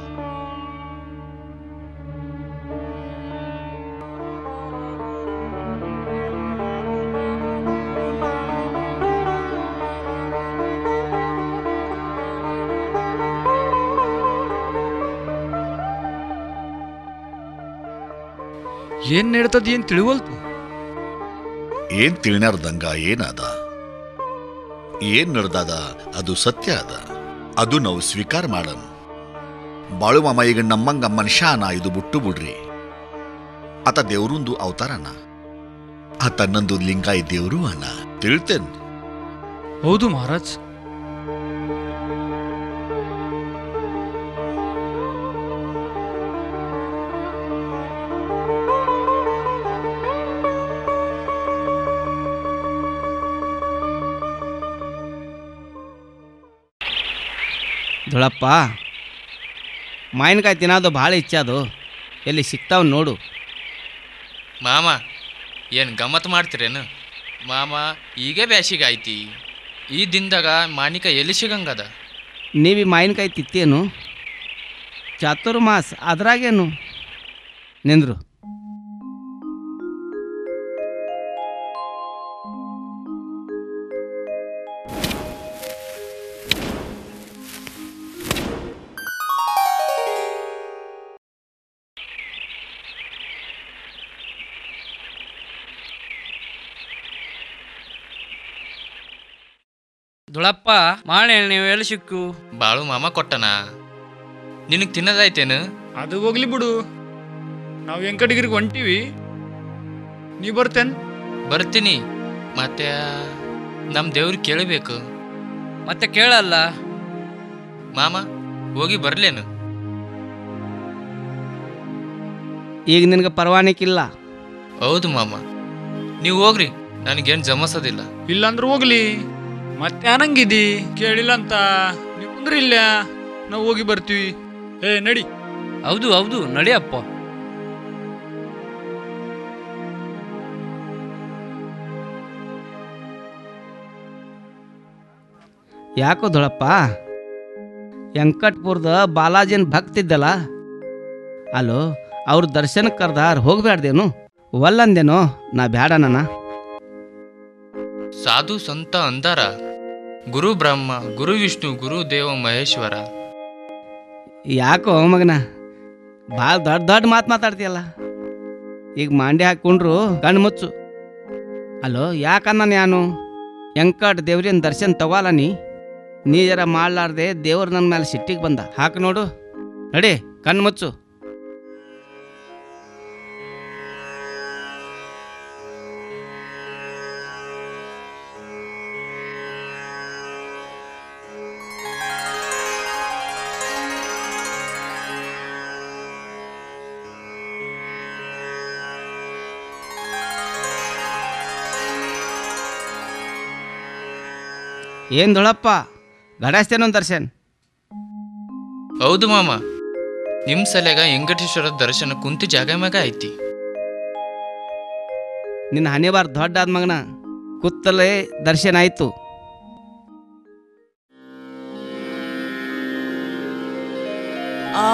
ಏನ್ ನಡ್ತದ ಏನ್ ತಿಳಿವಲ್ತು? ಏನ್ ತಿಳಿನಾರ್ದಂಗ ಏನಾದ, ಏನ್ ನಡ್ದಾದ ಅದು ಸತ್ಯ ಅದ, ಅದು ನಾವು ಸ್ವೀಕಾರ ಮಾಡನ್. ಬಾಳು ಮಾಮ ಈಗ ನಮ್ಮಂಗ ಮನುಷ್ಯನ ಇದು ಬಿಟ್ಟು ಬಿಡ್ರಿ. ಆತ ದೇವ್ರಂದು ಅವತಾರನ, ಆತ ನಂದು ಲಿಂಗಾಯಿ ದೇವ್ರು ಅನ್ನ ತಿಳ್ತೇನ್. ಹೌದು ಮಹಾರಾಜ್. ದೊಳಪ್ಪ, ಮಾವಿನಕಾಯಿ ತಿನ್ನೋದು ಭಾಳ ಇಚ್ಛೆ ಅದು, ಎಲ್ಲಿ ಸಿಗ್ತಾವ ನೋಡು. ಮಾಮ ಏನು ಗಮ್ಮತ್ ಮಾಡ್ತೀರೇನು? ಮಾಮ ಈಗ ಬ್ಯಾಸಿಗೆ ಆಯ್ತಿ, ಈ ದಿನದಾಗ ಮಾವಿನಕಾಯಿ ಎಲ್ಲಿ ಸಿಗಂಗದ? ನೀವಿ ಮಾವಿನಕಾಯಿ ತಿತ್ತೇನು? ಚಾತುರ್ಮಾಸ ಅದ್ರಾಗೇನು? ನಿಂದ್ರು. ದುಳಪ್ಪ ಮಾಣೆ ನೀವು ಎಲ್ಲಿ ಸಿಕ್ಕು? ಬಾಳು ಮಾಮ ಕೊಟ್ಟನ. ನಿನಗೆ ತಿನ್ನದಾಯ್ತೇನು? ಅದು ಹೋಗ್ಲಿ ಬಿಡು, ನಾವು ವೆಂಕಟಗಿರಿಗೆ ಹೊಂಟಿವಿ, ನೀ ಬರ್ತೇನ್? ಬರ್ತೀನಿ. ಮತ್ತೆ ನಮ್ಮ ದೇವ್ರಿಗೆ ಕೇಳಬೇಕು. ಮತ್ತೆ ಕೇಳಲ್ಲ ಮಾಮ, ಹೋಗಿ ಬರ್ಲೇನು? ಈಗ ನಿನಗೆ ಪರವಾನಿಕಿಲ್ಲ. ಹೌದು ಮಾಮ, ನೀವು ಹೋಗ್ರಿ, ನನಗೇನು ಜಮಸೋದಿಲ್ಲ. ಇಲ್ಲಾಂದ್ರೆ ಹೋಗ್ಲಿ, ಮತ್ತೆ ಅನ್ನಂಗಿದಿ ಕೇಳಿಲ್ಲ ಅಂತ ನೀವು ಕುಂದ್ರಿ ಇಲ್ಲ, ನಾವು ಹೋಗಿ ಬರ್ತೀವಿ. ಏ ನಡಿ. ಹೌದು ಹೌದು ನಡಿಯಪ್ಪ. ಯಾಕೋ ದೊಳಪ್ಪ, ವೆಂಕಟ್ಪುರದ ಬಾಲಾಜಿನ ಭಕ್ತಿದ್ದಲ್ಲ, ಅಲ್ಲೋ ಅವ್ರ ದರ್ಶನಕ್ಕೆ ಕರ್ದಾರ ಹೋಗ್ಬ್ಯಾಡ್ದೇನು? ಒಲ್ಲಂದೇನೋ ನಾ ಬ್ಯಾಡನ. ಸಾಧು ಸಂತ ಅಂದಾರ, ಗುರು ಬ್ರಹ್ಮ, ಗುರು ವಿಷ್ಣು, ಗುರು ದೇವ ಮಹೇಶ್ವರ. ಯಾಕೋ ಮಗನ ಭಾಳ ದೊಡ್ಡ ದೊಡ್ಡ ಮಾತು ಮಾತಾಡ್ತೀಯಲ್ಲ. ಈಗ ಮಾಂಡ್ಯ ಹಾಕ್ಕೊಂಡ್ರು ಕಣ್ಣು ಮುಚ್ಚು. ಅಲ್ಲೋ ಯಾಕನ್ನ ನಾನು ವೆಂಕಟ್ ದೇವ್ರಿನ ದರ್ಶನ ತಗೋಲ್ಲ ನೀ ನೀ ಜರ ಮಾಡ್ಲಾರ್ದೆ ದೇವ್ರು ನನ್ನ ಮೇಲೆ ಸಿಟ್ಟಿಗೆ ಬಂದ. ಹಾಕಿ ನೋಡು, ನಡಿ ಕಣ್ಣು ಮುಚ್ಚು. ಏನ್ ದೊಳಪ್ಪ ಗಡಾಸ್ತೇನೊಂದು ದರ್ಶನ್? ಹೌದು ಮಾಮ, ನಿಮ್ಮ ಸಲೆಗ ವೆಂಕಟೇಶ್ವರ ದರ್ಶನ ಕುಂತಿ ಜಾಗ ಮ್ಯಾಗ ಐತಿ. ನಿನ್ನ ಹಣೆ ಬಾರ್ ದೊಡ್ಡ ಆದ ಮಗನ, ಕುತ್ತಲೇ ದರ್ಶನ ಆಯ್ತು. ಆ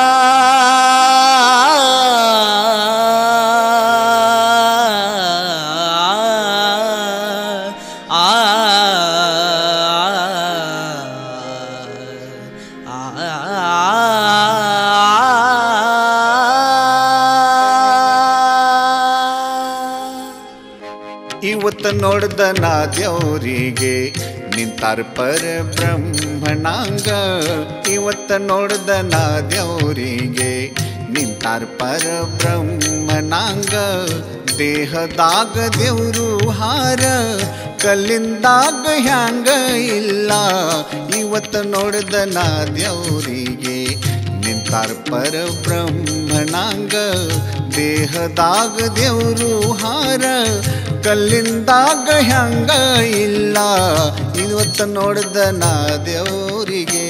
ಇವತ್ತು ನೋಡ್ದ ನಾ ದೇವರಿಗೆ ನಿಂತಾರ ಪರ ಬ್ರಹ್ಮಣಾಂಗ. ಇವತ್ತು ನೋಡ್ದ ನಾ ದೇವರಿಗೆ ನಿಂತಾರ ಪರ ಬ್ರಹ್ಮಣಾಂಗ. ದೇಹದಾಗ ದೇವ್ರು ಹಾರ, ಕಲ್ಲಿಂದಾಗ ಹ್ಯಾಂಗ ಇಲ್ಲ. ಇವತ್ತು ನೋಡ್ದ ನಾ ದೇವರಿಗೆ ನಿಂತಾರ ಪರ ಬ್ರಹ್ಮಣಾಂಗ. ದೇಹದಾಗ ದೇವ್ರು ಹಾರ, ಕಲ್ಲಿಂದಾಗ ಹ್ಯಾಂಗ ಇಲ್ಲ. ಇವತ್ತು ನೋಡ್ದ ನಾ ದೇವರಿಗೆ.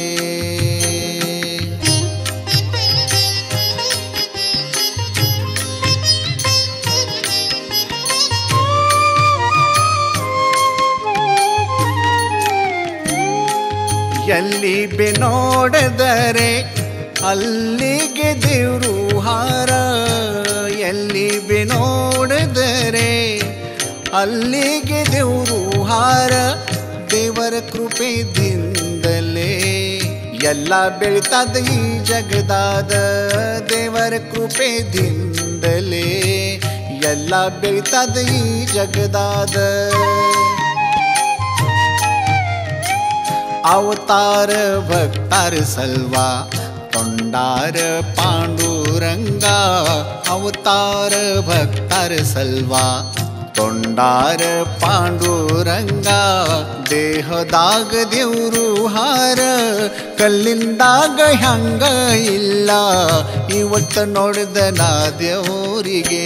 ಎಲ್ಲಿ ಬಿ ನೋಡಿದರೆ ಅಲ್ಲಿಗೆ ದೇವ್ರು ಹಾರ. ಎಲ್ಲಿ ಬಿ ನೋಡಿದರೆ ಅಲ್ಲಿಗೆ ದೇವ್ರು ಹಾರ. ದೇವರ ಕೃಪೆದಿಂದಲೇ ಎಲ್ಲ ಬೆಳಿತದ ಈ ಜಗದಾದ. ದೇವರ ಕೃಪೆದಿಂದಲೇ ಎಲ್ಲ ಬೆಳಿತದ ಈ ಜಗದಾದ. ಅವತಾರ ಭಕ್ತರ ಸಲ್ವಾ ತೊಂಡಾರ ಪಾಂಡುರಂಗ. ಅವತಾರ ಭಕ್ತರ ಸಲ್ವಾ ತೊಂಡಾರ ಪಾಂಡುರಂಗ. ದೇಹದಾಗ ದೇವ್ರು ಹಾರ, ಕಲ್ಲಿಂದಾಗ ಹ್ಯಾಂಗ ಇಲ್ಲ. ಇವತ್ತು ನೋಡಿದ ನಾ ದೇವರಿಗೆ.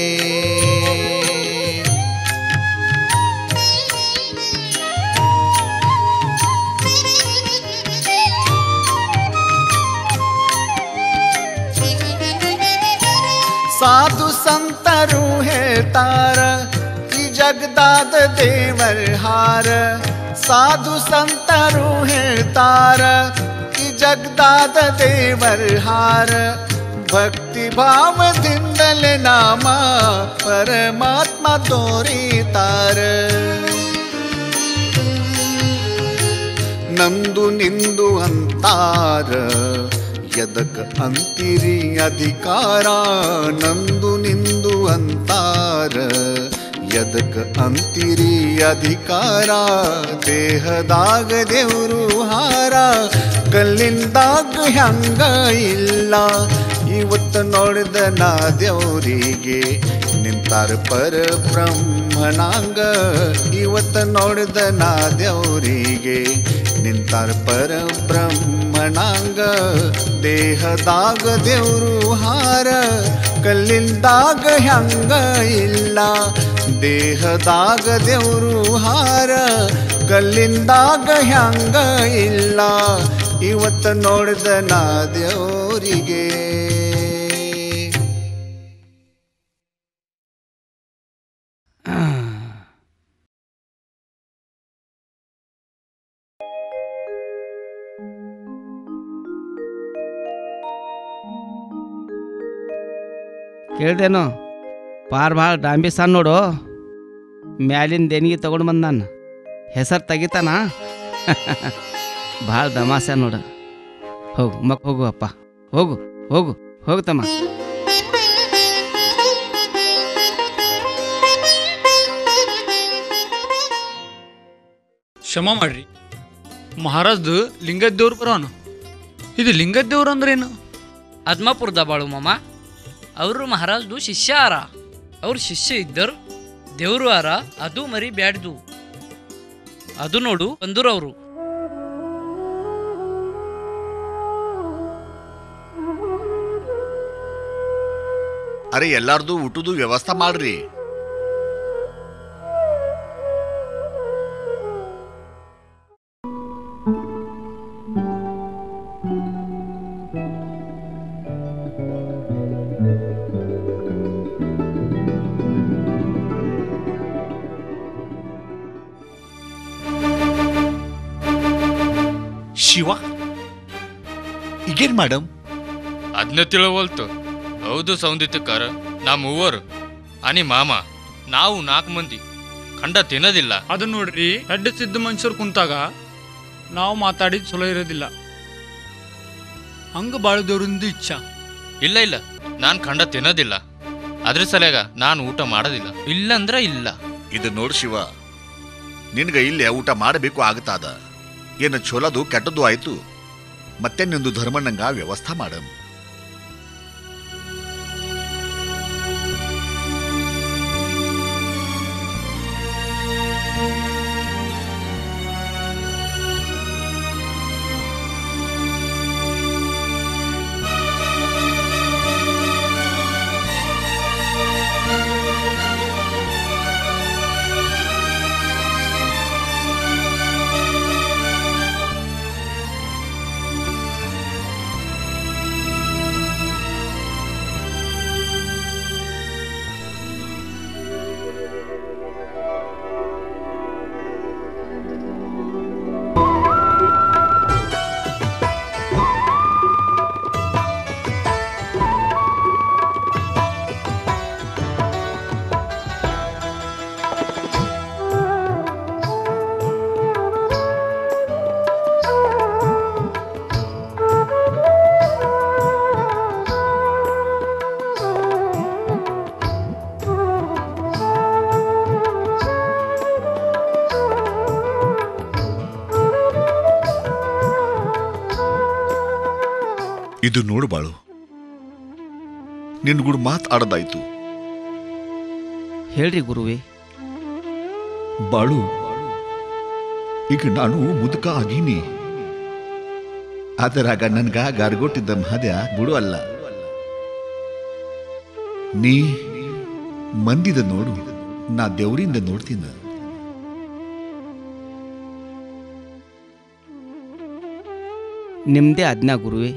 ಸಾಧು ಸಂತರು ಹೇಳ್ತಾರ ಈ ಜಗದಾದ ದೇವರ ಹಾರ. ಸಾಧು ಸಂತರು ಹೇಳ್ತಾರ ಈ ಜಗದಾದ ದೇವರ ಹಾರ. ಭಕ್ತಿ ಭಾವದಿಂದಲೇ ನಾಮ ಪರಮಾತ್ಮ ತೋರಿತಾರ. ನಂದು ನಿಂದು ಅಂತಾರ, ಎದಕ್ ಅಂತಿರಿ ಅಧಿಕಾರ. ನಂದು ನಿಂದು ಅಂತಾರ, ಎದಕ್ ಎದಕ್ ಅಂತಿರಿ ಅಧಿಕಾರ ದೇಹದಾಗ ದೇವ್ರು ಹಾರ ಕಲ್ಲಿಂದಾಗ ಹಂಗ ಇಲ್ಲ ಇವತ್ತು ನೋಡಿದ ನಾ ದೇವ್ರಿಗೆ ನಿಂತಾರ ಪರ ಬ್ರಹ್ಮನಾಂಗ ಇವತ್ತು ನೋಡಿದ ನಾ ದೇವ್ರಿಗೆ ನಿಂತಾರ ಪರ ಬ್ರಹ್ಮನಾಂಗ ದೇಹದಾಗ ದೇವ್ರು ಹಾರ ಕಲ್ಲಿಂದಾಗ ಹಂಗ ಇಲ್ಲ ದೇಹದಾಗ ದೇವ್ರು ಹಾರ ಕಲ್ಲಿಂದಾಗ ಹಂಗ ಇಲ್ಲ ಇವತ್ತು ನೋಡಿದ ನಾ ದೇವರಿಗೆ ಕೇಳ್ದೇನೋ ಪಾರ್ ಭಾಳ ಡಾಂಬಿ ಸಣ್ಣ ನೋಡು ಮ್ಯಾಲಿನ ದೇಣಿಗೆ ತಗೊಂಡು ಬಂದ ನಾನು ಹೆಸರು ತೆಗಿತಾನ ಭಾಳ ದಮಾಸೆ ನೋಡು ಹೋಗು ಮಕ್ ಹೋಗು ಅಪ್ಪ ಹೋಗು ಹೋಗು ಹೋಗ್ತಮ್ಮ ಕ್ಷಮ ಮಾಡ್ರಿ ಮಹಾರಾಜ್ದು ಲಿಂಗದ ದೇವ್ರು ಬರೋನು ಇದು ಲಿಂಗದ ದೇವ್ರು ಅಂದ್ರೇನು ಅದ್ಮಾಪುರದ ಬಾಳು ಮಾಮ ಅವರು ಮಹಾರಾಜ್ದು ಶಿಷ್ಯ ಆರ ಅವ್ರ ಶಿಷ್ಯ ಇದ್ದರು ದೇವ್ರು ಆರ ಅದು ಮರಿ ಬ್ಯಾಡ್ದು ಅದು ನೋಡು ಬಂದೂರವರು ಅರೆ ಎಲ್ಲಾರ್ದು ಊಟದ್ದು ವ್ಯವಸ್ಥೆ ಮಾಡ್ರಿ. ಶಿವ ಈಗೇನ್ ಮೇಡಮ್ ಅದನ್ನ ತಿಳವಲ್ತು. ಹೌದು ಸೌಂದಿತ್ತಕ್ಕಾರ ನಾ ಮೂವರು ಅನಿ ಮಾಮ ನಾವು ನಾಲ್ಕು ಮಂದಿ ಖಂಡ ತಿನ್ನೋದಿಲ್ಲ. ಅದು ನೋಡ್ರಿ ಎಡ್ಡ ಸಿದ್ಧ ಮನುಷ್ಯರು ಕುಂತಾಗ ನಾವು ಮಾತಾಡಿದ್ ಚಲೋ ಇರೋದಿಲ್ಲ. ಹಂಗ ಬಾಳ ದೇವ್ರಿಂದ ಇಚ್ಛಾ ಇಲ್ಲ ಇಲ್ಲ ನಾನು ಖಂಡ ತಿನ್ನೋದಿಲ್ಲ. ಅದ್ರ ಸಲಗ ನಾನು ಊಟ ಮಾಡೋದಿಲ್ಲ. ಇಲ್ಲಂದ್ರ ಇಲ್ಲ. ಇದು ನೋಡು ಶಿವ, ನಿನ್ಗ ಇಲ್ಲೇ ಊಟ ಮಾಡಬೇಕು ಆಗತ್ತಾದ. ಏನು ಚೊಲದು ಕೆಟ್ಟದ್ದು ಆಯ್ತು, ಮತ್ತೆ ನಿಂದು ಧರ್ಮಣ್ಣಂಗ ವ್ಯವಸ್ಥೆ ಮಾಡಮ್. ಇದು ನೋಡು ಬಾಳು, ನಿನ್ಗೂಡು ಮಾತಾಡೋದಾಯ್ತು. ಹೇಳ್ರಿ ಗುರುವೇ. ಬಾಳು, ಈಗ ನಾನು ಮುದುಕ ಆಗೀನಿ. ಅದರಾಗ ನನ್ಗ ಗಾರ್ಗೊಟ್ಟಿದ್ದ ಮಹದ್ಯ ಬಿಡು ಅಲ್ಲ. ನೀ ಮಂದಿದ ನೋಡು, ನಾ ದೇವರಿಂದ ನೋಡ್ತೀನ. ನಿಮ್ದೇ ಆಜ್ಞಾ ಗುರುವೇ.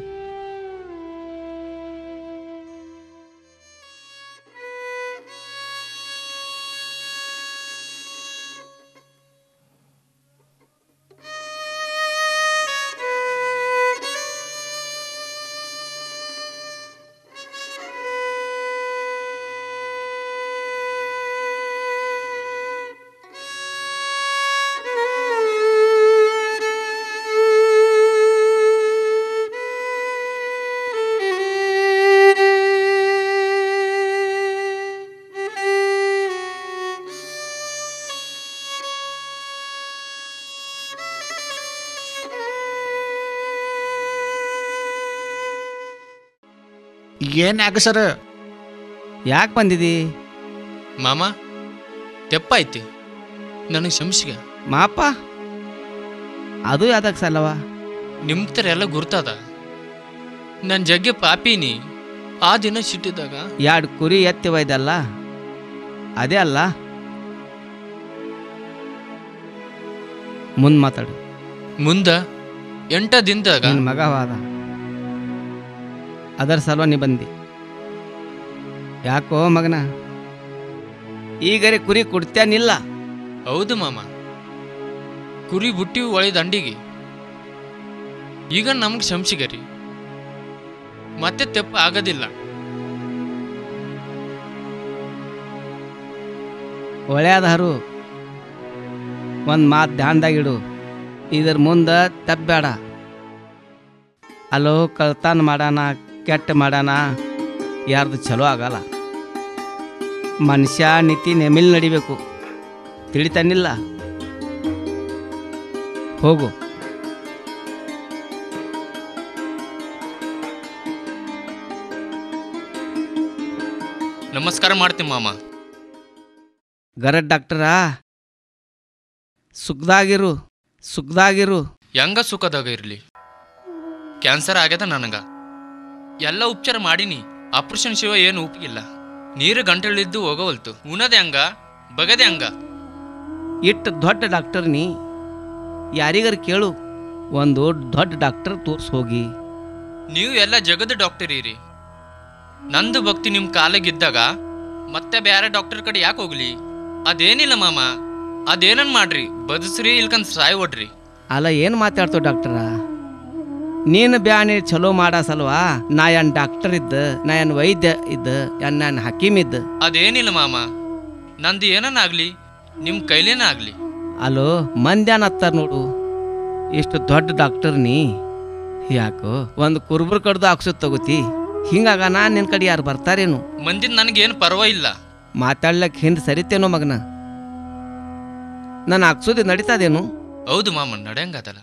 ಈಗೇನು ಯಾಕೆ ಸರ್? ಯಾಕೆ ಬಂದಿದಿ ಮಾಮ? ತೆಪ್ಪಾಯ್ತಿ, ನನಗೆ ಶಂಸಿಗ ಮಾಪ. ಅದು ಯಾದಕ್ ಸಲವ? ನಿಮ್ಮ ಥರ ಎಲ್ಲ ಗುರ್ತದ. ನನ್ನ ಜಗ್ಗೆ ಪಾಪಿನಿ. ಆ ದಿನ ಸಿಟ್ಟಿದಾಗ ಎರಡು ಕುರಿ ಎತ್ತಿ ಒಯ್ದಲ್ಲ, ಅದೇ ಅಲ್ಲ. ಮುಂದೆ ಮಾತಾಡು. ಮುಂದ ಎಂಟ ದಿನದಾಗ ನಿನ್ನ ಮಗವಾದ, ಅದರ ಸಲುವ ನೀ ಬಂದಿ. ಯಾಕೋ ಮಗನ, ಈಗರೆ ಕುರಿ ಕೊಡ್ತೇನಿಲ್ಲ? ಹೌದು ಮಾಮ, ಕುರಿ ಬುಟ್ಟಿ ಒಳೆ ದಂಡಿಗೆ. ಈಗ ನಮ್ಗೆ ಶಂಸಿಗರಿ ಮತ್ತೆ ತೆಪ್ಪ ಆಗೋದಿಲ್ಲ. ಒಳ್ಳೆಯದಾರು ಒಂದು ಮಾತು ಧ್ಯಾನದಾಗಿಡು, ಇದ್ರ ಮುಂದೆ ತಪ್ಪಬೇಡ. ಅಲ್ಲೋ ಕಳ್ತನ ಮಾಡೋಣ, ಕೆಟ್ಟ ಮಾಡೋಣ, ಯಾರ್ದು ಚಲೋ ಆಗಲ್ಲ. ಮನುಷ್ಯ ನೀತಿ ನೆಮಿಲ್ ನಡಿಬೇಕು, ತಿಳಿತಾನಿಲ್ಲ? ಹೋಗು. ನಮಸ್ಕಾರ ಮಾಡ್ತೀನಿ ಮಾಮ. ಗರಡ್ ಡಾಕ್ಟರಾ, ಸುಖದಾಗಿರು, ಸುಖದಾಗಿರು. ಹೆಂಗ ಸುಖದಾಗ ಇರಲಿ? ಕ್ಯಾನ್ಸರ್ ಆಗ್ಯದ ನನಗ. ಎಲ್ಲ ಉಪಚಾರ ಮಾಡೀನಿ, ಆಪರೇಷನ್ ಶಿವ ಏನು ಉಪ್ಪಿಗಿಲ್ಲ. ನೀರು ಗಂಟಲಿದ್ದು ಹೋಗವಲ್ತು. ಉಣದೆ ಹಂಗ, ಬಗದೆ ಹಂಗ. ಇಟ್ಟು ದೊಡ್ಡ ಡಾಕ್ಟರ್ ನೀ, ಯಾರಿಗಾರ ಕೇಳು, ಒಂದು ದೊಡ್ಡ ಡಾಕ್ಟರ್ ತೋರ್ಸಿ ಹೋಗಿ. ನೀವು ಎಲ್ಲ ಜಗದ ಡಾಕ್ಟರ್ ಇರಿ. ನಂದು ಭಕ್ತಿ ನಿಮ್ಮ ಕಾಲಿಗಿದ್ದಾಗ ಮತ್ತೆ ಬೇರೆ ಡಾಕ್ಟರ್ ಕಡೆ ಯಾಕೆ ಹೋಗ್ಲಿ? ಅದೇನಿಲ್ಲ ಮಾಮ, ಅದೇನನ್ ಮಾಡ್ರಿ, ಬದಸ್ರಿ ಇಲ್ಕಂದ್ ಸಾಯ್ ಒಡ್ರಿ. ಅಲ್ಲ, ಏನು ಮಾತಾಡ್ತೋ ಡಾಕ್ಟರ? ನೀನು ಬ್ಯಾನಿ ಚಲೋ ಮಾಡೋ ಸಲ್ವಾ ನಾ ಏನ್ ಡಾಕ್ಟರ್ ಇದ್ದ, ನಾ ಏನ್ ವೈದ್ಯ ಇದ್ದ, ಏನ್ ನಾನು ಹಕೀಮ್ ಇದ್ದ? ಅದೇನಿಲ್ಲ ಮಾಮ, ನಂದು ಏನನ್ನ ಆಗ್ಲಿ ನಿಮ್ಮ ಕೈಲೇನ ಆಗ್ಲಿ. ಅಲೋ, ಮಂದ್ಯಾನ ಹತ್ತಾರ ನೋಡು, ಇಷ್ಟು ದೊಡ್ಡ ಡಾಕ್ಟರ್ ನೀ, ಯಾಕೋ ಒಂದು ಕುರುಬರು ಕಡ್ದು ಹಾಕ್ಸೋದು ತಗೋತಿ? ಹಿಂಗಾಗ ನಾನು ನಿನ್ನ ಕಡೆ ಯಾರು ಬರ್ತಾರೇನು? ಮಂದಿನ ನನಗೇನು ಪರ್ವ ಇಲ್ಲ. ಮಾತಾಡ್ಲಕ್ಕೆ ಹಿಂದೆ ಸರಿತೇನೋ ಮಗನ? ನಾನು ಹಾಕ್ಸೋದು ನಡೀತದೇನು? ಹೌದು ಮಾಮ, ನಡೆಯಂಗದಲ್ಲ.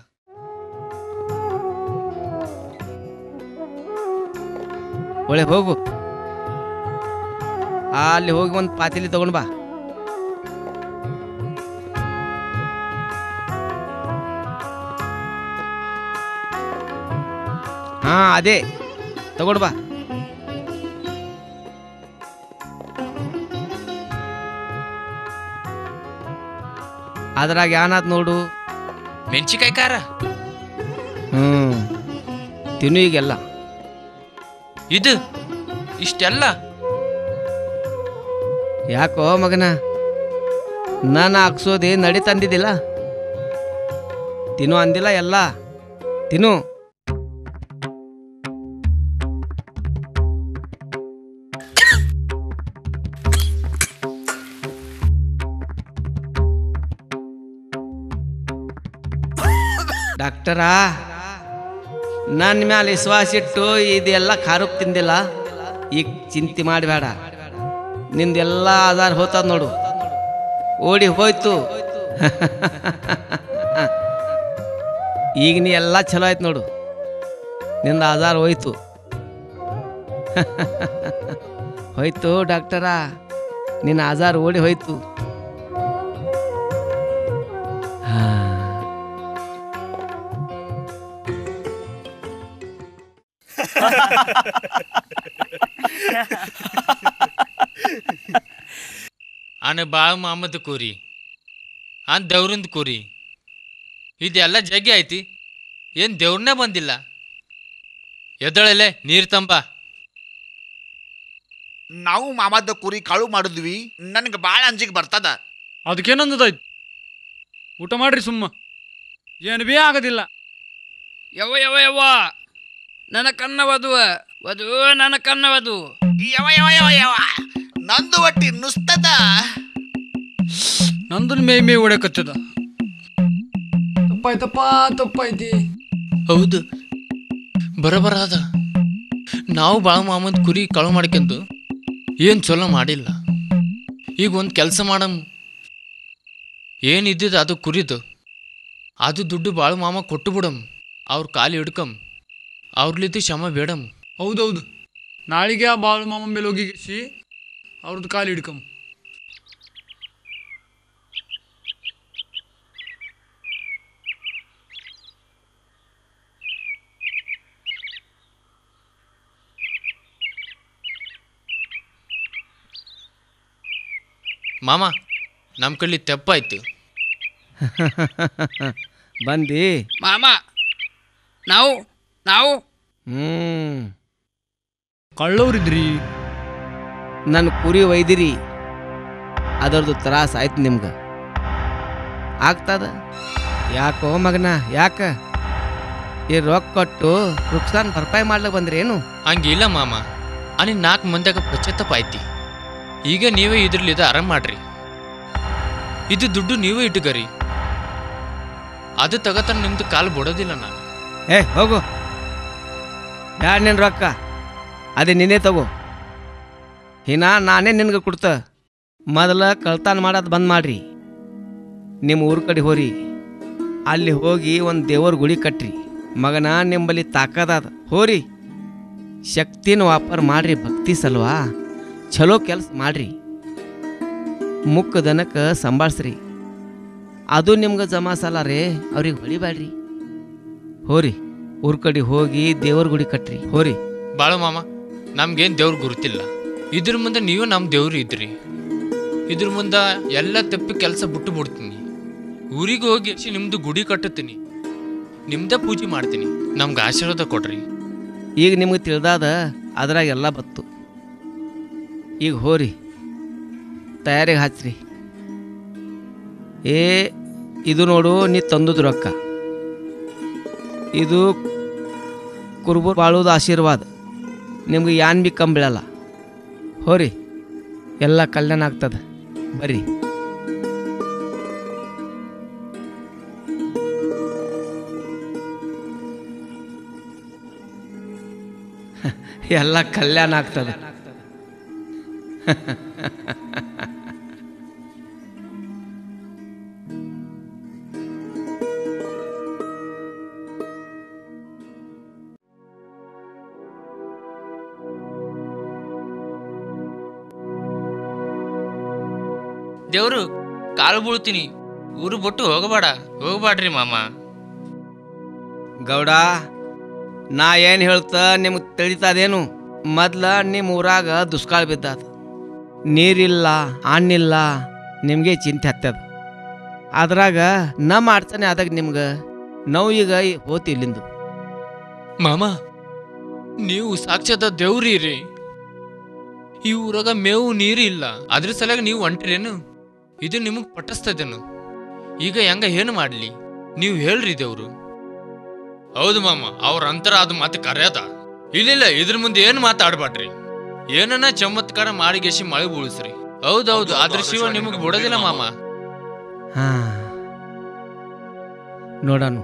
ಒಳ್ಳೆ ಹೋಗು, ಅಲ್ಲಿ ಹೋಗಿ ಒಂದು ಪಾತಿಲಿ ತಗೊಂಡು ಬಾ. ಹಾ, ಅದೇ ತಗೊಂಡು ಬಾ. ಅದ್ರಾಗ ಏನಾದ್ ನೋಡು, ಮೆಣಸಿಕಾಯಿ ಖಾರ. ಹ್ಮ್ ತಿನ್ನು ಈಗೆಲ್ಲ. ಇದು ಇಷ್ಟೆಲ್ಲ ಯಾಕೋ ಮಗನ, ನಾನು ಹಾಕ್ಸೋದೇ ನಡಿ ತಂದಿದ್ದಿಲ್ಲ? ತಿನ್ನು ಅಂದಿಲ್ಲ? ಎಲ್ಲ ತಿನ್ನು. ಡಾಕ್ಟರಾ, ನನ್ನ ಮ್ಯಾಲೆ ವಿಶ್ವಾಸ ಇಟ್ಟು ಇದೆಲ್ಲ ಖಾರಕ್ಕೆ ತಿಂದಿಲ್ಲ, ಈಗ ಚಿಂತೆ ಮಾಡಬೇಡ. ನಿಂದೆಲ್ಲ ಆಧಾರ ಹೋತದ ನೋಡು, ಓಡಿ ಹೋಯ್ತು. ಈಗ ನೀ ಎಲ್ಲ ಚಲೋ ಆಯ್ತು ನೋಡು, ನಿಂದ ಆಧಾರ ಹೋಯ್ತು. ಹೋಯ್ತು ಡಾಕ್ಟರಾ, ನಿನ್ನ ಆಧಾರ ಓಡಿ ಹೋಯ್ತು. ಆನೆ ಬಾಳ ಮಾಮದ ಕೂರಿ, ಆನ್ ದೇವ್ರಿಂದ ಕೂರಿ, ಇದೆಲ್ಲ ಜಗ್ಗಿ ಐತಿ. ಏನು ದೇವ್ರನ್ನೇ ಬಂದಿಲ್ಲ? ಎದ್ದಳಲೆ ನೀರು ತಂಬ. ನಾವು ಮಾಮದ ಕುರಿ ಕಾಳು ಮಾಡಿದ್ವಿ, ನನಗೆ ಭಾಳ ಅಂಜಿಗೆ ಬರ್ತದ. ಅದಕ್ಕೇನಂದದಾಯ್ತು? ಊಟ ಮಾಡ್ರಿ ಸುಮ್ಮ, ಏನು ಬೇ ಆಗೋದಿಲ್ಲ. ಯವ ಯವ ಯವ್ವ, ನನ್ನ ಕನ್ನ ವಧುವ ವಧು, ನನ್ನ ಕನ್ನ ವಧು. ಯವ ಯವ ಯವ ಯವ, ನಂದು ಒಟ್ಟಿ ನುಸ್ತದ. ನಂದು ಮೇ ಮೇ ಹೊಡಕತ್ತದ. ತಪ್ಪಾಯ್ತಪ್ಪ, ತಪ್ಪಾಯ್ತಿ. ಹೌದು, ಬರಬರ ಅದ. ನಾವು ಬಾಳ ಮಾಮದ ಕುರಿ ಕಳು ಮಾಡ್ಕೊಂಡು ಏನು ಚಲೋ ಮಾಡಿಲ್ಲ. ಈಗ ಒಂದು ಕೆಲಸ ಮಾಡಮ್, ಏನಿದ್ದಿದ್ದು ಅದು ಕುರಿದು, ಅದು ದುಡ್ಡು ಬಾಳ ಮಾಮ ಕೊಟ್ಟು ಬಿಡಮ್. ಅವ್ರ ಕಾಲು ಹಿಡ್ಕಮ್, ಅವ್ರಲಿದ್ದು ಕ್ಷಮ ಬೇಡಮ್. ಹೌದೌದು, ನಾಳಿಗೆ ಆ ಬಾಳು ಮಾಮ ಮೇಲೆ ಹೋಗಿಸಿ ಅವ್ರದ್ದು ಕಾಲು ಹಿಡ್ಕಂ. ಮಾಮ ನಮ್ಮ ಕಳ್ಳಿ ತೆಪ್ಪಾಯ್ತು. ಬಂದಿ ಮಾಮ ನಾವು ನಾವು ಹ್ಮ್ ಕಳ್ಳವ್ರಿದ್ರಿ. ನನ್ನ ಕುರಿ ಒಯ್ದಿರಿ, ಅದರದ್ದು ತ್ರಾಸ ಆಯ್ತು ನಿಮ್ಗೆ. ಆಗ್ತದ ಯಾಕೋ ಮಗನ, ಯಾಕ ಈ ರೊಕ್ಕ ಕೊಟ್ಟು ನುಕ್ಸಾನ್ ಭರ್ಪಾಯಿ ಮಾಡ್ಲಿಕ್ಕೆ ಬಂದ್ರಿ ಏನು? ಹಂಗಿಲ್ಲ ಮಾಮ, ಅಲ್ಲಿ ನಾಲ್ಕು ಮಂದಿಯಾಗ ಪಶ್ಚಾತ್ತಾಪ ಆಯ್ತಿ. ಈಗ ನೀವೇ ಇದ್ರಲ್ಲಿದ ಆರಾಮ್ ಮಾಡ್ರಿ. ಇದು ದುಡ್ಡು ನೀವೇ ಇಟ್ಟುಗರಿ, ಅದು ತಗತಾನ ನಿಮ್ದು ಕಾಲು ಬಿಡೋದಿಲ್ಲ ನಾನು. ಏ ಹೋಗು, ಬ್ಯಾಡ ನಿನ್ನ ರೊಕ್ಕ, ಅದೇ ನಿನ್ನೆ ತಗೋ. ಹಿನ ನಾನೇ ನಿನ್ಗೆ ಕೊಡ್ತ. ಮೊದಲ ಕಳ್ತಾನ ಮಾಡೋದು ಬಂದ್ ಮಾಡ್ರಿ. ನಿಮ್ಮ ಊರ ಕಡೆ ಹೋರಿ, ಅಲ್ಲಿ ಹೋಗಿ ಒಂದು ದೇವರ ಗುಡಿ ಕಟ್ರಿ. ಮಗನ ನಿಂಬಲ್ಲಿ ತಾಕದಾದ, ಹೋರಿ ಶಕ್ತಿನ ವಾಪರ್ ಮಾಡ್ರಿ. ಭಕ್ತಿ ಸಲ್ವಾ ಚಲೋ ಕೆಲಸ ಮಾಡ್ರಿ. ಮುಕ್ಕ ದನಕ್ಕೆ ಸಂಭಾಳಿಸ್ರಿ. ಅದು ನಿಮ್ಗೆ ಜಮಾ ಸಾಲ ರೇ, ಅವ್ರಿಗೆ ಹೊಳಿಬ್ಯಾಡ್ರಿ. ಹೋರಿ ಊರ ಕಡೆ ಹೋಗಿ ದೇವ್ರ ಗುಡಿ ಕಟ್ರಿ, ಹೋರಿ. ಬಾಳು ಮಾಮ, ನಮ್ಗೇನು ದೇವ್ರ ಗುರುತಿಲ್ಲ. ಇದ್ರ ಮುಂದೆ ನೀವು ನಮ್ಮ ದೇವ್ರು ಇದ್ರಿ. ಇದ್ರ ಮುಂದೆ ಎಲ್ಲ ತಪ್ಪಿ ಕೆಲಸ ಬಿಟ್ಟು ಬಿಡ್ತೀನಿ. ಊರಿಗೆ ಹೋಗಿ ನಿಮ್ದು ಗುಡಿ ಕಟ್ಟುತ್ತೀನಿ, ನಿಮ್ದೇ ಪೂಜೆ ಮಾಡ್ತೀನಿ. ನಮ್ಗೆ ಆಶೀರ್ವಾದ ಕೊಡ್ರಿ. ಈಗ ನಿಮ್ಗೆ ತಿಳಿದಾದ ಅದ್ರಾಗ ಎಲ್ಲ ಬತ್ತು. ಈಗ ಹೋರಿ ತಯಾರಿಗೆ ಹಚ್ಚ್ರಿ. ಏ ಇದು ನೋಡು, ನೀ ತಂದುದು ರೊಕ್ಕ, ಇದು ಕುರುಬು ಬಾಳೋದು ಆಶೀರ್ವಾದ. ನಿಮ್ಗೆ ಯಾನ್ ಬಿ ಕಮ್ಮಿ ಬೀಳಲ್ಲ. ಹೋರಿ ಎಲ್ಲ ಕಲ್ಯಾಣ ಆಗ್ತದ, ಬರ್ರಿ. ಎಲ್ಲ ಕಲ್ಯಾಣ ಆಗ್ತದ. ದೇವ್ರು ಕಾಲು ಬೀಳ್ತೀನಿ, ಊರು ಬಿಟ್ಟು ಹೋಗಬೇಡ, ಹೋಗಬೇಡ್ರಿ ಮಾಮ. ಗೌಡ, ನಾ ಏನು ಹೇಳ್ತ ನಿಮ್ಗೆ ತಿಳಿತದೇನು? ಮೊದ್ಲ ನಿಮ್ಮ ಊರಾಗ ದುಷ್ಕಾಳ ಬಿದ್ದಾದ, ನೀರಿಲ್ಲ, ಹಣ್ಣಿಲ್ಲ, ನಿಮಗೆ ಚಿಂತೆ ಹತ್ತದ. ಅದ್ರಾಗ ನಮ್ಮ ಅಡ್ಚಣೆ ಆದಾಗ ನಿಮ್ಗೆ ನಾವು ಈಗ ಹೋತಿ ಇಲ್ಲಿಂದು. ಮಾಮ, ನೀವು ಸಾಕ್ಷಾತ್ ದೇವ್ರಿ ರೀ. ಈ ಊರಾಗ ಮೇವು ನೀರು ಇಲ್ಲ, ಅದ್ರ ಸಲಗ ನೀವು ಹೊಂಟ್ರೇನು? ಇದು ನಿಮಗೆ ಪಟ್ಟಿಸ್ತದೇನು? ಈಗ ಹೆಂಗ ಏನು ಮಾಡಲಿ ನೀವು ಹೇಳ್ರಿ ದೇವ್ರು. ಹೌದು ಮಾಮ, ಅವ್ರ ಅಂತರ ಅದು ಮಾತು ಕರೆಯದ. ಇಲ್ಲ ಇದ್ರ ಮುಂದೆ ಏನು ಮಾತಾಡ್ಬಾಡ್ರಿ. ಏನನ್ನ ಚಮತ್ಕಾರ ಮಾಡಿಗೆಸಿ ಮಳೆ ಬೀಳಿಸ್ರಿ. ಹೌದೌದು, ಅದ್ರ ಶಿವ ನಿಮಗೆ ಬಿಡೋದಿಲ್ಲ ಮಾಮ. ಹಾ ನೋಡೋಣ.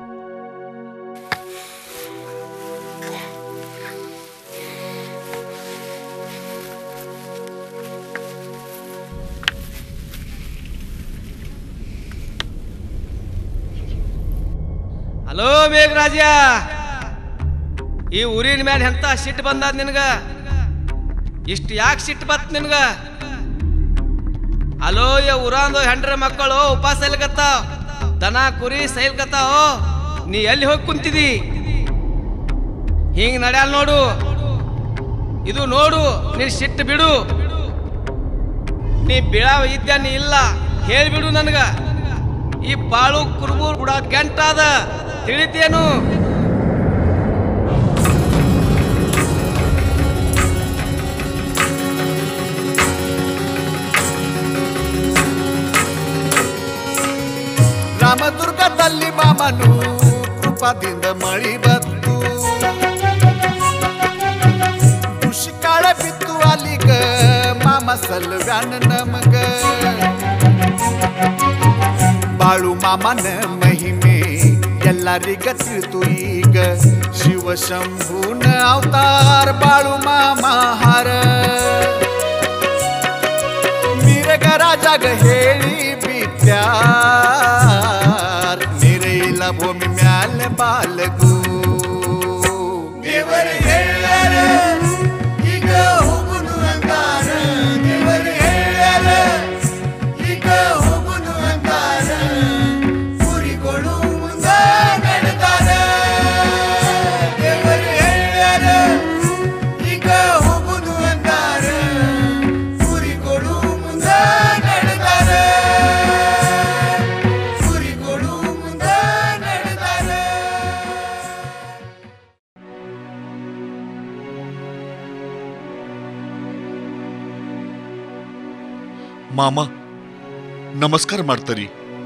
ಹಲೋ ಮೇಘರಾಜ, ಈ ಊರಿನ ಮೇಲೆ ಎಂತ ಸಿಟ್ಟು ಬಂದಾದ ನಿನಗ? ಇಷ್ಟು ಯಾಕೆ ಸಿಟ್ಟು ಬತ್ ನಿನಗ? ಹಲೋ, ಈ ಊರಂದು ಹೆಂಡ್ರ ಮಕ್ಕಳು ಉಪವಾಸ ಸೈಲ್ಕತ್ತಾವ, ದನ ಕುರಿ ಸೈಲ್ಕತ್ತಾವ. ನೀ ಎಲ್ಲಿ ಹೋಗಿ ಕುಂತಿದಿ? ಹಿಂಗ್ ನಡ್ಯಾಲ್ ನೋಡು. ಇದು ನೋಡು, ನೀನ್ ಸಿಟ್ಟು ಬಿಡು. ನೀ ಬೀಳಾವ ಇದ್ದ ನೀ ಇಲ್ಲ, ಹೇಳ್ಬಿಡು ನನಗ. ಈ ಬಾಳು ಕುರುಬು ಕೂಡ ಕೆಂಟಾದ, ತಿಳಿತೇನು? ರಾಮದುರ್ಗದಲ್ಲಿ ಮಾಮನು ಕೃಪದಿಂದ ಮಳಿ ಬತ್ತು, ದುಷ್ಕಾಳ ಬಿತ್ತು ಅಲ್ಲಿಗ ಮಾಮ ಸಲ್ವ್ಯಾನ ನಮಗ. ಬಾಳು ಮಾಮನ ಮಹಿಮೆ ಎಲ್ಲರಿಗ ತಿಳಿತು ಈಗ, ಶಿವಶಂಭುನ ಅವತಾರ ಬಾಳು ಮಾಮ ಹಾರ. ಮಿರಗ ರಾಜಾಗ ಹೇಳಿ ಬಿಟ್ಯಾರ್, ನಿರೈಲ ಭೂಮಿ ಮ್ಯಾಲ ಬಾಲಗೂ. ದೇವರು ಹೇಳರ ಈಗ ಮಾಮ ನಮಸ್ಕಾರ ಮಾಡ್ತಾರಿ.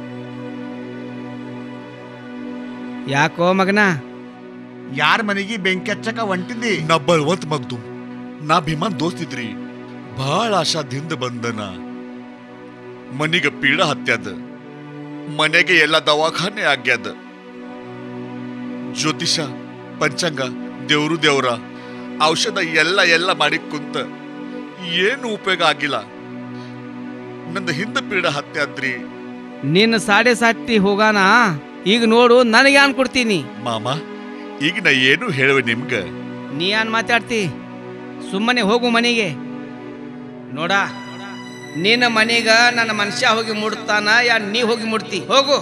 ಯಾಕೋ ಮಗನ ಯಾರ ಮನೆಗೆ ಬೆಂಕಿ ಹಚ್ಚಕ ಹೊಂಟಿದ್ದಿ? ನಾ ಬಲ್ವಂತ್ ಮಗ್ದು ನಾ ಭೀಮನ್ ದೋಸ್ತಿದ್ರಿ. ಭಾಳ ಆಶಾದಿಂದ ಬಂದನ. ಮನಿಗ ಪೀಡ ಹತ್ಯಾದ, ಮನೆಗೆ ಎಲ್ಲ ದವಾಖಾನೆ ಆಗ್ಯಾದ. ಜ್ಯೋತಿಷ, ಪಂಚಾಂಗ, ದೇವ್ರು ದೇವ್ರ ಔಷಧ ಎಲ್ಲ ಎಲ್ಲ ಮಾಡಿ ಕುಂತ ಏನು ಉಪಯೋಗ ಆಗಿಲ್ಲ. ನಂದ ಹಿಂದ ಪೀಡ ಹತ್ಯಾದ್ರಿ. ನಿನ್ನ ಸಾಡೆ ಸಾತಿ ಹೋಗಾನ. ಈಗ ನೋಡು ನನಗೆ ಏನ್ ಕೊಡ್ತೀನಿ ಮಾಮ. ಈಗ ನಾ ಏನು ಹೇಳುವೆ ನಿಮ್ಗ? ನೀ ಏನ್ ಮಾತಾಡ್ತಿ? ಸುಮ್ಮನೆ ಹೋಗು ಮನೆಗೆ. ನೋಡ, ನಿನ್ನ ಮನೆಗ ನನ್ನ ಮನುಷ್ಯ ಹೋಗಿ ಮುಡ್ತಾನ ಯಾ ನೀ ಹೋಗಿ ಮುಡ್ತಿ? ಹೋಗು.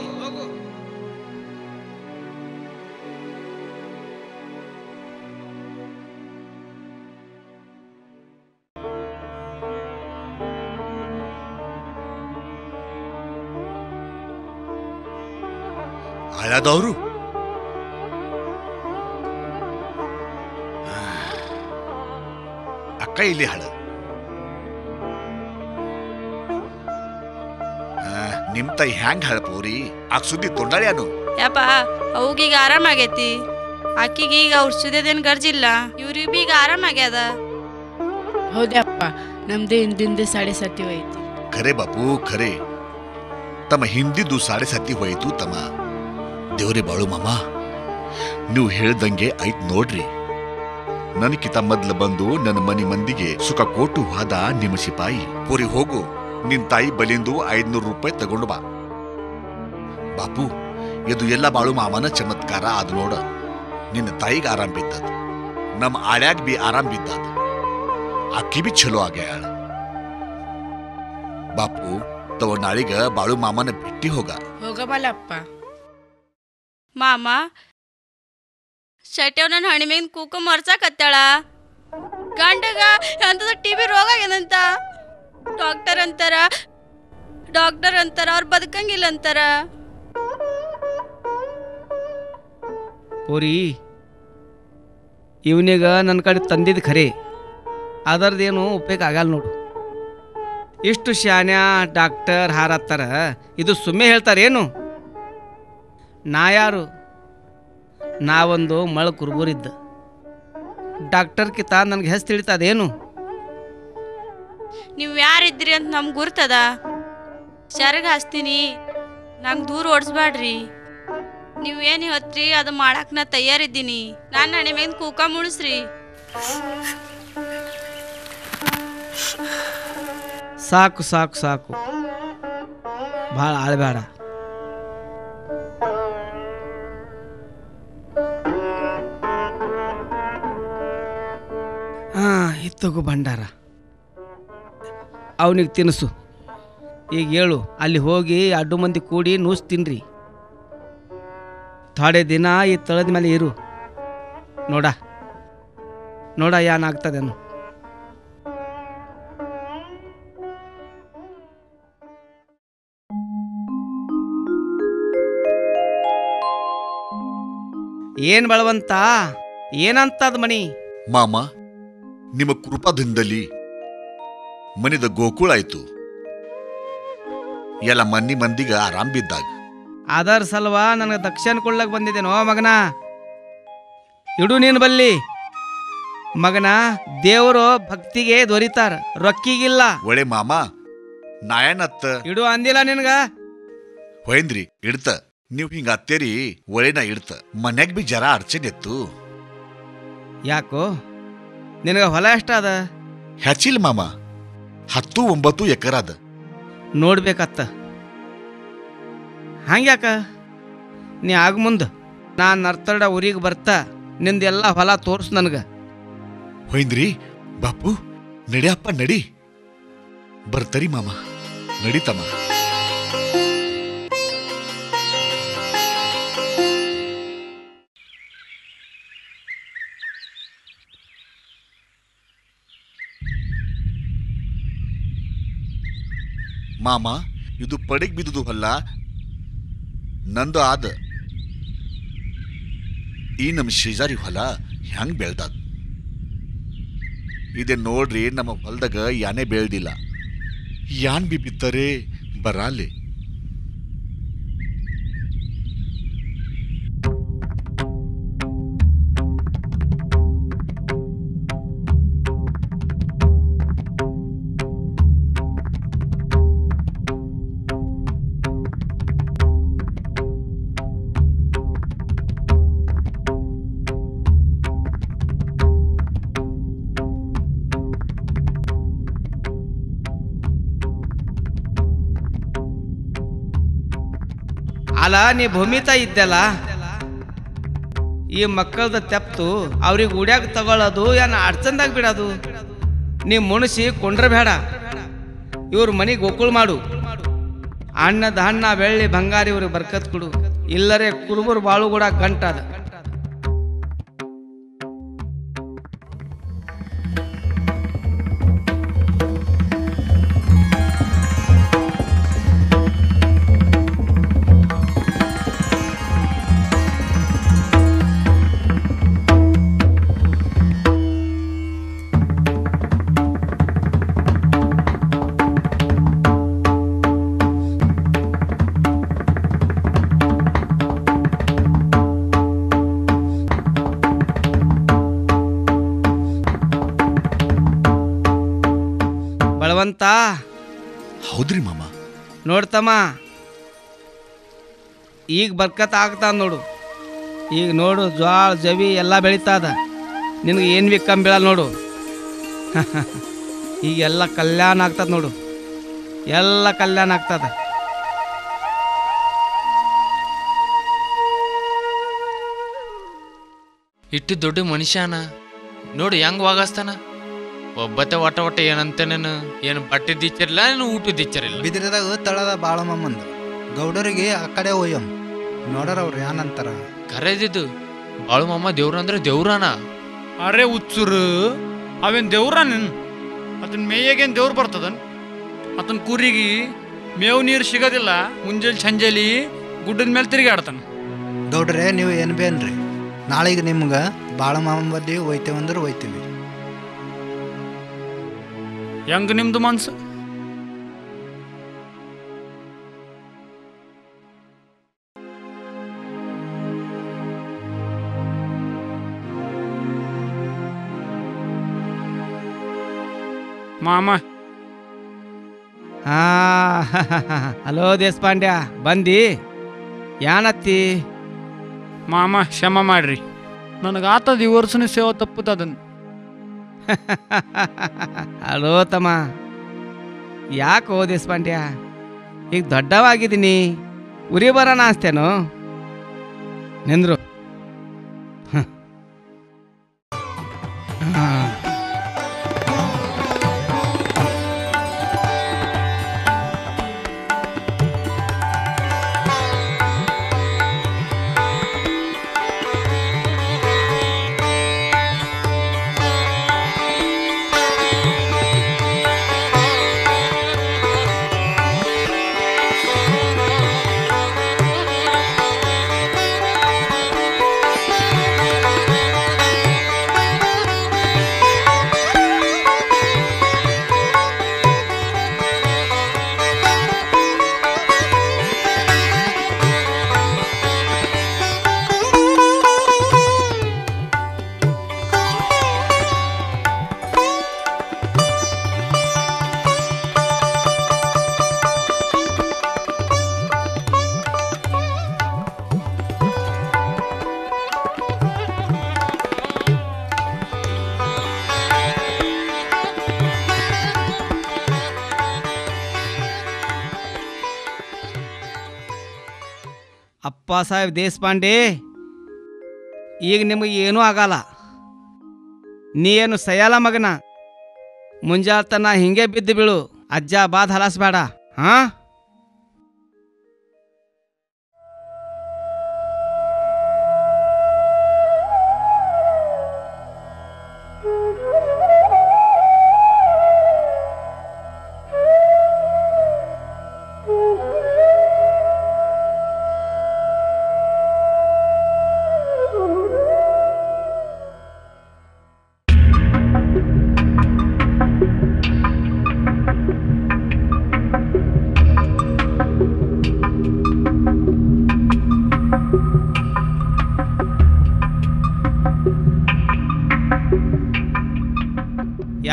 ಹಳದವರು ಅಕ್ಕ ಇಲ್ಲಿ ಹಳ. ನಿಮ್ ತಾಯಿ ಹ್ಯಾಂಗ್ ಹಳಪೋರಿ ಆಗ ಸುದ್ದಿ ತೊಂಡಾಳ್ಯಾನು. ಯಪ್ಪ ಅವಗೀಗ ಆರಾಮಾಗೈತಿ. ಆಕಿಗೆ ಈಗ ಔಷಧದೇನು ಗರ್ಜಿಲ್ಲ. ಇವ್ರಿಗೆ ಬಿ ಈಗ ಆರಾಮಾಗ್ಯದ. ಹೌದಪ್ಪ, ನಮ್ದೇ ಹಿಂದಿಂದೆ ಸಾಡೆ ಸತಿ ಹೋಯ್ತು. ಖರೆ ಬಾಪು ಖರೆ. ತಮ್ಮ ಹಿಂದಿದ್ದು ಸಾಡೆ ಸತಿ ಹೋಯ್ತು ತಮ್ಮ. ದೇವ್ರೇ ಬಾಳು ಮಾಮ, ನೀವು ಹೇಳ್ದಂಗೆ ಐತ್ ನೋಡ್ರಿ. ನನಕಿತ ಮೊದ್ಲು ಬಂದು ನನ್ನ ಮನಿ ಮಂದಿಗೆ ಸುಖ ಕೊಟ್ಟು ಹೋದ ನಿಮ್ಮ ಸಿಪಾಯಿ. ಪೂರಿ ಹೋಗು, ನಿನ್ ತಾಯಿ ಬಲಿಂದು ಐದ್ನೂರು ರೂಪಾಯಿ ತಗೊಂಡು ಬಾ. ಬಾಪು, ಇದು ಎಲ್ಲ ಬಾಳು ಮಾಮನ ಚಮತ್ಕಾರ ಆದ ನೋಡ. ನಿನ್ನ ತಾಯಿಗೆ ಆರಾಮ್ ಬಿದ್ದದ, ನಮ್ಮ ಆಳ್ಯಾಗ ಬಿ ಆರಾಮ್ ಬಿದ್ದದ, ಅಕ್ಕಿ ಬಿ ಚಲೋ ಆಗ್ಯಾಳ. ಬಾಪು ತವ ನಾಳಿಗ ಬಾಳು ಮಾಮನ ಭೇಟಿ ಹೋಗ. ಹೋಗಬಲ್ಲಪ್ಪ. ಮಾಮ, ಶೆಟ್ಯವ್ ನನ್ನ ಹಣಿ ಮೇಗಿನ ಕೂಕ ಮರ್ಸಾಕತ್ತಾಳ. ಗಂಡಗ ಎಂತದ ಟಿ ಬಿ ರೋಗ ಏನಂತ ಡಾಕ್ಟರ್ ಅಂತಾರ ಡಾಕ್ಟರ್ ಅಂತಾರ ಅವ್ರು ಬದುಕಂಗಿಲ್ಲ ಅಂತಾರ. ಪೋರಿ, ಇವನಿಗ ನನ್ನ ಕಡೆ ತಂದಿದ್ದು ಖರೆ, ಅದರದೇನು ಉಪಯೋಗ ಆಗಲ್ಲ ನೋಡು. ಇಷ್ಟು ಶಾನ್ಯ ಡಾಕ್ಟರ್ ಹಾರತ್ತಾರ, ಇದು ಸುಮ್ಮನೆ ಹೇಳ್ತಾರೇನು? ನಾ ಯಾರು? ನಾವೊಂದು ಮಳ ಕುರುಬೂರಿದ್ದ. ಡಾಕ್ಟರ್ ಕಿತ ನನಗೆ ಹೆಸರು ತಿಳಿತದೇನು? ನೀವು ಯಾರಿದ್ರಿ ಅಂತ ನಮ್ಗೆ ಗುರ್ತದ. ಶರಗ ಹಚ್ತೀನಿ, ನಂಗೆ ದೂರ ಓಡಿಸ್ಬೇಡ್ರಿ. ನೀವು ಏನು ಹೇಳ್ತ್ರಿ ಅದು ಮಾಡಕ್ಕೆ ನಾ ತಯಾರಿದ್ದೀನಿ. ನಾನು ಹಣೆ ಮೇಗಿನ ಕೂಕ ಮುಳಿಸ್ರಿ. ಸಾಕು ಸಾಕು ಸಾಕು, ಭಾಳ ಆಳ್ಬೇಡ. ಹಾಂ, ಇತ್ತಗು ಭಂಡಾರ ಅವನಿಗೆ ತಿನ್ನಿಸು. ಈಗ ಹೇಳು, ಅಲ್ಲಿ ಹೋಗಿ ಅಡ್ಡು ಮಂದಿ ಕೂಡಿ ನೂಸ್ ತಿನ್ರಿ. ಥೋಡೆ ದಿನ ಈ ತಳದ ಮೇಲೆ ಇರು. ನೋಡ ನೋಡ ಏನಾಗ್ತದೇನು. ಏನ್ ಬಳವಂತ, ಏನಂತದ ಮಣಿ? ಮಾಮ, ನಿಮ್ಮ ಕೃಪಾದಿಂದಲಿ ಮನಿದ ಗೋಕುಳ ಆಯ್ತು. ಎಲ್ಲ ಮನಿ ಮಂದಿಗ ಆರಾಮ್ ಬಿದ್ದಾಗ ಅದರ ಸಲುವ ನನಗೆ ದಕ್ಷಿಣ ಕೊಳ್ಳಕ್ ಬಂದಿದ್ದೇನೋ ಮಗನ. ಇಡು ನೀನು ಬಲ್ಲಿ ಮಗನ. ದೇವರು ಭಕ್ತಿಗೆ ದೊರಿತಾರ, ರೊಕ್ಕಿಗಿಲ್ಲ. ಒಳ್ಳೆ ಮಾಮ, ನಾಯನತ್ತ ಇಡು ಅಂದಿಲ್ಲ ನಿನ್ಗ. ಹೊಯ್ನ್ರಿ ಇಡ್ತ. ನೀವು ಹಿಂಗ ಅತ್ತೇರಿ ಒಳ್ಳೆನ ಇಡ್ತ. ಮನ್ಯಾಗ ಬಿ ಜರ ಅರ್ಚನೆ ಎತ್ತು. ಯಾಕೋ ನಿನಗ ಹೊಲ ಎಷ್ಟ ಅದ? ಹೆಚ್ಚಿಲ್ ಮಾಮ, ಹತ್ತು ಒಂಬತ್ತು ಎಕರ್ ಅದ. ನೋಡ್ಬೇಕತ್ತ. ಹಂಗ್ಯಾಕ? ನೀ ಆಗ ಮುಂದೆ ನಾನು ನರ್ತಡ ಊರಿಗೆ ಬರ್ತಾ ನಿಂದೆಲ್ಲ ಹೊಲ ತೋರ್ಸು ನನಗೆ. ಹೊಯ್ನ್ರಿ ಬಾಪು, ನಡಿಯಪ್ಪ ನಡಿ. ಬರ್ತರಿ ಮಾಮ, ನಡಿತಮ್ಮ. ಮಾಮ, ಇದು ಪಡೆಗ್ ಬಿದ್ದುದು ಹೊಲ ನಂದು ಆದ. ಈ ನಮ್ಮ ಶೇಜಾರಿ ಹೊಲ ಹೆಂಗ್ ಬೆಳ್ದಾದ ಇದೇ ನೋಡ್ರಿ. ನಮ್ಮ ಹೊಲದಾಗ ಯಾನೇ ಬೆಳ್ದಿಲ್ಲ. ಯಾನ್ ಬಿ ಬಿತ್ತರೆ ಬರಾಲೆ. ಅಲ್ಲ ನೀ ಭೂಮಿತಾ ಇದ್ದಲ್ಲ, ಈ ಮಕ್ಕಳದ ತೆಪ್ತು ಅವ್ರಿಗೆ ಉಡ್ಯಾಗ ತಗೊಳ್ಳೋದು ಏನ ಅಡ್ಚಂದಾಗ ಬಿಡೋದು. ನೀ ಮುಣಿಸಿ ಕೊಂಡ್ರ ಬೇಡ, ಇವ್ರ ಮನೆಗೆ ಒಕ್ಕುಳು ಮಾಡು. ಅಣ್ಣದ ಹಣ್ಣ ಬೆಳ್ಳಿ ಬಂಗಾರ ಇವ್ರಿಗೆ ಬರ್ಕತ್ ಕೊಡು, ಇಲ್ಲರೇ ಕುರುಬರು ಬಾಳು ಕೂಡ ಗಂಟದ. ಬಳವಂತ. ಹೌದ್ರಿ ಮಾಮ. ನೋಡ್ತಮ್ಮ, ಈಗ ಬರ್ಕತ್ ಆಗ್ತಾದ ನೋಡು. ಈಗ ನೋಡು ಜ್ವಾಳ ಜವಿ ಎಲ್ಲ ಬೆಳೀತದ, ನಿನಗೆ ಏನು ಬಿ ಕಮ್ಮಿ ಬೀಳಲ್ಲ ನೋಡು. ಈಗ ಎಲ್ಲ ಕಲ್ಯಾಣ ಆಗ್ತದ ನೋಡು, ಎಲ್ಲ ಕಲ್ಯಾಣ ಆಗ್ತದ. ಇಟ್ಟು ದೊಡ್ಡ ಮನುಷ್ಯನ ನೋಡಿ ಹೆಂಗ್ ವಾಗಸ್ತಾನ. ಒಬ್ಬತ್ತೆ ಒಟ್ಟ ಒಟ್ಟ ಏನಂತೇನೇನು ಏನು ಬಟ್ಟೆ ದಿಚ್ಚರಿಲ್ಲ, ಏನು ಊಟ ದಿಚ್ಚರಿಲ್ಲ. ಬಿದಿರದಾಗ ತಳದ ಬಾಳ ಮಮ್ಮಂದು ಗೌಡರಿಗೆ ಆ ಕಡೆ ಒಯ್ಯಂ ನೋಡರ ಅವ್ರು ಏನಂತಾರ. ಕರೆದಿದ್ದು ಬಾಳು ಮಾಮ ದೇವ್ರ ಅಂದ್ರೆ ದೇವ್ರಾನ. ಅರೆ ಹುಚ್ಚರು, ಅವೇನ್ ದೇವ್ರಾನ? ಅದನ್ನ ಮೇಯಾಗೇನು ದೇವ್ರು ಬರ್ತದನ್? ಆತನ ಕುರಿಗೆ ಮೇವು ನೀರು ಸಿಗೋದಿಲ್ಲ, ಮುಂಜಾನೆ ಸಂಜೆಲಿ ಗುಡ್ಡದ ಮೇಲೆ ತಿರುಗಾಡ್ತಾನ. ಗೌಡ್ರೆ ನೀವು ಏನು ಬೇನ್ರಿ, ನಾಳೆಗೆ ನಿಮ್ಗೆ ಬಾಳ ಮಾಮ ಬಲ್ಲಿ ಒಯ್ತೇವಂದ್ರೆ ಒಯ್ತೀವಿ. ಹೆಂಗ ನಿಮ್ದು ಮನ್ಸು? ಮಾಮ. ಹಾ ಹಲೋ ದೇಶಪಾಂಡ್ಯ, ಬಂದಿ? ಯಾನತ್ತಿ? ಮಾಮ ಕ್ಷಮ ಮಾಡ್ರಿ, ನನಗಾತದ ಈ ವರ್ಷನ ಸೇವೆ ತಪ್ಪುತ್ತದನ್. ಹಲೋ ತಮ್ಮ, ಯಾಕೋ ದೇಶಪಾಂಡ್ಯ ಈಗ ದೊಡ್ಡವಾಗಿದ್ದೀನಿ, ಉರಿ ಬರೋಣ ಅಷ್ಟೇನು? ನಿಂದ್ರು. ಹಾಂ ಅಪ್ಪ ಸಾಹೇಬ್ ದೇಶಪಾಂಡೆ, ಈಗ ನಿಮಗೆ ಏನೂ ಆಗಲ್ಲ. ನೀ ಏನು ಸಯಾಲ ಮಗನ, ಮುಂಜಾಳ್ತನ ಹಿಂಗೆ ಬಿದ್ದು ಬೀಳು, ಅಜ್ಜ ಬಾದ್ ಹಲಾಸ್ಬೇಡ. ಹಾಂ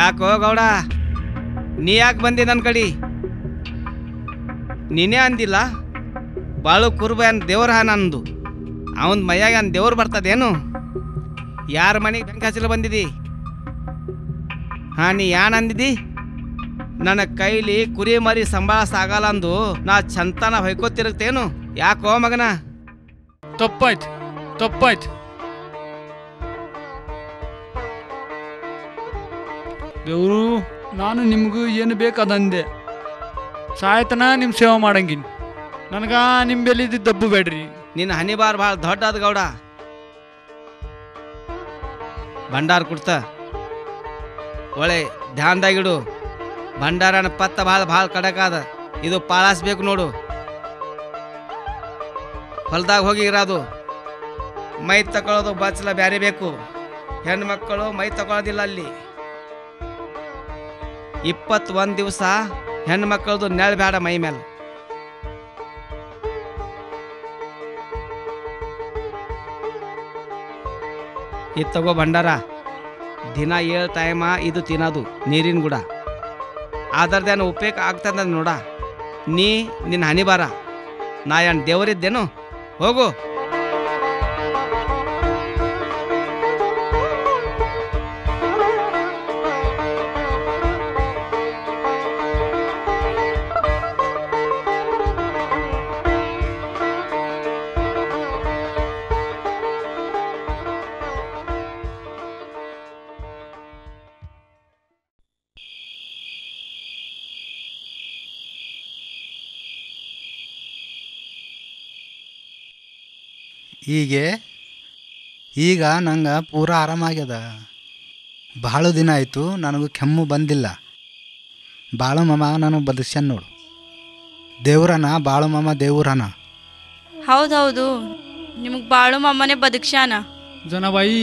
ಯಾಕೋ ಗೌಡ ನೀ ಯಾಕೆ ಬಂದಿ ನನ್ನ ಕಡೆ? ನೀನೇ ಅಂದಿಲ್ಲ ಬಾಳು ಕುರುಬ ಅನ್ ದೇವ್ರ ನಂದು ಅವನ ಮೈಯಾಗ ಅನ್ ದೇವ್ರು ಬರ್ತದೇನು? ಯಾರ ಮನೆಗೆ ಬೆಂಕಿ ಹಚ್ಚಲು ಬಂದಿದಿ? ಹಾಂ, ನೀ ಯಾನ್ ಅಂದಿದಿ? ನನ್ನ ಕೈಲಿ ಕುರಿ ಮರಿ ಸಂಭಾಳಿಸಾಗಲ್ಲ ಅಂದು ನಾ ಚಂತನ ಹೊಯ್ಕೋತಿರುತ್ತೇನು? ಯಾಕೋ ಮಗನ? ತಪ್ಪಾಯ್ತು ತಪ್ಪಾಯ್ತು ದೇವರು, ನಾನು ನಿಮಗೂ ಏನು ಬೇಕದಂದೆ. ಸಾಯ್ತನ ನಿಮ್ಮ ಸೇವೆ ಮಾಡಂಗಿನಿ. ನನಗ ನಿಮ್ಮ ಬೆಲಿದ್ದು ದಬ್ಬು ಬೇಡ್ರಿ. ನಿನ್ನ ಹನಿಬಾರ್ ಭಾಳ ದೊಡ್ಡದ ಗೌಡ. ಭಂಡಾರ ಕೊಡ್ತ ಒಳ್ಳೆ ಧ್ಯಾನ್ದಾಗಿಡು. ಭಂಡಾರನ ಪತ್ತ ಭಾಳ ಭಾಳ ಕಡಕಾದ. ಇದು ಪಾಳಾಸ್ಬೇಕು ನೋಡು. ಹೊಲ್ದಾಗ ಹೋಗಿ ಇರೋದು. ಮೈ ತಗೊಳ್ಳೋದು ಬಚ್ಚಲ ಬ್ಯಾರೆ ಬೇಕು. ಹೆಣ್ಣು ಮಕ್ಕಳು ಮೈ ತಗೊಳ್ಳೋದಿಲ್ಲ ಅಲ್ಲಿ. ಇಪ್ಪತ್ತೊಂದು ದಿವಸ ಹೆಣ್ಣು ಮಕ್ಕಳದು ನೆಳ ಬೇಡ ಮೈ ಮೇಲೆ. ಇದು ತಗೋ ಭಂಡಾರ. ದಿನ ಏಳು ಟೈಮ ಇದು ತಿನ್ನೋದು ನೀರಿನ ಗುಡ. ಅದರದೇನು ಉಪಯೋಗ ಆಗ್ತದ ನೋಡ. ನೀ ನಿನ್ನ ಹನಿ ಬಾರ. ನಾ ಏನು ದೇವರಿದ್ದೇನು? ಹೋಗು. ಹೀಗೆ ಈಗ ನಂಗೆ ಪೂರ ಆರಾಮಾಗ್ಯದ. ಭಾಳ ದಿನ ಆಯಿತು ನನಗೂ ಕೆಮ್ಮು ಬಂದಿಲ್ಲ. ಬಾಳು ಮಾಮ ನನಗೆ ಬದುಕ್ಸ್ಯಾನ ನೋಡು. ದೇವ್ರನ ಬಾಳು ಮಾಮ ದೇವ್ರನ. ಹೌದೌದು, ನಿಮಗೆ ಬಾಳು ಮಮ್ಮನೆ ಬದುಕ್ಸ್ಯಾನ. ಜನವಾಯಿ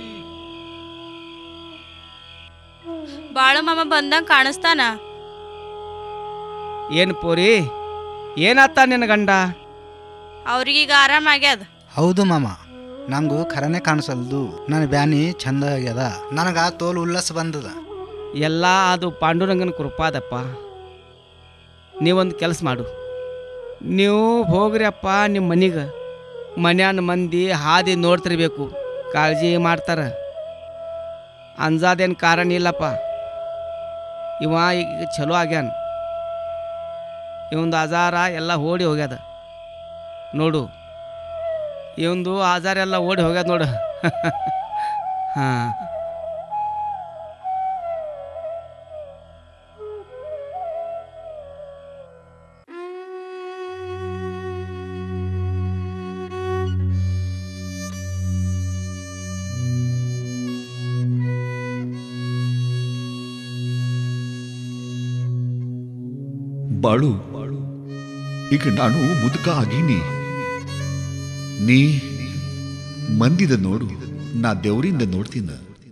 ಬಾಳು ಮಾಮ ಬಂದಂಗೆ ಕಾಣಿಸ್ತಾನ. ಏನು ಪೋರಿ, ಏನಾತ ನಿನ್ನ ಗಂಡ? ಅವ್ರಿಗೀಗ ಆರಾಮಾಗ್ಯದ. ಹೌದು ಮಾಮ, ನಂಗೂ ಖರನೇ ಕಾಣಿಸಲ್ದು. ನನ್ನ ಬ್ಯಾನಿ ಚಂದ ಆಗ್ಯದ. ನನಗೆ ತೋಲು ಉಲ್ಲಾಸ ಬಂದದ. ಎಲ್ಲ ಅದು ಪಾಂಡುರಂಗನ ಕೃಪಾದಪ್ಪ. ನೀವೊಂದು ಕೆಲಸ ಮಾಡು. ನೀವು ಹೋಗ್ರಿ ಅಪ್ಪ ನಿಮ್ಮ ಮನೆಗೆ. ಮನ್ಯಾನ ಮಂದಿ ಹಾದಿ ನೋಡ್ತಿರ್ಬೇಕು, ಕಾಳಜಿ ಮಾಡ್ತಾರೆ. ಅಂಜಾದೇನು ಕಾರಣ ಇಲ್ಲಪ್ಪ. ಇವ ಈಗ ಚಲೋ ಆಗ್ಯಾನ. ಇವಂದು ಆಜಾರ ಎಲ್ಲ ಓಡಿ ಹೋಗ್ಯದ ನೋಡು. ಇವಂದು ಆಜಾರ ಎಲ್ಲ ಓಡಿ ಹೋಗ್ಯದ ನೋಡು. ಹಾಂ, ಬಾಳು, ಈಗ ನಾನು ಮುದುಕ ಆಗೀನಿ. ನೀ ಮಂದಿದ ನೋಡು, ನಾ ದೇವರಿಂದ ನೋಡ್ತೀನ.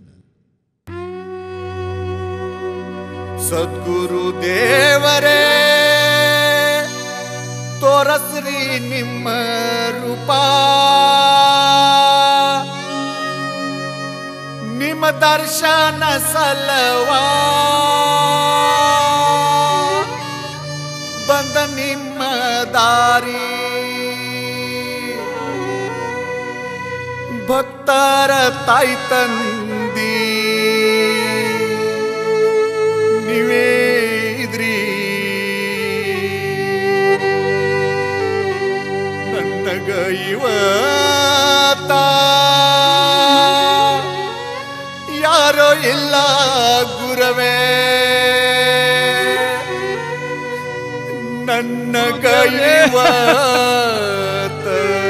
ಸದ್ಗುರು ದೇವರೇ ತೋರಸ್ರಿ ನಿಮ್ಮ ರೂಪ. ನಿಮ್ಮ ದರ್ಶನ ಸಲವಾ ಬಂದ ನಿಮ್ಮ ದಾರಿ. ಭಕ್ತರ ತಾಯಿ ತಂದಿ ನೀವೇ ಇದ್ರಿ. ನನಗ ಇವತ್ತ ಯಾರೋ ಇಲ್ಲ ಗುರವೇ. ನನಗ ಇವತ್ತ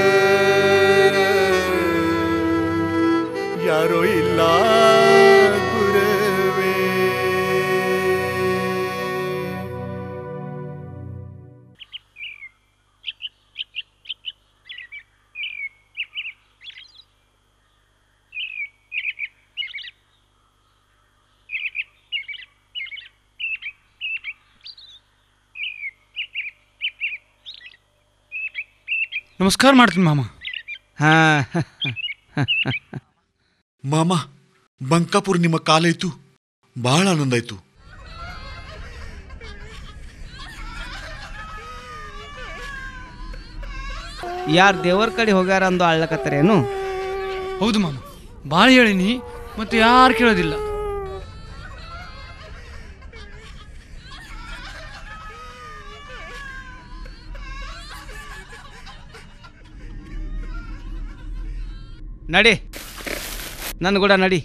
ಯಾರೋ ಇಲ್ಲ ಗುರವೇ. ನಮಸ್ಕಾರ ಮಾಡ್ತೀನಿ ಮಾಮ. ಹಾಂ ಮಾಮ, ಬಂಕಾಪುರ್ ನಿಮ್ಮ ಕಾಲಾಯ್ತು. ಬಹಳ ಆನಂದ ಆಯ್ತು. ಯಾರು ದೇವರ ಕಡೆ ಹೋಗ್ಯಾರ ಅಂದು ಅಳ್ಳಕತ್ತಾರೇನು? ಹೌದು ಮಾಮ, ಭಾಳ ಹೇಳಿನಿ ಮತ್ತೆ ಯಾರು ಕೇಳೋದಿಲ್ಲ. ನಡಿ, ನನ್ನ ಕೂಡ ನಡಿ.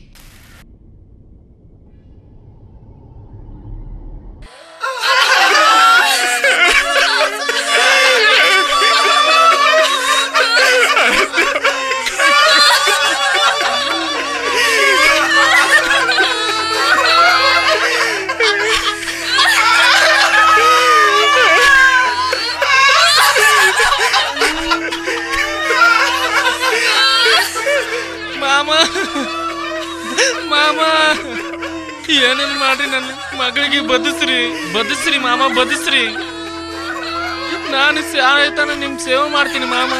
ಮಾಮ ಏನೇನು ಮಾಡ್ರಿ, ನನ್ನ ಮಗಳಿಗೆ ಬದುಸ್ರಿ ಬದುಸ್ರಿ ಮಾಮ, ಬದುಸ್ರಿ. ನಾನು ಸಾಯ್ತಾನ ನಿಮ್ ಸೇವೆ ಮಾಡ್ತೀನಿ ಮಾಮ.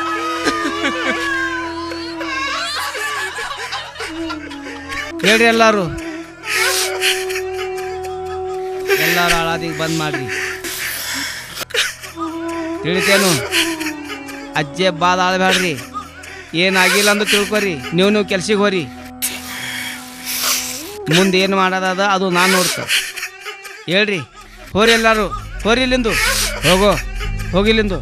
ಹೇಳ್ರಿ ಎಲ್ಲಾರು, ಎಲ್ಲಾರು ಅಳಾದಿಗೆ ಬಂದ್ ಮಾಡ್ರಿ. ತಿಳಿತೇನು? ಅಜ್ಜೆ ಬಾದ ಆಳ್ಬೇಡ್ರಿ. ಏನಾಗಿಲ್ಲ ಅಂದು ತಿಳ್ಕೊರಿ. ನೀವು ನೀವು ಕೆಲ್ಸಿಗೆ ಹೋರಿ. ಮುಂದೆ ಏನು ಮಾಡೋದದ ಅದು ನಾನು ನೋಡ್ತೆ. ಹೇಳ್ರಿ, ಹೋರಿ ಎಲ್ಲಾರು, ಹೋರಿ ಇಲ್ಲಿಂದು. ಹೋಗೋ, ಹೋಗಿಲ್ಲಿಂದು.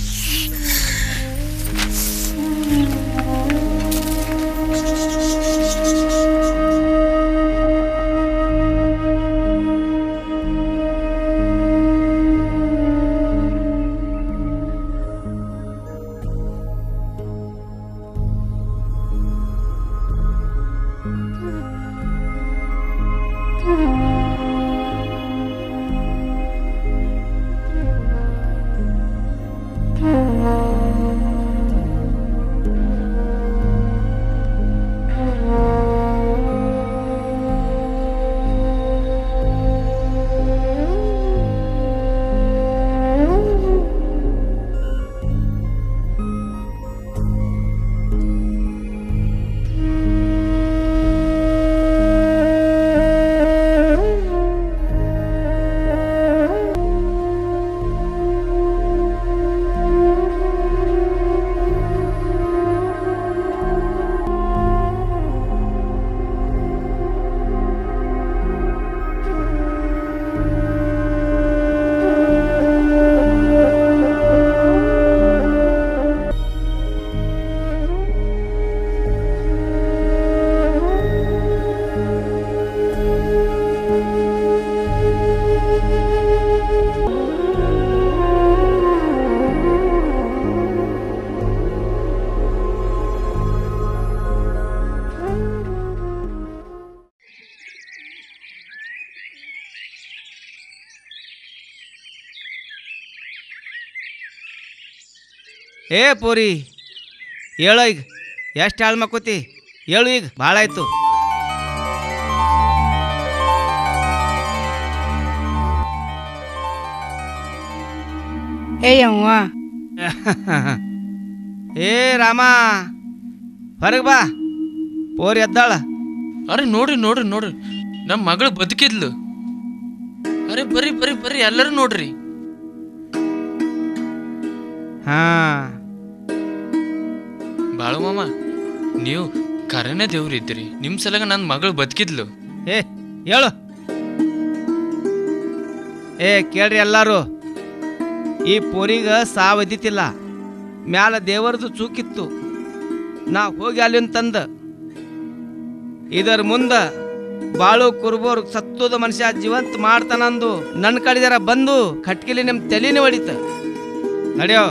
ಏ ಪೋರಿ, ಹೇಳೋ ಈಗ. ಎಷ್ಟು ಹಾಳು ಮಕ್ಕೋತಿ? ಹೇಳು ಈಗ, ಭಾಳ ಆಯ್ತು. ಏ ಯವ್ವ, ಏ ರಾಮ, ಹೊರಗೆ ಬಾ. ಪೋರಿ ಎದ್ದಾಳ. ಅರೆ ನೋಡ್ರಿ ನೋಡ್ರಿ ನೋಡ್ರಿ, ನಮ್ಮ ಮಗಳು ಬದುಕಿದ್ಲು. ಅರೆ ಬರ್ರಿ ಬರ್ರಿ ಬರ್ರಿ ಎಲ್ಲರೂ ನೋಡ್ರಿ. ಹಾ ಬಾಳು ಮಾಮ, ನೀವು ಕರೆನೇ ದೇವ್ರು ಇದ್ರಿ. ನಿಮ್ ಸಲಗ ನನ್ನ ಮಗಳು ಬದುಕಿದ್ಲು. ಏ ಹೇಳು. ಏ ಕೇಳ್ರಿ ಎಲ್ಲಾರು, ಈ ಪೋರಿಗ ಸಾವದಿತಿಲ್ಲ. ಮ್ಯಾಲ ದೇವರದು ಚೂಕಿತ್ತು. ನಾ ಹೋಗಿ ಅಲ್ಲಿಂದ ತಂದ. ಇದರ ಮುಂದ ಬಾಳು ಕುರುಬೋರು ಸತ್ತೋದ ಮನುಷ್ಯ ಜೀವಂತ ಮಾಡ್ತಾನಂದು ನನ್ನ ಕಡಿದಾರ ಬಂದು ಕಟ್ಕಿಲಿ ನಿಮ್ಮ ತಲೆನೇ ಹೊಡಿತ. ನಡೆಯೋ.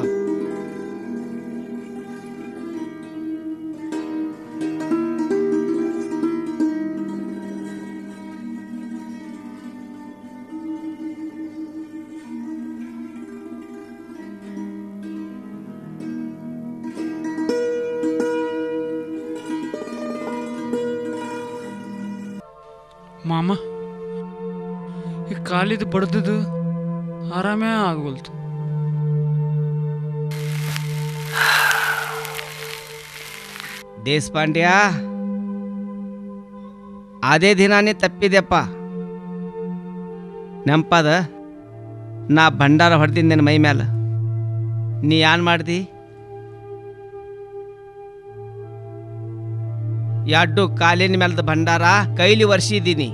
ಮಾಮ, ಈ ಕಾಲಿದು ಬಡ್ದದು ಆರಾಮೇ ಆಗೋಲ್ತು. ದೇಶಪಾಂಡ್ಯ, ಅದೇ ದಿನಾನೇ ತಪ್ಪಿದೆಪ್ಪ. ನೆಂಪದ ನಾ ಭಂಡಾರ ಹೊಡೆದಿದ್ದ ನಿನ್ನ ಮೈ ಮ್ಯಾಲ. ನೀ ಏನ್ ಮಾಡ್ದಿ? ಎರಡು ಕಾಲಿನ ಮ್ಯಾಲದ ಭಂಡಾರ ಕೈಲಿ ವರ್ಷಿದ್ದೀನಿ.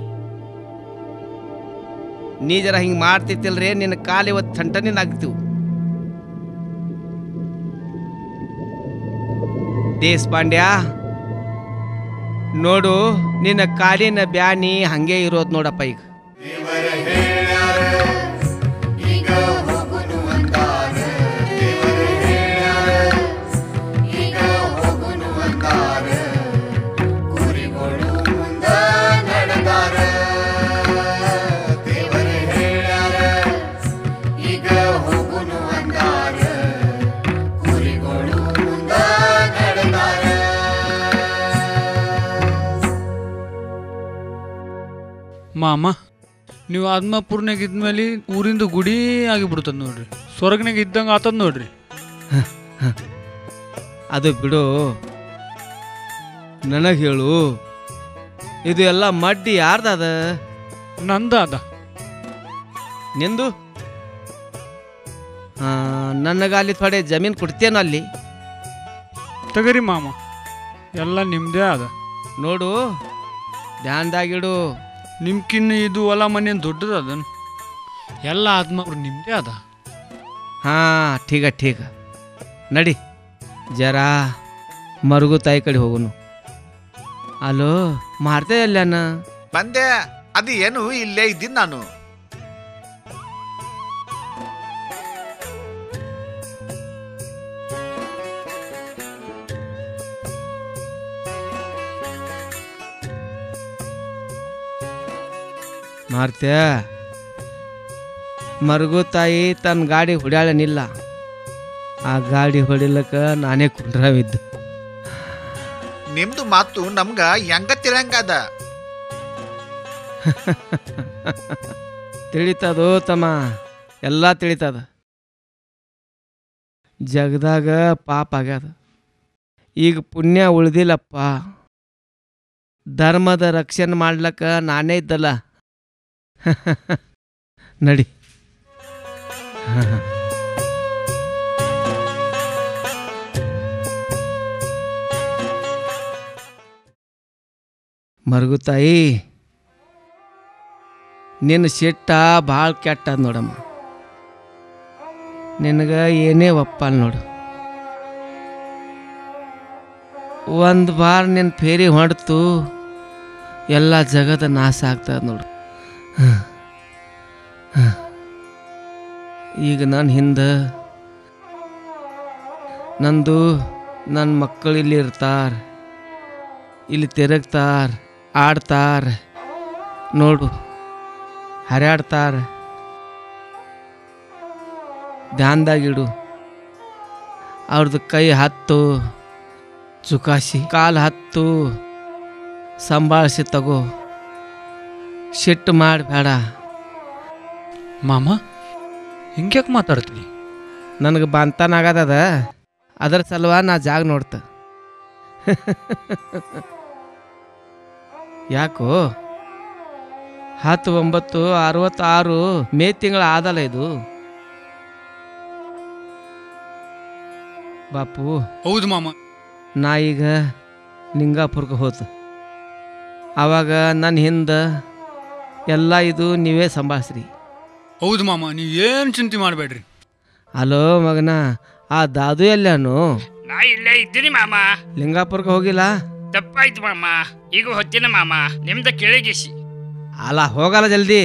ನೀ ಜರ ಹಿಂಗೆ ಮಾಡ್ತಿತ್ತಿಲ್ರಿ ನಿನ್ನ ಕಾಲು ಇವತ್ತು ಥಂಟನಿನ ಆಗ್ತೀವಿ. ದೇಶ್ ಪಾಂಡ್ಯ ನೋಡು, ನಿನ್ನ ಕಾಲಿನ ಬ್ಯಾನಿ ಹಂಗೆ ಇರೋದು ನೋಡಪ್ಪ. ಈಗ ಈಗ ಹೋಗುನು ಅಂತಾರ, ದೇವರ ಹೇಳ್ಯಾರ ಈಗ ಹೋಗುನು ಅಂತಾರ, ಕುರಿಗಳು ಮುಂದ ನಡೆದಾರ. ದೇವರ ಹೇಳ್ಯಾರ ಈಗ ಹೋಗುನು ಅಂತಾರ, ಕುರಿಗಳು ಮುಂದ ನಡೆದಾರ. ಮಾಮ, ನೀವು ಆತ್ಮಪೂರ್ಣಾಗ ಇದ್ಮೇಲೆ ಊರಿಂದ ಗುಡಿ ಆಗಿಬಿಡ್ತದ ನೋಡ್ರಿ. ಸ್ವರ್ಗನಾಗ ಇದ್ದಂಗೆ ಆತದ ನೋಡ್ರಿ. ಅದು ಬಿಡು, ನನಗೆ ಹೇಳು, ಇದು ಎಲ್ಲ ಮಡ್ಡಿ ಯಾರ್ದದ? ನಂದ ಅದ. ನಿಂದು? ನನಗಲ್ಲಿ ಥೋಡೆ ಜಮೀನು ಕೊಡ್ತೇನೋ ಅಲ್ಲಿ. ತಗರಿ ಮಾಮ, ಎಲ್ಲ ನಿಮ್ಮದೇ ಅದ. ನೋಡು, ಧ್ಯಾನ್ದಾಗಿಡು. ನಿಮ್ಕಿನ್ನ ಇದು ಹೊಲ ಮನೆ ದೊಡ್ಡದ ಅದನ್ ಎಲ್ಲ ಆತ್ಮವ್ರು ನಿಮ್ಮದೇ ಅದ. ಹಾಂ, ಠೀಕ ಠೀಕ. ನಡಿ ಜರಾ ಮರುಗು ತಾಯಿ ಕಡೆ ಹೋಗುನು. ಅಲೋ ಮಾರ್ತೆ ಅಲ್ಲನ? ಬಂದೆ. ಅದು ಏನು ಇಲ್ಲೇ ಇದ್ದೀನಿ ನಾನು. ಮಾರ್ತೆ, ಮರುಗು ತಾಯಿ ತನ್ನ ಗಾಡಿ ಹೊಡ್ಯಾಳನಿಲ್ಲ. ಆ ಗಾಡಿ ಹೊಡಿಲಕ್ಕ ನಾನೇ ಕುಂಡ್ರಾವಿದ್ದು. ನಿಮ್ದು ಮಾತು ನಮ್ಗ ಹೆಂಗ ತಿಳಂಗದ? ತಿಳಿತದೋ ತಮ್ಮ, ಎಲ್ಲ ತಿಳಿತದ. ಜಗದಾಗ ಪಾಪ ಆಗ್ಯದ, ಈಗ ಪುಣ್ಯ ಉಳ್ದಿಲ್ಲಪ್ಪ. ಧರ್ಮದ ರಕ್ಷಣೆ ಮಾಡ್ಲಕ್ಕ ನಾನೇ ಇದ್ದಲ್ಲ. ನಡಿ. ಮರುಗುತಾಯಿ, ನಿನ್ನ ಸಿಟ್ಟ ಭಾಳ ಕೆಟ್ಟದ ನೋಡಮ್ಮ. ನಿನಗೆ ಏನೇ ಒಪ್ಪಲ್ಲ ನೋಡು. ಒಂದು ಬಾರ ನಿನ್ನ ಫೇರಿ ಹೊಡ್ತು, ಎಲ್ಲ ಜಗದ ನಾಶ ಆಗ್ತದ ನೋಡು. ಈಗ ನನ್ನ ಹಿಂದೆ ನಂದು ನನ್ನ ಮಕ್ಕಳು ಇಲ್ಲಿ ಇರ್ತಾರ, ಇಲ್ಲಿ ತಿರುಗ್ತಾರ, ಆಡ್ತಾರ ನೋಡು, ಹರ್ಯಾಡ್ತಾರ. ಧ್ಯಾನ್ದಾಗಿಡು. ಅವ್ರದ್ದು ಕೈ ಹತ್ತು ಚುಕಾಸಿ, ಕಾಲು ಹತ್ತು ಸಂಭಾಳಿಸಿ ತಗೋ. ಸಿಟ್ಟು ಮಾಡಬೇಡ. ಮಾಮ, ಹಿಂಗ್ಯಾಕೆ ಮಾತಾಡ್ತೀನಿ? ನನಗೆ ಬಂತನಾಗದ, ಅದರ ಸಲುವ ನಾ ಜಾಗ ನೋಡ್ತ. ಯಾಕೋ ಹತ್ತು ಒಂಬತ್ತು ಅರವತ್ತಾರು ಮೇ ತಿಂಗಳ ಆದಲ್ಲ ಇದು. ಬಾಪು, ಹೌದು ಮಾಮ. ನಾ ಈಗ ನಿಂಗಾಪುರ್ಗೆ ಹೋತು. ಆವಾಗ ನನ್ನ ಹಿಂದೆ ಎಲ್ಲ ಇದು ನೀವೇ ಸಂಭಾಳಿಸ್ರಿ. ಹೌದು ಮಾಮ, ನೀವು ಏನು ಚಿಂತೆ ಮಾಡಬೇಡ್ರಿ. ಹಲೋ ಮಗನ, ಆ ದಾದು ಎಲ್ಲಾನು? ನಾ ಇಲ್ಲೇ ಇದ್ದೀನಿ ಮಾಮ. ಲಿಂಗಾಪುರ್ಗೆ ಹೋಗಿಲ್ಲ? ತಪ್ಪಾಯ್ತು ಮಾಮ, ಈಗ ಹೊತ್ತಿನ ಮಾಮ, ನಿಮ್ದ ಕೆಳಗಿಸಿ. ಅಲ್ಲ ಹೋಗಲ್ಲ ಜಲ್ದಿ.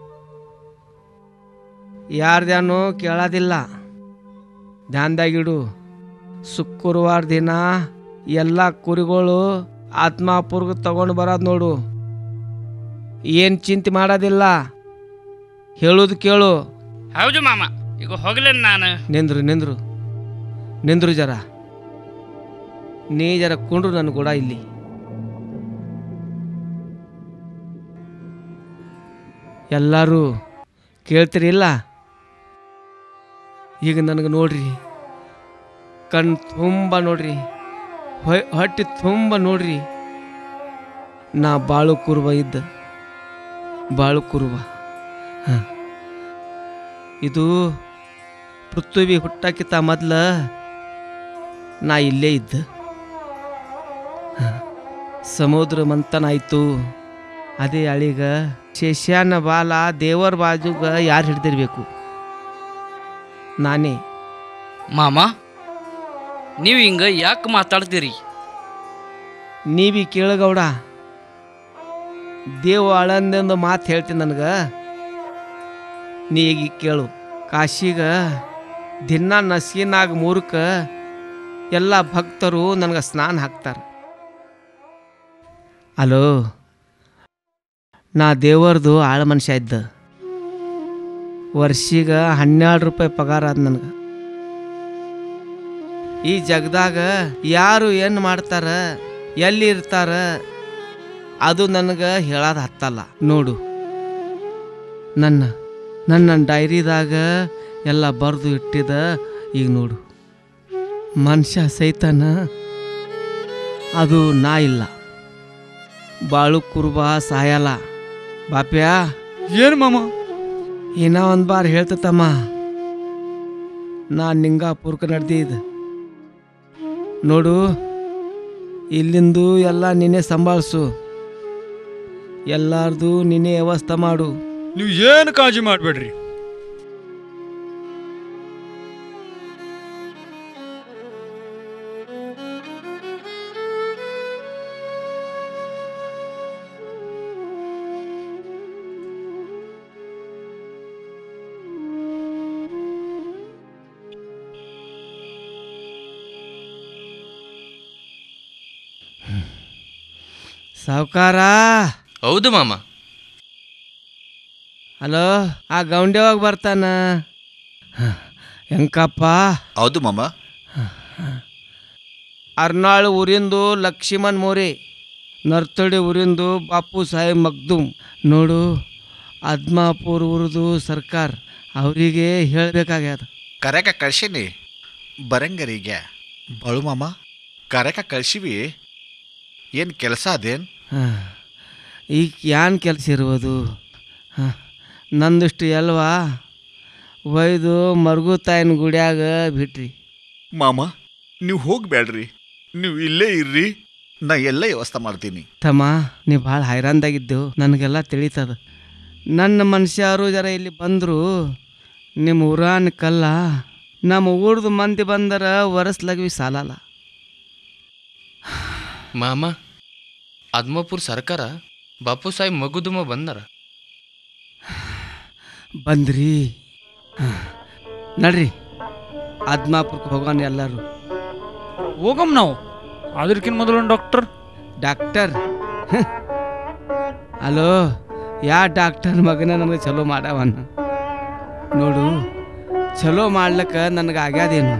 ಯಾರ್ದ್ಯಾನು ಕೇಳೋದಿಲ್ಲ, ಧ್ಯಾನ್ದಾಗಿಡು. ಶುಕ್ರವಾರ ದಿನ ಎಲ್ಲ ಕುರಿಗಳು ಆತ್ಮಾಪುರ್ಗೆ ತಗೊಂಡು ಬರೋದು ನೋಡು. ಏನು ಚಿಂತೆ ಮಾಡೋದಿಲ್ಲ, ಹೇಳೋದು ಕೇಳು. ಹೌದು ಮಾಮ, ಈಗ ಹೋಗ್ಲೇನು ನಾನು? ನಿಂದ್ರು ನಿಂದ್ರು ನಿಂದ್ರು ಜರ. ನೀ ಜರ ಕುಂಡ್ರು ನನ್ನ ಕೂಡ ಇಲ್ಲಿ. ಎಲ್ಲರೂ ಕೇಳ್ತೀರಿಲ್ಲ? ಈಗ ನನಗೆ ನೋಡ್ರಿ, ಕಣ್ಣು ತುಂಬ ನೋಡ್ರಿ, ಹೊಟ್ಟೆ ತುಂಬ ನೋಡ್ರಿ. ನಾ ಬಾಳು ಕುರುಬ ಇದ್ದ ಬಾಳು ಕುರುಬ. ಹಾಂ, ಇದು ಪೃಥ್ವಿ ಹುಟ್ಟಕ್ಕಿಂತ ಮೊದಲ ನಾ ಇಲ್ಲೇ ಇದ್ದ. ಹಾಂ, ಸಮುದ್ರ ಮಂಥನಾಯ್ತು. ಅದೇ ಅಳಿಗ ಶೇಷ್ಯಾನ ಬಾಲ ದೇವರ ಬಾಜುಗ ಯಾರು ಹಿಡ್ದಿರ್ಬೇಕು? ನಾನೇ. ಮಾಮ ನೀವು ಹಿಂಗ ಯಾಕೆ ಮಾತಾಡ್ತೀರಿ? ನೀವಿ ಕೇಳಗೌಡ, ದೇವ ಅಳಂದೊಂದು ಮಾತು ಹೇಳ್ತೀನಿ ನನಗೆ, ನೀ ಈಗ ಕೇಳು. ಕಾಶಿಗ ದಿನ ನಸಿನಾಗ ಮೂರಕ್ಕ ಎಲ್ಲ ಭಕ್ತರು ನನಗೆ ಸ್ನಾನ ಹಾಕ್ತಾರೆ. ಅಲೋ, ನಾ ದೇವರದು ಆಳ ಮನುಷ್ಯ ಇದ್ದ. ವರ್ಷಿಗೆ ಹನ್ನೆರಡು ರೂಪಾಯಿ ಪಗಾರ ಆದ ನನಗೆ. ಈ ಜಗದಾಗ ಯಾರು ಏನು ಮಾಡ್ತಾರ, ಎಲ್ಲಿ ಇರ್ತಾರ, ಅದು ನನಗೆ ಹೇಳೋದು ಹತ್ತಲ್ಲ. ನೋಡು, ನನ್ನ ನನ್ನ ಡೈರಿದಾಗ ಎಲ್ಲ ಬರೆದು ಇಟ್ಟಿದ. ಈಗ ನೋಡು, ಮನುಷ್ಯ ಸೈತಾನ ಅದು ನಾ ಇಲ್ಲ. ಬಾಳು ಕುರುಬ ಸಾಯಲ್ಲ. ಬಾಪ್ಯಾ, ಏನು ಮಾಮ? ಏನೋ ಒಂದು ಬಾರ್ ಹೇಳ್ತಮ್ಮ. ನಾನು ನಿಂಗಾಪುರ್ಕ ನಡೆದಿದ್ದ. ನೋಡು, ಇಲ್ಲಿಂದು ಎಲ್ಲ ನೀನೇ ಸಂಭಾಳಿಸು, ಎಲ್ಲಾರ್ದು ನೀನೇ ವ್ಯವಸ್ಥೆ ಮಾಡು. ನೀವು ಏನು ಕಾಳಜಿ ಮಾಡಬೇಡ್ರಿ. ಸಾವುಕಾರ. ಹೌದು ಮಾಮ. ಹಲೋ, ಆ ಗೌಂಡ್ಯವಾಗ ಬರ್ತಾನ ಹೆಂಕಪ್ಪ? ಹೌದು ಮಾಮ. ಅರ್ನಾಳು ಊರಿಂದು ಲಕ್ಷ್ಮಣ್ ಮೋರೆ, ನರ್ತಡಿ ಊರಿಂದು ಬಾಪು ಸಾಹೇಬ್ ಮಗ್ದುಮ್. ನೋಡು, ಅದ್ಮಾಪುರ್ ಊರದು ಸರ್ಕಾರ ಅವರಿಗೆ ಹೇಳಬೇಕಾಗ್ಯದ. ಕರೆಕ ಕಳ್ಸೀನಿ ಬರಂಗರಿಗೆ. ಬಾಳು ಮಾಮ, ಕರೆಕ ಕಳ್ಸಿವಿ. ಏನು ಕೆಲಸ ಅದೇನು? ಹಾಂ, ಈಗ ಏನ್ ಕೆಲಸ ಇರ್ಬೋದು? ಹಾಂ, ನಂದಿಷ್ಟು ಅಲ್ವಾ ಒಯ್ದು ಮರ್ಗು ತಾಯಿನ ಗುಡಿಯಾಗ ಬಿಟ್ರಿ. ಮಾಮ, ನೀವು ಹೋಗ್ಬೇಡ್ರಿ, ನೀವು ಇಲ್ಲೇ ಇರ್ರಿ, ನಾ ಎಲ್ಲ ವ್ಯವಸ್ಥೆ ಮಾಡ್ತೀನಿ. ತಮ್ಮ, ನೀ ಭಾಳ ಹೈರಾಣ್ದಾಗಿದ್ದೆವು, ನನಗೆಲ್ಲ ತಿಳಿತದ. ನನ್ನ ಮನುಷ್ಯರು ಜರ ಇಲ್ಲಿ ಬಂದರು, ನಿಮ್ಮ ಊರಾನ ಕಲ್ಲ ನಮ್ಮ ಊರ್ದು ಮಂದಿ ಬಂದರ ಒರೆಸ್ಲಾಗ್ವಿ ಸಾಲಲ್ಲ. ಮಾಮ, ಆದ್ಮಾಪುರ್ ಸರ್ಕಾರ ಬಾಪು ಸಾಹೇಬ್ ಮಗುದುಮ ಬಂದಾರ. ಬಂದ್ರಿ? ನಡ್ರಿ, ಆದ್ಮಾಪುರಕ್ಕೆ ಹೋಗೋಣ ಎಲ್ಲರೂ. ಹೋಗಮ್ ನಾವು. ಅದಕ್ಕಿಂತ ಮೊದಲು ಡಾಕ್ಟರ್ ಡಾಕ್ಟರ್ ಹಲೋ, ಯಾ ಡಾಕ್ಟರ್ ಮಗನ ನನಗೆ ಚಲೋ ಮಾಡವನ್ನ. ನೋಡು, ಚಲೋ ಮಾಡ್ಲಿಕ್ಕೆ ನನಗೆ ಆಗ್ಯಾದೇನು?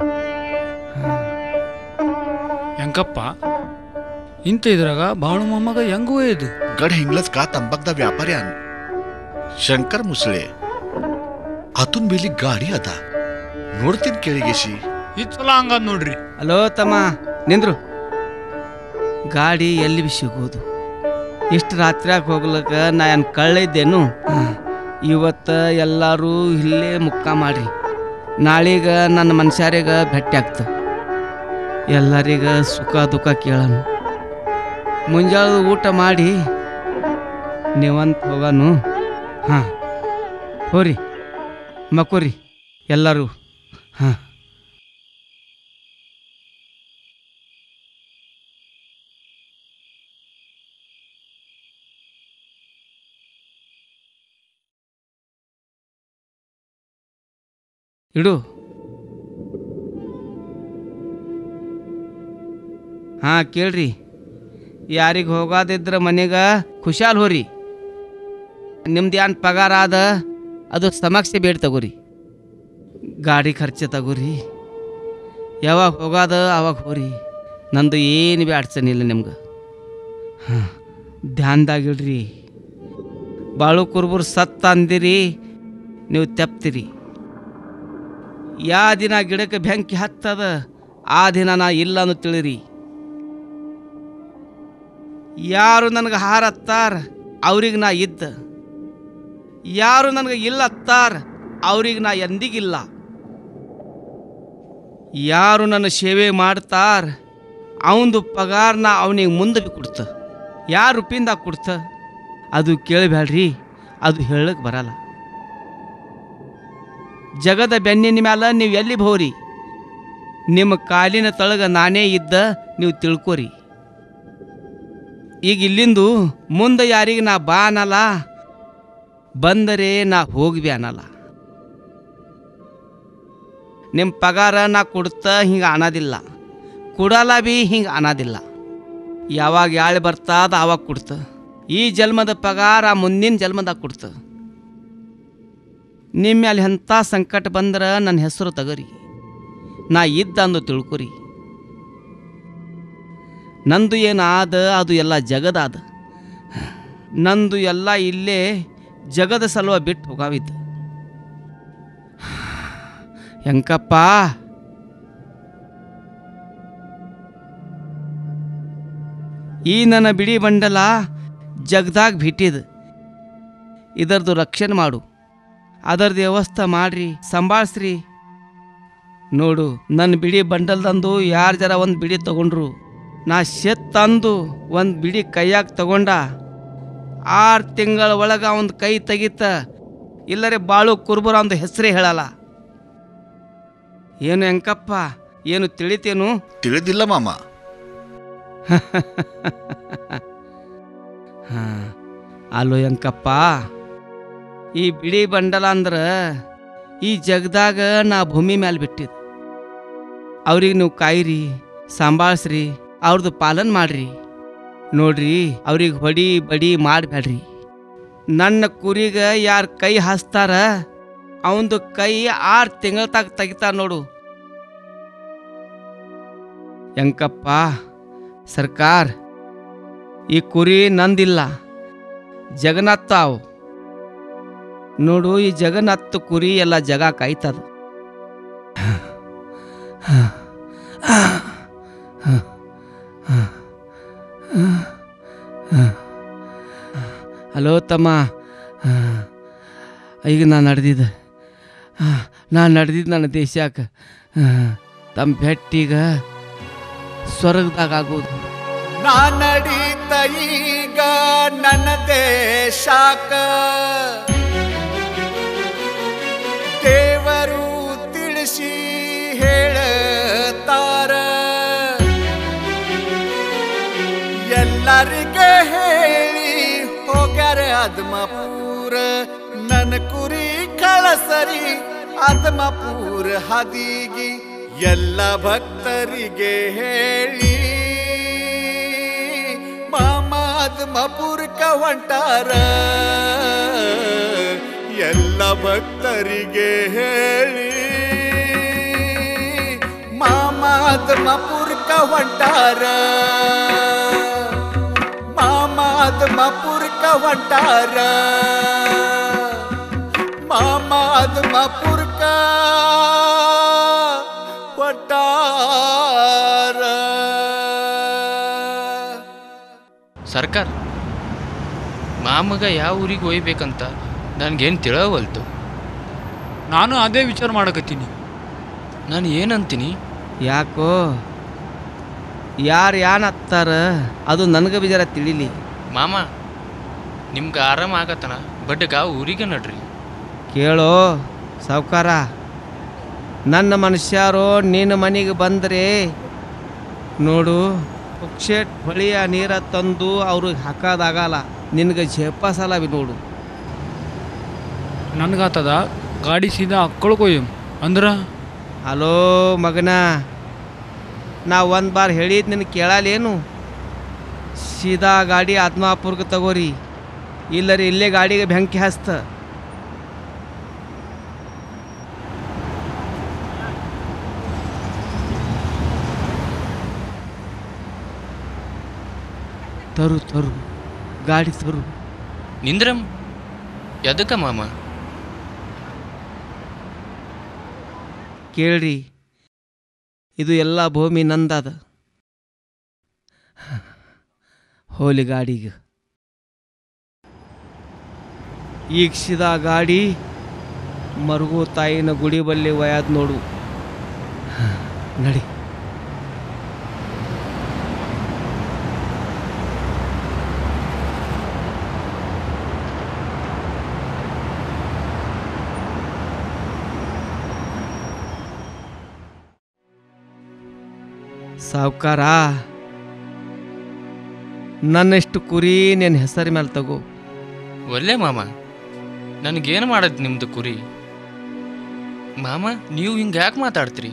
ಹೆಂಕಪ್ಪ, ಇಂಥ ಇದ್ರಾಗ ಬಾಳು ಮೊಮ್ಮಗ ಹೆಂಗೂ ಇದು गड हिंगलज का तंबाखदा व्यापारी आण शंकर मुसळे आतून बेली गाडी आता ನೋಡ್ತೀನಿ ಕೇಳಿಗೆಸಿ ಈ ಸಲ ಹಂಗಾದ ನೋಡ್ರಿ. ಹಲೋ ತಮ್ಮ, ನಿಂದ್ರು. ಗಾಡಿ ಎಲ್ಲಿ ಬಿ ಸಿಗೋದು? ಇಷ್ಟು ರಾತ್ರಿಯಾಗ ಹೋಗ್ಲಕ್ಕ ನಾ ಏನು ಕಳ್ಳಿದ್ದೇನು? ಇವತ್ತು ಎಲ್ಲರೂ ಇಲ್ಲೇ ಮುಕ್ಕ ಮಾಡ್ರಿ. ನಾಳೀಗ ನನ್ನ ಮನುಷ್ಯರಿಗೆ ಭೇಟಿ ಆಗ್ತ, ಎಲ್ಲರಿಗ ಸುಖ ದುಃಖ ಕೇಳನು. ಮುಂಜಾನೆ ಊಟ ಮಾಡಿ ನೀವಂತ ಹೋಗನು. ಹಾಂ, ಹೋರಿ ಮಕ್ಕೋರಿ ಎಲ್ಲರೂ. ಹಾಂ, ಇಡು. ಹಾಂ, ಕೇಳ್ರಿ. ಯಾರಿಗೆ ಹೋಗೋದಿದ್ರೆ ಮನೆಗೆ ಖುಷಾಲ್ ಹೋರಿ. ನಿಮ್ದು ಏನು ಪಗಾರ ಅದ ಅದು ಸಮಕ್ಷೆ ಬೇಡ ತಗೋರಿ. ಗಾಡಿ ಖರ್ಚು ತಗೋರಿ. ಯಾವಾಗ ಹೋಗೋದ ಅವಾಗ ಹೋರಿ. ನಂದು ಏನು ಭೀ ಅಡ್ಚಣೆ ಇಲ್ಲ ನಿಮ್ಗೆ. ಹಾಂ, ಧ್ಯಾನ್ದಾಗಿಡ್ರಿ. ಬಾಳು ಕುರುಬರು ಸತ್ತ ಅಂದಿರಿ, ನೀವು ತೆಪ್ತೀರಿ. ಯಾ ದಿನ ಗಿಡಕ್ಕೆ ಬೆಂಕಿ ಹತ್ತದ ಆ ದಿನ ನಾ ಇಲ್ಲ ಅನ್ನು ತಿಳಿರಿ. ಯಾರು ನನಗೆ ಹಾರ ಹತ್ತಾರ ಅವ್ರಿಗೆ ನಾ ಇದ್ದ, ಯಾರು ನನಗೆ ಇಲ್ಲ ಹತ್ತಾರ ಅವ್ರಿಗೆ ನಾ ಎಂದಿಗಿಲ್ಲ. ಯಾರು ನನ್ನ ಸೇವೆ ಮಾಡ್ತಾರ ಅವಂದು ಪಗಾರ ನಾ ಅವನಿಗೆ ಮುಂದೆ ಕೊಡ್ತ. ಯಾರು ರೂಪಿಂದ ಕೊಡ್ತ ಅದು ಕೇಳಬೇಡ್ರಿ, ಅದು ಹೇಳಕ್ಕೆ ಬರಲ್ಲ. ಜಗದ ಬೆನ್ನಿನ ಮ್ಯಾಲ ನೀವು ಎಲ್ಲಿ ಬೋರಿ, ನಿಮ್ಮ ಕಾಲಿನ ತಳಗ ನಾನೇ ಇದ್ದ ನೀವು ತಿಳ್ಕೊರಿ. ಈಗ ಇಲ್ಲಿಂದು ಮುಂದೆ ಯಾರಿಗೆ ನಾ ಬಾ ಅನ್ನಲ್ಲ, ಬಂದರೆ ನಾ ಹೋಗ್ಬಿ ಅನ್ನಲ್ಲ. ನಿಮ್ಮ ಪಗಾರ ನಾ ಕೊಡ್ತ ಹಿಂಗೆ ಅನ್ನೋದಿಲ್ಲ, ಕೊಡಲ್ಲ ಬಿ ಹಿಂಗೆ ಅನ್ನೋದಿಲ್ಲ. ಯಾವಾಗ ಯಾಳೆ ಬರ್ತದ ಆವಾಗ ಕೊಡ್ತ. ಈ ಜನ್ಮದ ಪಗಾರ ಮುಂದಿನ ಜನ್ಮದಾಗ ಕೊಡ್ತ. ನಿಮ್ಮ ಮೇಲೆ ಎಂಥ ಸಂಕಟ ಬಂದ್ರೆ ನನ್ನ ಹೆಸರು ತಗರಿ, ನಾ ಇದ್ದ ಅಂದು ತಿಳ್ಕೊರಿ. ನಂದು ಏನಾದ ಅದು ಎಲ್ಲ ಜಗದಾದ, ನಂದು ಎಲ್ಲ ಇಲ್ಲೇ ಜಗದ ಸಲುವ ಬಿಟ್ಟು ಹೋಗಾವಿದ್ದು. ಹೆಂಕಪ್ಪ ಈ ನನ್ನ ಬಿಡಿ ಬಂಡಲ ಜಗದಾಗ ಬಿಟ್ಟಿದ, ಇದರದು ರಕ್ಷಣೆ ಮಾಡು, ಅದರದ್ದು ವ್ಯವಸ್ಥೆ ಮಾಡ್ರಿ, ಸಂಭಾಳಿಸ್ರಿ. ನೋಡು ನನ್ನ ಬಿಡಿ ಬಂಡಲ್ದಂದು ಯಾರು ಜರ ಒಂದು ಬಿಡಿ ತಗೊಂಡ್ರು, ನಾ ಶೆತ್ತಂದು ಒಂದು ಬಿಡಿ ಕೈಯಾಗ ತಗೊಂಡ ಆರು ತಿಂಗಳ ಒಳಗೆ ಒಂದು ಕೈ ತೆಗಿತ, ಇಲ್ಲರೆ ಬಾಳು ಕುರ್ಬುರ ಒಂದು ಹೆಸರೇ ಹೇಳಲ್ಲ. ಏನು ಹೆಂಕಪ್ಪ, ಏನು ತಿಳಿತೇನು? ತಿಳಿದಿಲ್ಲ ಮಾಮ. ಹಾಂ ಅಲ್ಲೋ ಹೆಂಕಪ್ಪ, ಈ ಬಿಡಿ ಬಂಡಲ ಅಂದ್ರೆ ಈ ಜಗದಾಗ ನಾ ಭೂಮಿ ಮೇಲೆ ಬಿಟ್ಟಿದ್ದು. ಅವ್ರಿಗೆ ನೀವು ಕಾಯಿರಿ, ಸಂಭಾಳಿಸ್ರಿ, ಅವ್ರದ್ದು ಪಾಲನ್ ಮಾಡ್ರಿ. ನೋಡ್ರಿ ಅವ್ರಿಗೆ ಹೊಡಿ ಬಡಿ ಮಾಡಬೇಡ್ರಿ. ನನ್ನ ಕುರಿಗೆ ಯಾರು ಕೈ ಹಾಸ್ತಾರ ಅವಂದು ಕೈ ಆರು ತಿಂಗಳ ತಾಗ ತೆಗಿತಾರ ನೋಡು. ಹೆಂಕಪ್ಪ ಸರ್ಕಾರ, ಈ ಕುರಿ ನಂದಿಲ್ಲ, ಜಗನ್ನಾಥಾವ್. ನೋಡು ಈ ಜಗನ್ನಾಥ ಕುರಿ ಎಲ್ಲ ಜಗ ಕಾಯ್ತದ. ಹಲೋ ತಮ್ಮ, ಈಗ ನಾನು ನಡೆದಿದ್ದ ನಾನು ನಡೆದಿದ್ದು ನನ್ನ ದೇಶಕ್ಕೆ ತಮ್ಮ ಭೆಟ್ಟಿಗ ಸ್ವರ್ಗದಾಗ ಆಗೋದು. ನಾ ನಡೀತ ಈಗ ನನ್ನ ದೇಶಾಕ, ದೇವರು ತಿಳಿಸಿ ಹೇಳತಾರ. ಎಲ್ಲರಿಗೆ ಹೇಳಿ ಹೋಗ್ಯಾರ ಆದ್ಮಪೂರ, ನನ್ನ ಕುರಿ ಕಳಸರಿ ಆದ್ಮಪೂರ ಹದಿಗಿ. ಎಲ್ಲ ಭಕ್ತರಿಗೆ ಹೇಳಿ ಮಾಮ ಆದ್ಮಪುರಕ ಹೊಂಟಾರ. ಎಲ್ಲ ಭಕ್ತರಿಗೆ ಹೇಳಿ ಮಾಮ ಆದ್ಮಪುರಕ ಹೊಂಟಾರ. ಮಾಮ ಆದ್ಮಪುರಕ ಹೊಂಟಾರ. ಮಾಮ ಆದ್ಮಪುರಕ ಹೊಂಟಾರ. ಸರ್ಕಾರ, ಮಾಮಗ ಯಾವ ಊರಿಗೆ ಒಯ್ಬೇಕಂತ ನನಗೇನು ತಿಳವಲ್ತು. ನಾನು ಅದೇ ವಿಚಾರ ಮಾಡಕತ್ತೀನಿ. ನಾನು ಏನಂತೀನಿ? ಯಾಕೋ ಯಾರು ಯಾನ್ ಹತ್ತಾರ ಅದು ನನಗೆ ಬಿಜಾರ ತಿಳಿಲಿ. ಮಾಮ ನಿಮ್ಗೆ ಆರಾಮ ಆಗತ್ತನ ಬಡ್ಗ ಊರಿಗೆ ನಡ್ರಿ. ಕೇಳೋ ಸಾವ್ಕಾರ, ನನ್ನ ಮನುಷ್ಯರು ನಿನ್ನ ಮನೆಗೆ ಬಂದರೆ ನೋಡು ಪುಕ್ಷೇಟ್ ಹೊಳಿಯ ನೀರ ತಂದು ಅವ್ರಿಗೆ ಹಾಕೋದಾಗಲ್ಲ, ನಿನಗೆ ಜೇಪಾಸಲ್ಲ ಬಿ ನೋಡು. ನನಗಾತದ ಗಾಡಿ ಸೀದಾ ಅಕ್ಕಳ್ಕೊಯ್ಯಂ ಅಂದ್ರ. ಹಲೋ ಮಗನ, ನಾ ಒಂದು ಬಾರ್ ಹೇಳಿದ್ ನಿನಗೆ ಕೇಳಲೇನು? ಸೀದಾ ಗಾಡಿ ಆತ್ಮಾಪುರ್ಗೆ ತಗೋರಿ, ಇಲ್ಲರಿ ಇಲ್ಲೇ ಗಾಡಿಗೆ ಬೆಂಕಿ ಹಸ್ತ. ತರು ತರು ಗಾಡಿ ತರು. ನಿಂದ್ರಂ ಎದಕ್ಕ ಮಾಮ? ಕೇಳ್ರಿ, ಇದು ಎಲ್ಲ ಭೂಮಿ ನಂದದ. ಹೋಲಿ ಗಾಡಿಗೆ. ಈಕ್ಷಿದ ಗಾಡಿ ಮರುಗು ತಾಯಿನ ಗುಡಿ ಬಲ್ಲಿ ಒಯ್ಯಾದ ನೋಡು. ನಡಿ. ಸಾವ್ಕಾರ, ನನ್ನೆಷ್ಟು ಕುರಿ ನಿನ್ನ ಹೆಸರಿ ಮೇಲೆ ತಗೋ. ಒಳ್ಳೆ ಮಾಮ, ನನಗೇನು ಮಾಡೋದು ನಿಮ್ದು ಕುರಿ? ಮಾಮ, ನೀವು ಹಿಂಗೆ ಯಾಕೆ ಮಾತಾಡ್ತೀರಿ?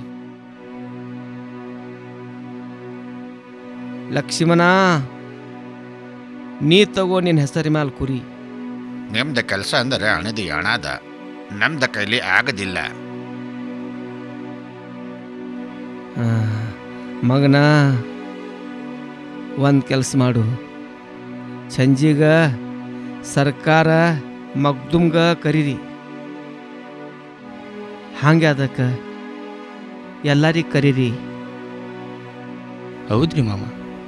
ಲಕ್ಷ್ಮಣ, ನೀ ತಗೋ ನಿನ್ನ ಹೆಸರಿ ಮೇಲೆ ಕುರಿ. ನಿಮ್ದ ಕೆಲಸ ಅಂದರೆ ಹಣದಿ ಹಣದ, ನಮ್ದ ಕೈಲಿ ಆಗದಿಲ್ಲ. ಮಗನ, ಒಂದು ಕೆಲಸ ಮಾಡು. ಸಂಜೀಗ ಸರ್ಕಾರ ಮಗ್ದುಮ್ಗ ಕರೀರಿ. ಹಾಗೆ ಅದಕ್ಕೆ ಎಲ್ಲರಿಗೆ ಕರೀರಿ. ಹೌದ್ರಿ ಮಾಮ.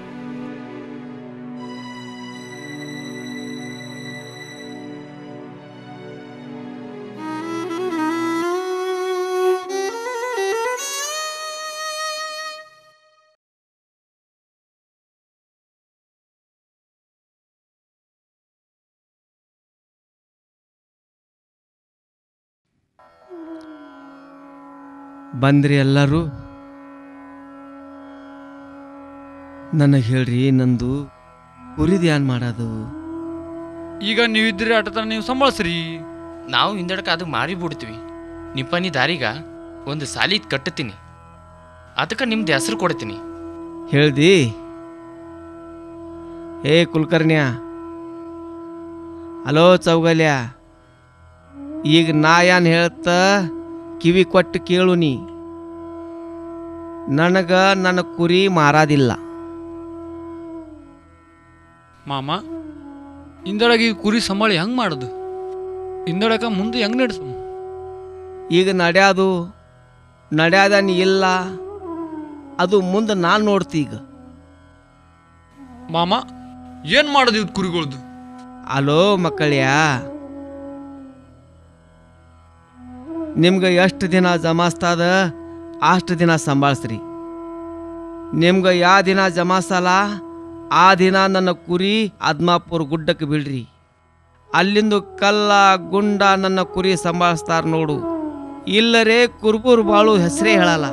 ಬಂದ್ರಿ ಎಲ್ಲರೂ? ನನಗೆ ಹೇಳ್ರಿ, ನಂದು ಕುರಿದು ಏನ್ ಮಾಡೋದು? ಈಗ ನೀವಿದ್ರಿ ಆಟದ ನೀವು ಸಂಭಾಳಿಸ್ರಿ. ನಾವು ಹಿಂದಡಕ ಅದು ಮಾರಿ ಬಿಡ್ತೀವಿ. ನಿಪ್ಪನಿ ದಾರಿಗ ಒಂದು ಸಾಲಿ ಕಟ್ಟುತ್ತೀನಿ, ಅದಕ್ಕೆ ನಿಮ್ದು ಹೆಸರು ಕೊಡ್ತೀನಿ. ಹೇಳ್ದಿ? ಏ ಕುಲಕರ್ಣ್ಯ, ಹಲೋ ಚೌಗಲ್ಯ, ಈಗ ನಾ ಏನ್ ಹೇಳ್ತ ಕಿವಿ ಕೊಟ್ಟು ಕೇಳು. ನೀ ನನಗ ನನ್ನ ಕುರಿ ಮಾರಾದಿಲ್ಲ. ಮಾಮ, ಇಂದೊಳಗೆ ಈ ಕುರಿ ಸಂಭಾಳಿ ಹೆಂಗೆ ಮಾಡೋದು? ಇಂದೊಳಕ ಮುಂದೆ ಹೆಂಗೆ ನಡೆಸ? ಈಗ ನಡ್ಯಾದು ನಡ್ಯಾದ ನೀ ಇಲ್ಲ, ಅದು ಮುಂದೆ ನಾನು ನೋಡ್ತಿ. ಈಗ ಮಾಮ, ಏನು ಮಾಡೋದು ಇವ್ ಕುರಿಗಳ್ದು? ಅಲೋ ಮಕ್ಕಳ್ಯ, ನಿಮ್ಗೆ ಎಷ್ಟು ದಿನ ಜಮಾಸ್ತದ ಅಷ್ಟು ದಿನ ಸಂಭಾಳಿಸ್ರಿ. ನಿಮ್ಗೆ ಯಾವ ದಿನ ಜಮಾಸಲ್ಲ ಆ ದಿನ ನನ್ನ ಕುರಿ ಆದ್ಮಾಪುರ ಗುಡ್ಡಕ್ಕೆ ಬಿಡ್ರಿ. ಅಲ್ಲಿಂದು ಕಲ್ಲ ಗುಂಡ ನನ್ನ ಕುರಿ ಸಂಭಾಳಿಸ್ತಾರ ನೋಡು. ಇಲ್ಲರೇ ಕುರ್ಬೂರ್ ಬಾಳು ಹೆಸರೇ ಹೇಳಲ್ಲ.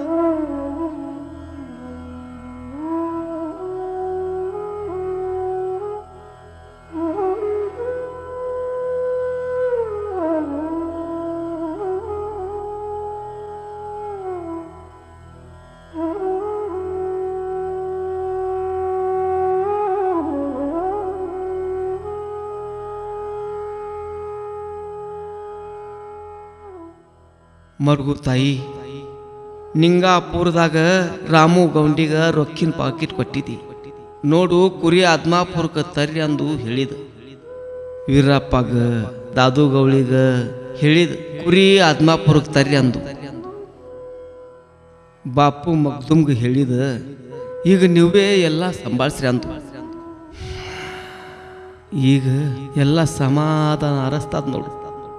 ಮರ್ಗು ತಾಯಿ, ನಿಂಗಾಪುರದಾಗ ರಾಮು ಗೌಂಡಿಗ ರೊಕ್ಕಿನ ಪಾಕಿಟ್ ಕೊಟ್ಟಿದ್ದಿ ನೋಡು. ಕುರಿ ಆದ್ಮಾಪುರಕ್ಕೆ ತರ್ರಿ ಅಂದು ಹೇಳಿದ. ವೀರಪ್ಪಗ ದಾದು ಗೌಳಿಗ ಹೇಳಿದ ಕುರಿ ಆದ್ಮಾಪುರಕ್ಕೆ ತರ್ರಿ ಅಂದು. ಬಾಪು ಮಗ್ದುಮ್ಗೆ ಹೇಳಿದ ಈಗ ನೀವೇ ಎಲ್ಲ ಸಂಭಾಳಿಸ್ರಿ ಅಂದು. ಈಗ ಎಲ್ಲ ಸಮಾಧಾನ ಅರಸ್ತದ ನೋಡು.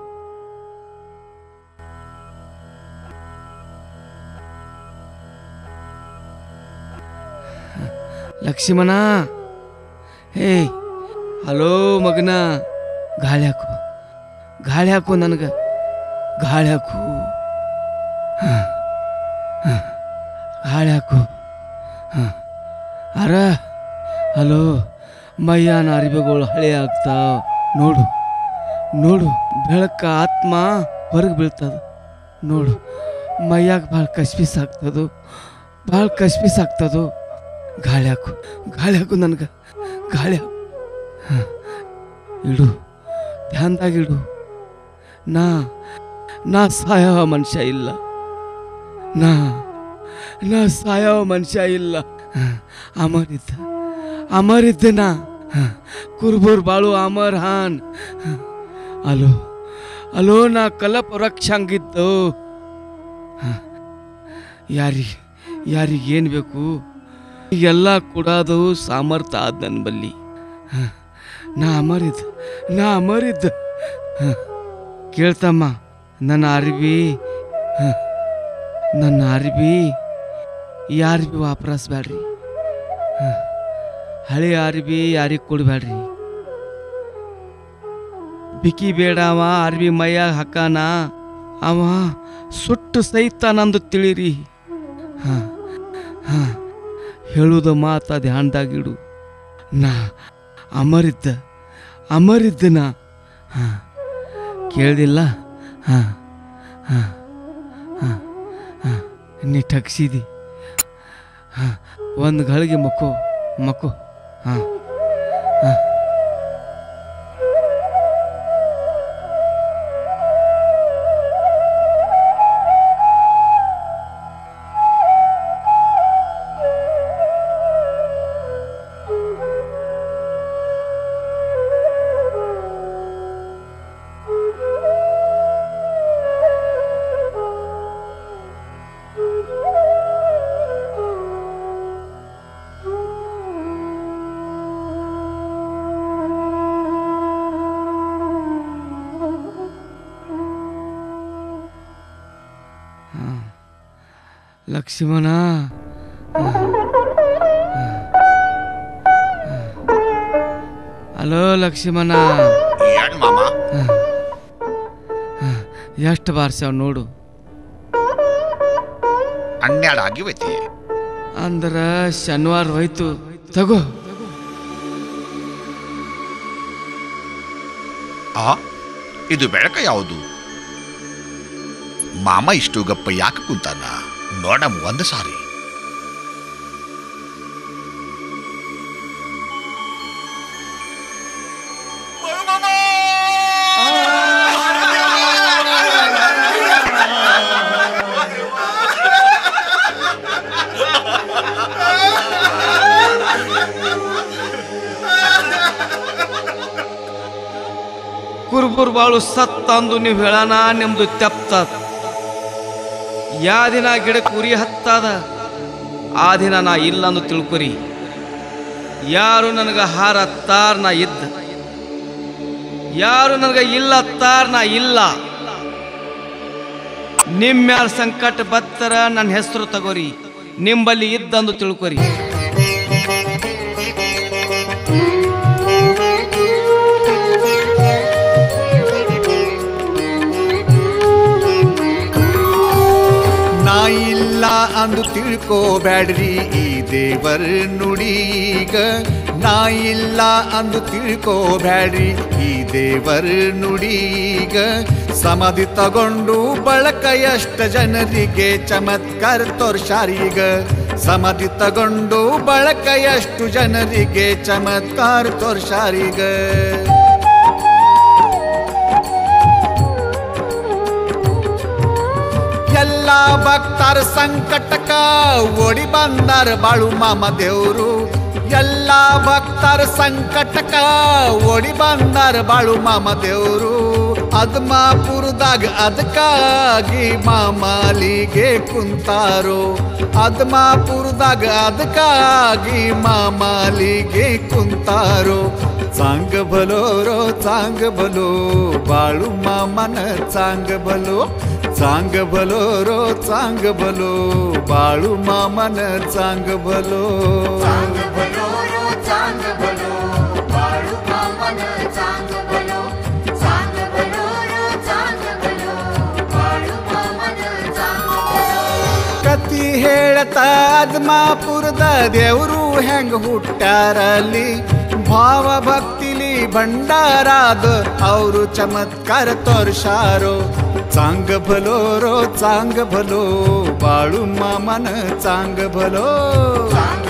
ಲಕ್ಷ್ಮಣ, ಹೇ ಹಲೋ ಮಗನ, ಗಾಳಿ ಹಾಕು, ಗಾಳಿ ಹಾಕು, ನನಗೆ ಗಾಳಿ ಹಾಕು, ಗಾಳಿ ಹಾಕು. ಅರ ಹಲೋ, ಮೈಯಾನ ಅರಿವೆಗಳು ಹಳೆ ಆಗ್ತಾವ ನೋಡು. ನೋಡು, ಬೆಳಕ ಆತ್ಮ ಹೊರಗೆ ಬೀಳ್ತದ ನೋಡು. ಮೈಯಾಗ ಭಾಳ ಕಸ್ಪಿಸ್ ಆಗ್ತದು, ಭಾಳ ಕಸ್ಪಿಸ್ ಆಗ್ತದು. ಗಾಳಿ ಹಾಕು, ಗಾಳಿ ಹಾಕು, ನನಗೆ ಗಾಳಿ ಹಾಕು. ಇಡು, ಧ್ಯಾನದಾಗಿಡು. ನಾ ನಾ ಸಾಯವ ಮನುಷ್ಯ ಇಲ್ಲ, ನಾ ನಾ ಸಾಯವ ಮನುಷ್ಯ ಇಲ್ಲ. ಅಮರಿದ್ದ ಅಮರಿದ್ದೆ ನಾ. ಕುರ್ಬೂರ್ ಬಾಳು ಅಮರ್ ಹಾನ್. ಅಲೋ ಅಲೋ, ನಾ ಕಲಪ ರಕ್ಷಂಗಿದ್ದು. ಯಾರಿಗೆ ಯಾರಿಗೇನು ಬೇಕು ಎಲ್ಲ ಕೊಡೋದು ಸಾಮರ್ಥ್ಯ ಆದ ನನ್ನ ಬಲ್ಲಿ. ನಾ ಅಮರಿದ್ದ ನಾ ಅಮರಿದ್ದ ಕೇಳ್ತಮ್ಮ ನನ್ನ ಅರ್ಬಿ ನನ್ನ ಅರ್ಬಿ ಯಾರು ಭೀ ವಾಪಸ್ ಬೇಡ್ರಿ ಹಳೆ ಅರ್ಬಿ ಯಾರಿಗೆ ಕೊಡ್ಬೇಡ್ರಿ ಬಿಕ್ಕಿ ಬೇಡವ ಅರ್ಬಿ ಮೈಯಾಗ ಹಾಕಾನ ಅವ ಸುಟ್ಟು ಸಹಿತ ನಂದು ತಿಳಿರಿ ಹಾಂ ಹಾಂ ಹೇಳುವುದು ಮಾತು ಧ್ಯಾನದಾಗಿಡು ನಾ ಅಮರಿದ್ದ ಅಮರಿದ್ದ ನಾ ಹಾಂ ಕೇಳ್ದಿಲ್ಲ ಹಾಂ ಹಾಂ ಹಾಂ ಹಾಂ ನೀ ಟಕ್ಸಿದಿ ಹಾಂ ಒಂದು ಗಳಿಗೆ ಮಕ್ಕೋ ಮಕ್ಕೋ ಹಾಂ ಹಾಂ ಲಕ್ಷ್ಮಣ ಹಲೋ ಲಕ್ಷ್ಮಣ ಮಾಮ ಎಷ್ಟು ಬಾರ್ಸ್ಯಾವ ನೋಡು ಹನ್ನೆರಡು ಆಗಿವೈತಿ ಅಂದ್ರ ಶನಿವಾರ ಹೋಯ್ತು ತಗೋ ಆ ಇದು ಬೆಳಕ ಯಾವುದು ಮಾಮ ಇಷ್ಟು ಗಪ್ಪ ಯಾಕೆ ಕುಂತಾನ ನೋಡಮ್ ಒಂದು ಸಾರಿ ಕುರುಬುರ್ ಬಾಳು ಸತ್ತಂದು ನೀವು ಹೇಳಣ ನಿಮ್ದು ತೆಪ್ತದ ಯಾ ದಿನ ಗಿಡಕ್ಕೆ ಉರಿ ಹತ್ತದ ಆ ದಿನ ನಾ ಇಲ್ಲ ಅಂದು ತಿಳ್ಕೊರಿ ಯಾರು ನನಗೆ ಹಾರ ಹತ್ತಾರ ನಾ ಇದ್ದ ಯಾರು ನನಗೆ ಇಲ್ಲ ಹತ್ತಾರ ನಾ ಇಲ್ಲ ನಿಮ್ಮ್ಯಾರ ಸಂಕಟ ಬತ್ತರ ನನ್ನ ಹೆಸರು ತಗೋರಿ ನಿಂಬಲ್ಲಿ ಇದ್ದಂದು ತಿಳ್ಕೊರಿ ನಾ ಇಲ್ಲ ಅಂದು ತಿಳ್ಕೋಬ್ಯಾಡ್ರಿ ಈ ದೇವರ ನುಡೀಗ ನಾ ಇಲ್ಲ ಅಂದು ತಿಳ್ಕೋಬ್ಯಾಡ್ರಿ ಈ ದೇವರ ನುಡೀಗ ಸಮಾಧಿ ತಗೊಂಡು ಬಳಕ ಎಷ್ಟ ಜನರಿಗೆ ಚಮತ್ಕಾರ ತೋರ್ಸಾರೀಗ ಸಮಾಧಿ ತಗೊಂಡು ಬಳಕ ಎಷ್ಟು ಜನರಿಗೆ ಚಮತ್ಕಾರ ತೋರ್ಸಾರೀಗ ಎಲ್ಲ ಭಕ್ತರ ಸಂಕಟಕ ಓಡಿ ಬಂದಾರ ಬಾಳು ಮಾಮ ದೇವ್ರು ಎಲ್ಲ ಭಕ್ತರ ಸಂಕಟಕ ಓಡಿ ಬಂದಾರ ಬಾಳು ಮಾಮ ದೇವ್ರು ಅದ್ಮಾಪುರದಾಗ ಅದಕ್ಕಾಗಿ ಮಾಮಾಲಿಗೆ ಕುಂತಾರೋ ಅದ್ಮಾಪುರದಾಗ ಅದಕ್ಕಾಗಿ ಮಾಮಾಲಿಗೆ ಕುಂತಾರೋ ಚಾಂಗ ಬಲೋರೋ ಚಾಂಗ ಬಲೋ ಬಾಳು ಮಾಮನ ಚಾಂಗ ಬಲೋ ಚಾಂಗ ಬಲೋರೋ ಚಾಂಗ ಬಲೋ ಬಾಳು ಮಾಮನ ಚಾಂಗ ಬಲೋ चांग बलो रो चांग बलो बाळू मामन चांग बलो चांग बलो रो चांग बलो बाळू मामन चांग बलो ಕತಿ ಹೇಳತಾ ಅದ್ಮಾಪುರದ ದೇವರು ಹೆಂಗ ಹುಟ್ಟಾರಲ್ಲಿ ಭಾವ ಭಕ್ತಿಲಿ ಭಂಡಾರಾದ ಅವರು ಚಮತ್ಕಾರ ತೋರ್ಸಾರೋ ಚಾಂಗ ಭಲೋರೋ ಚಾಂಗ ಭಲೋ ಬಾಳು ಮಾಮನ ಚಾಂಗ ಭಲೋ चांग